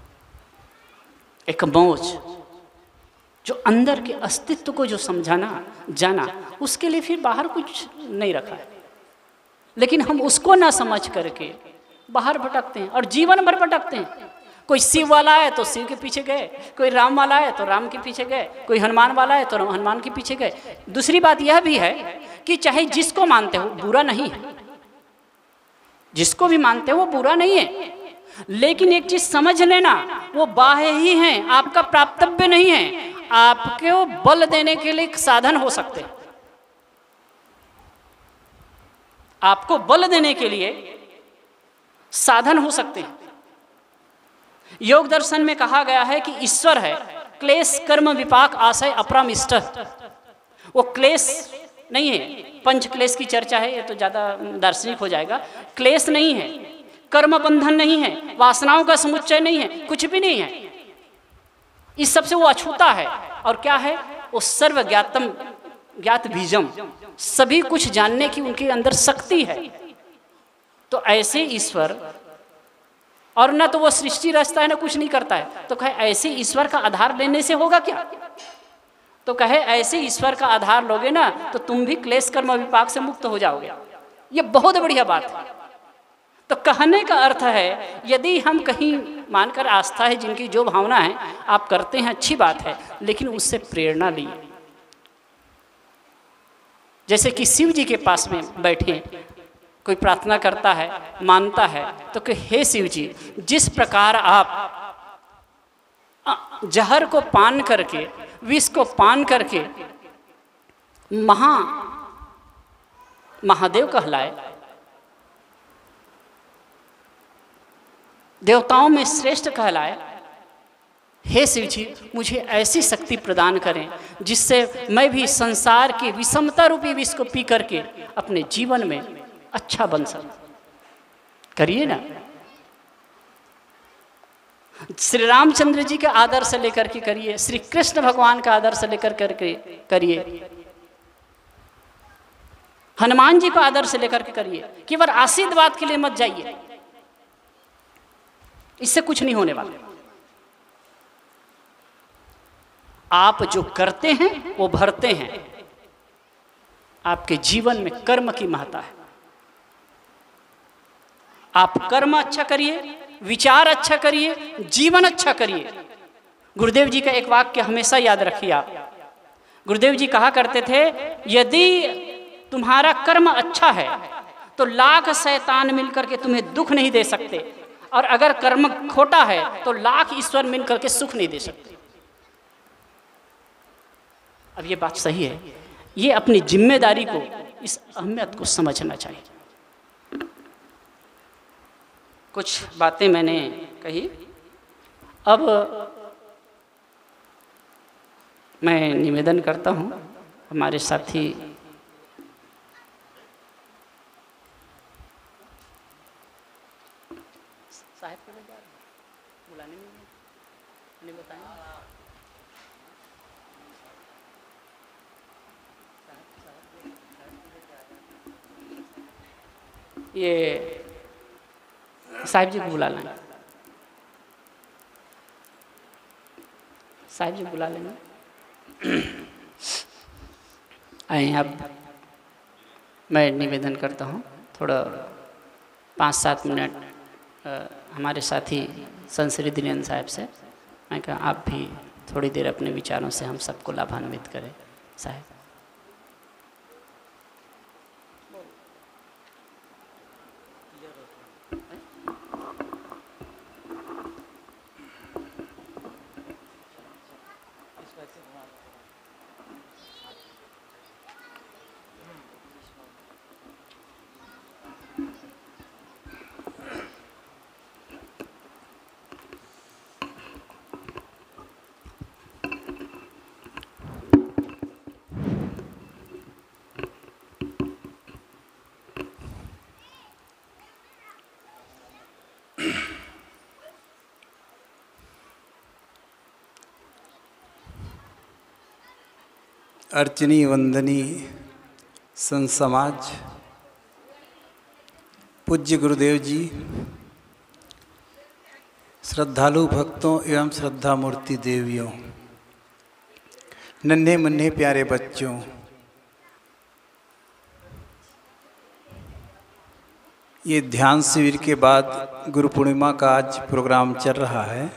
एक मौज, जो अंदर के अस्तित्व को जो समझाना जाना, उसके लिए फिर बाहर कुछ नहीं रखा है। लेकिन हम उसको ना समझ करके बाहर भटकते हैं और जीवन भर भटकते हैं। कोई शिव वाला है तो शिव के पीछे गए, कोई राम वाला है तो राम के पीछे गए, कोई हनुमान वाला है तो हनुमान के पीछे गए। दूसरी बात यह भी है कि चाहे जिसको मानते हो बुरा नहीं है, जिसको भी मानते हो वो बुरा नहीं है, लेकिन एक चीज समझ लेना, वो बाह्य ही हैं, आपका प्राप्तव्य नहीं है। आपके वो बल देने के लिए एक साधन हो सकते हैं, आपको बल देने के लिए साधन हो सकते हैं। योग दर्शन में कहा गया है कि ईश्वर है क्लेश कर्म विपाक आशय अपरामिष्ट। वो क्लेश नहीं है, पंच क्लेश की चर्चा है, ये तो ज़्यादा दार्शनिक हो जाएगा। क्लेश नहीं है, कर्म बंधन नहीं है, वासनाओं का समुच्चय नहीं है, कुछ भी नहीं है। इस सबसे वो अछूता है। और क्या है? वो सर्व ज्ञातम ज्ञात बीजम, सभी कुछ जानने की उनके अंदर शक्ति है। तो ऐसे ईश्वर, और ना तो वो सृष्टि रचता है ना कुछ नहीं करता है, तो कहे ऐसे ईश्वर का आधार लेने से होगा क्या? तो कहे ऐसे ईश्वर का आधार लोगे ना तो तुम भी क्लेश कर्म विपाक से मुक्त हो जाओगे। ये बहुत बढ़िया बात है। तो कहने का अर्थ है, यदि हम कहीं मानकर आस्था है, जिनकी जो भावना है आप करते हैं, अच्छी बात है, लेकिन उससे प्रेरणा लीजिए। जैसे कि शिव जी के पास में बैठे कोई प्रार्थना करता है, मानता है, तो कि हे शिव जी, जिस प्रकार आप जहर को पान करके, विष को पान करके महा महादेव कहलाए, देवताओं में श्रेष्ठ कहलाए, हे शिव जी मुझे ऐसी शक्ति प्रदान करें जिससे मैं भी संसार की विषमता रूपी विष को पी करके अपने जीवन में अच्छा बन सकूं। करिए ना। श्री रामचंद्र जी के आदर से लेकर के करिए, श्री कृष्ण भगवान का आदर से लेकर करके करिए, हनुमान जी को आदर से लेकर के करिए। केवल आशीर्वाद के लिए मत जाइए, इससे कुछ नहीं होने वाला। आप जो करते हैं वो भरते हैं। आपके जीवन में कर्म की महत्ता है। आप कर्म अच्छा करिए, विचार अच्छा करिए, जीवन अच्छा करिए। गुरुदेव जी का एक वाक्य हमेशा याद रखिए आप। गुरुदेव जी कहा करते थे, यदि तुम्हारा कर्म अच्छा है तो लाख शैतान मिलकर के तुम्हें दुख नहीं दे सकते, और अगर कर्म खोटा है तो लाख ईश्वर मिलकर के सुख नहीं दे सकते। अब ये बात सही है, ये अपनी जिम्मेदारी को, इस अहमियत को समझना चाहिए। कुछ बातें मैंने कही, अब मैं निवेदन करता हूँ हमारे साथी साहब के बुलाने में बताएं। ये साहिब जी को बुला लेंगे, साहिब जी बुला लेंगे। आए, अब मैं निवेदन करता हूँ, थोड़ा पाँच सात मिनट हमारे साथी संश्री दिनेन्द्र साहब से मैं कहा आप भी थोड़ी देर अपने विचारों से हम सबको लाभान्वित करें। साहब अर्चनी वंदनी संत समाज, पूज्य गुरुदेव जी, श्रद्धालु भक्तों एवं श्रद्धा मूर्ति देवियों, नन्हे मुन्ने प्यारे बच्चों, ये ध्यान शिविर के बाद गुरु पूर्णिमा का आज प्रोग्राम चल रहा है।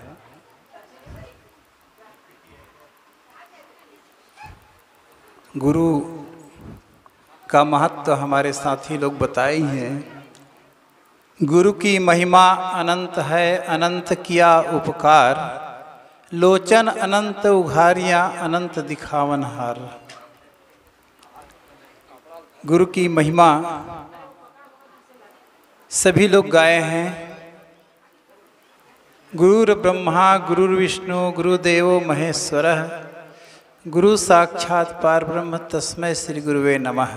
गुरु का महत्व हमारे साथी लोग बताए ही हैं। गुरु की महिमा अनंत है, अनंत किया उपकार, लोचन अनंत उघारियाँ अनंत दिखावन हार। गुरु की महिमा सभी लोग गाए हैं। गुरुर ब्रह्मा गुरुर विष्णु गुरुदेवो महेश्वरः, गुरु साक्षात पारब्रह्म तस्मै श्री गुरुवे नमः।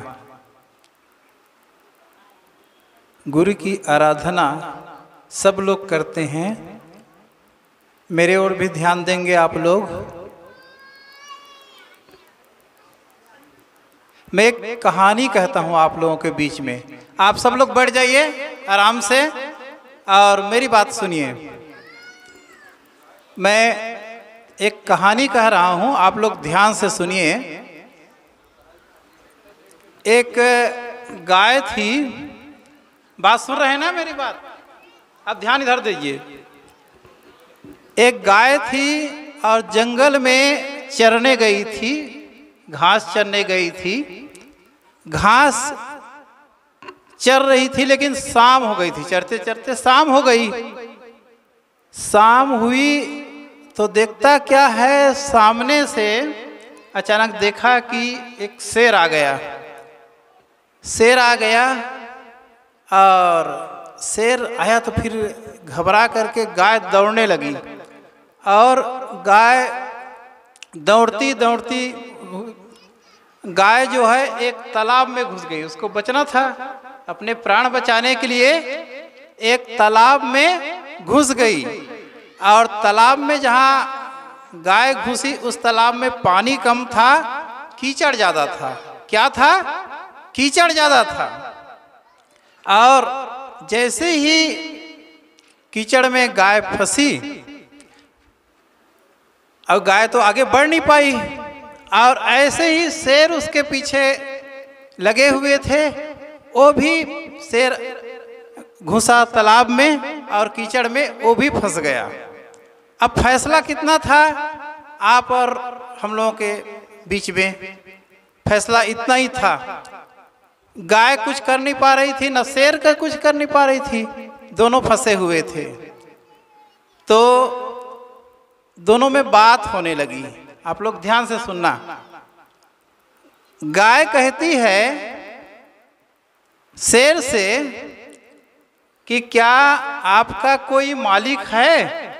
गुरु की आराधना सब लोग करते हैं। मेरे ओर भी ध्यान देंगे आप लोग। मैं एक कहानी कहता हूँ आप लोगों के बीच में। आप सब लोग बैठ जाइए आराम से और मेरी बात सुनिए। मैं एक कहानी कह रहा हूँ, आप लोग ध्यान से सुनिए। एक गाय थी, बात सुन रहे हैं ना मेरी बात? अब ध्यान इधर दीजिए। एक गाय थी और जंगल में चरने गई थी, घास चरने गई थी। घास चर रही थी लेकिन शाम हो गई थी, चरते चरते शाम हो गई। शाम हुई तो देखता क्या है, सामने से अचानक देखा कि एक शेर आ गया। शेर आ गया और शेर आया तो फिर घबरा करके गाय दौड़ने लगी और गाय दौड़ती दौड़ती गाय जो है एक तालाब में घुस गई। उसको बचना था, अपने प्राण बचाने के लिए एक तालाब में घुस गई। और तालाब में जहाँ गाय घुसी उस तालाब में पानी कम था, कीचड़ ज़्यादा था। क्या था? कीचड़ ज़्यादा था। और जैसे ही कीचड़ में गाय फंसी, और गाय तो आगे बढ़ नहीं पाई, और ऐसे ही शेर उसके पीछे लगे हुए थे। वो भी शेर घुसा तालाब में और कीचड़ में, वो भी फंस गया। अब फैसला कितना था आप और हम लोगों के बीच में? फैसला इतना ही था। गाय कुछ कर नहीं पा रही थी, न शेर का कुछ कर नहीं पा रही थी, दोनों फंसे हुए थे। तो दोनों में बात होने लगी। आप लोग ध्यान से सुनना। गाय कहती है शेर से कि क्या आपका कोई मालिक है?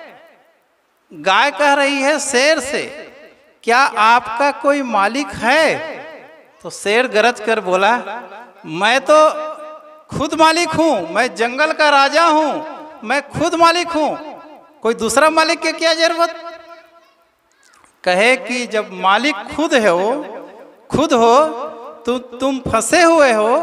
गाय कह रही है शेर से, क्या आपका कोई मालिक है? तो शेर गरज कर बोला, मैं तो खुद मालिक हूं, मैं जंगल का राजा हूं, मैं खुद मालिक हूं, कोई दूसरा मालिक की क्या जरूरत? कहे कि जब मालिक खुद है हो, खुद हो, तो तुम फंसे हुए हो,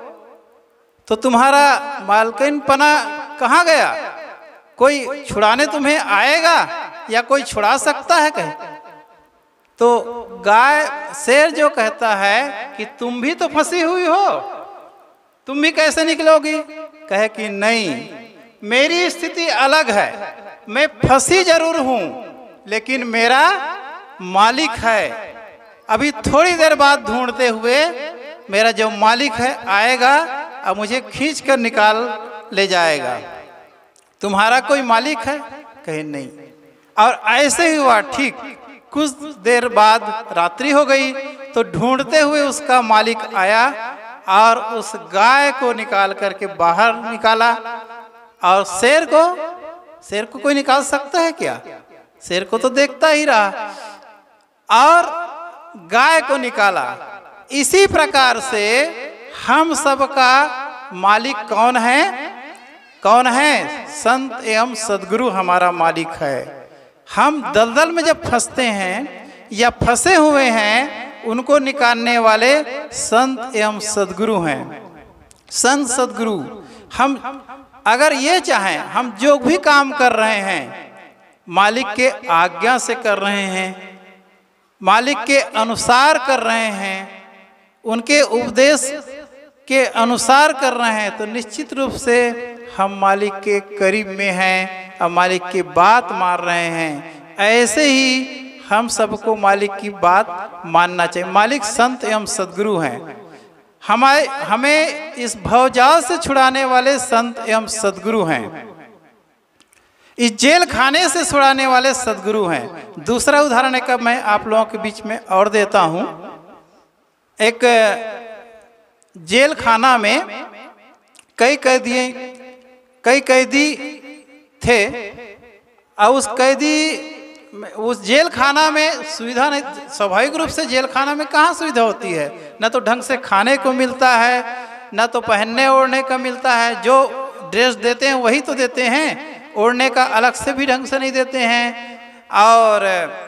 तो तुम्हारा मालकिन पना कहाँ गया? कोई छुड़ाने तुम्हें आएगा या कोई छुड़ा सकता है? कहे तो गाय शेर जो कहता है कि तुम भी तो फंसी हुई हो, तुम भी कैसे निकलोगी? कहे कि नहीं, मेरी स्थिति अलग है, मैं फंसी जरूर हूं लेकिन मेरा मालिक है। अभी थोड़ी देर बाद ढूंढते हुए मेरा जो मालिक है आएगा और मुझे खींच कर निकाल ले जाएगा। तुम्हारा कोई मालिक है? कहे नहीं। और ऐसे ही हुआ। ठीक कुछ देर बाद रात्रि हो गई तो ढूंढते हुए उसका मालिक आया और उस गाय को निकाल करके बाहर निकाला। और शेर को शेर को कोई निकाल सकता है क्या? शेर को तो देखता ही रहा, और गाय को निकाला। इसी प्रकार से हम सबका मालिक कौन है? कौन है? संत एवं सद्गुरु हमारा मालिक है। हम दलदल में जब फंसते हैं या फंसे हुए हैं, उनको निकालने वाले संत एवं सद्गुरु हैं। संत सद्गुरु हम अगर ये चाहें, हम जो भी काम कर रहे हैं मालिक के आज्ञा से कर रहे हैं, मालिक के अनुसार कर रहे हैं, उनके उपदेश के अनुसार कर रहे हैं तो निश्चित रूप से हम मालिक के करीब में हैं और मालिक की बात मान रहे हैं। ऐसे ही हम सबको मालिक की बात मानना चाहिए। मालिक संत एवं सद्गुरु हैं। हमारे हमें इस भवजाल से छुड़ाने वाले संत एवं सद्गुरु हैं। इस जेल खाने से छुड़ाने वाले सद्गुरु हैं। दूसरा उदाहरण एक मैं आप लोगों के बीच में और देता हूं। एक जेल खाना में कई कैदी कई कैदी थे और उस कैदी उस जेल खाना में सुविधा नहीं। स्वाभाविक रूप से जेल खाना में कहाँ सुविधा होती है? न तो ढंग से खाने को मिलता है, न तो पहनने ओढ़ने का मिलता है। जो ड्रेस देते हैं वही तो देते हैं, ओढ़ने का अलग से भी ढंग से नहीं देते हैं और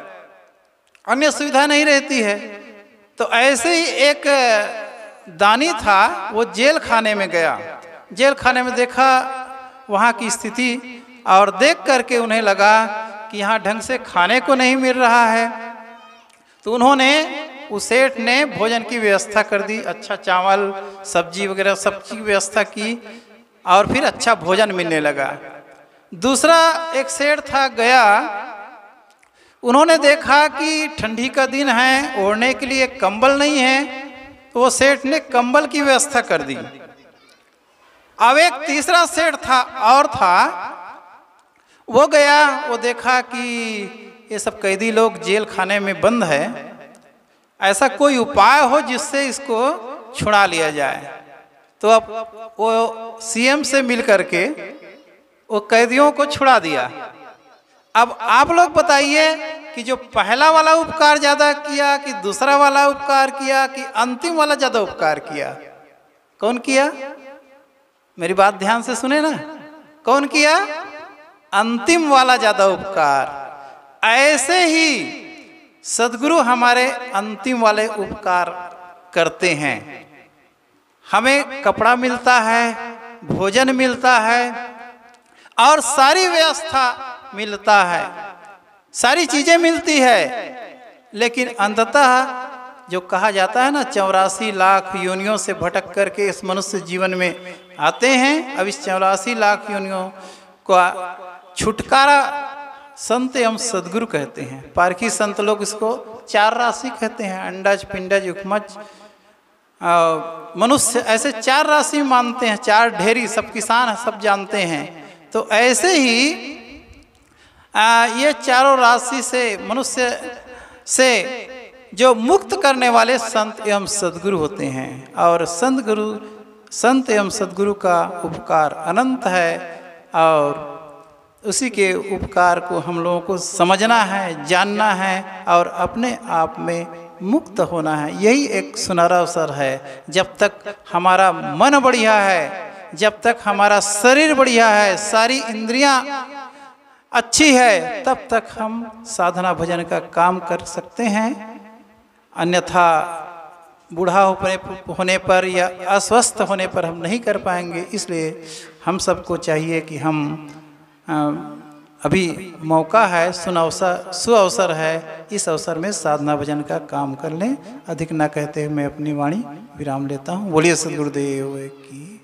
अन्य सुविधा नहीं रहती है। तो ऐसे ही एक दानी था, वो जेल खाने में गया। जेल खाने में देखा वहाँ की स्थिति और देख करके उन्हें लगा कि यहाँ ढंग से खाने को नहीं मिल रहा है। तो उन्होंने उस सेठ ने भोजन की व्यवस्था कर दी। अच्छा चावल सब्जी वगैरह सब की व्यवस्था की और फिर अच्छा भोजन मिलने लगा। दूसरा एक सेठ था, गया, उन्होंने देखा कि ठंडी का दिन है, ओढ़ने के लिए कंबल नहीं है, तो वो सेठ ने कंबल की व्यवस्था कर दी। अब एक तीसरा सेठ था और था, वो गया, वो देखा कि ये सब कैदी लोग जेल खाने में बंद है, ऐसा कोई उपाय हो जिससे इसको छुड़ा लिया जाए। तो अब वो सीएम से मिल करके वो कैदियों को छुड़ा दिया। अब आप लोग बताइए कि जो पहला वाला उपकार ज़्यादा किया कि दूसरा वाला उपकार किया कि अंतिम वाला ज़्यादा उपकार किया? कौन किया? मेरी बात ध्यान से सुने ना। कौन किया? अंतिम वाला ज़्यादा उपकार। ऐसे ही सद्गुरु हमारे अंतिम वाले उपकार करते हैं। हमें कपड़ा मिलता है, भोजन मिलता है और सारी व्यवस्था मिलता है, सारी चीज़ें मिलती है, लेकिन अंततः जो कहा जाता है ना, चौरासी लाख योनियों से भटक करके इस मनुष्य जीवन में आते हैं। अब इस चौरासी लाख योनियों को छुटकारा संत एवं सद्गुरु कहते हैं। पारखी संत लोग इसको चार राशि कहते हैं, अंडज पिंडज उपमज मनुष्य, ऐसे चार राशि मानते हैं। चार ढेरी, सब किसान सब जानते हैं। तो ऐसे ही आ, ये चारों राशि से मनुष्य से जो मुक्त करने वाले संत एवं सद्गुरु होते हैं। और संत गुरु संत एवं सद्गुरु का उपकार अनंत है और उसी के उपकार को हम लोगों को समझना है, जानना है और अपने आप में मुक्त होना है। यही एक सुनहरा अवसर है। जब तक हमारा मन बढ़िया है, जब तक हमारा शरीर बढ़िया है, सारी इंद्रियां अच्छी है, तब तक हम साधना भजन का काम कर सकते हैं। अन्यथा बूढ़ा होने पर या अस्वस्थ होने पर हम नहीं कर पाएंगे। इसलिए हम सबको चाहिए कि हम अभी मौका है, सुअवसर सुअवसर है, इस अवसर में साधना भजन का काम कर लें। अधिक ना कहते हुए मैं अपनी वाणी विराम लेता हूँ। बोलिए सद्गुरुदेव की।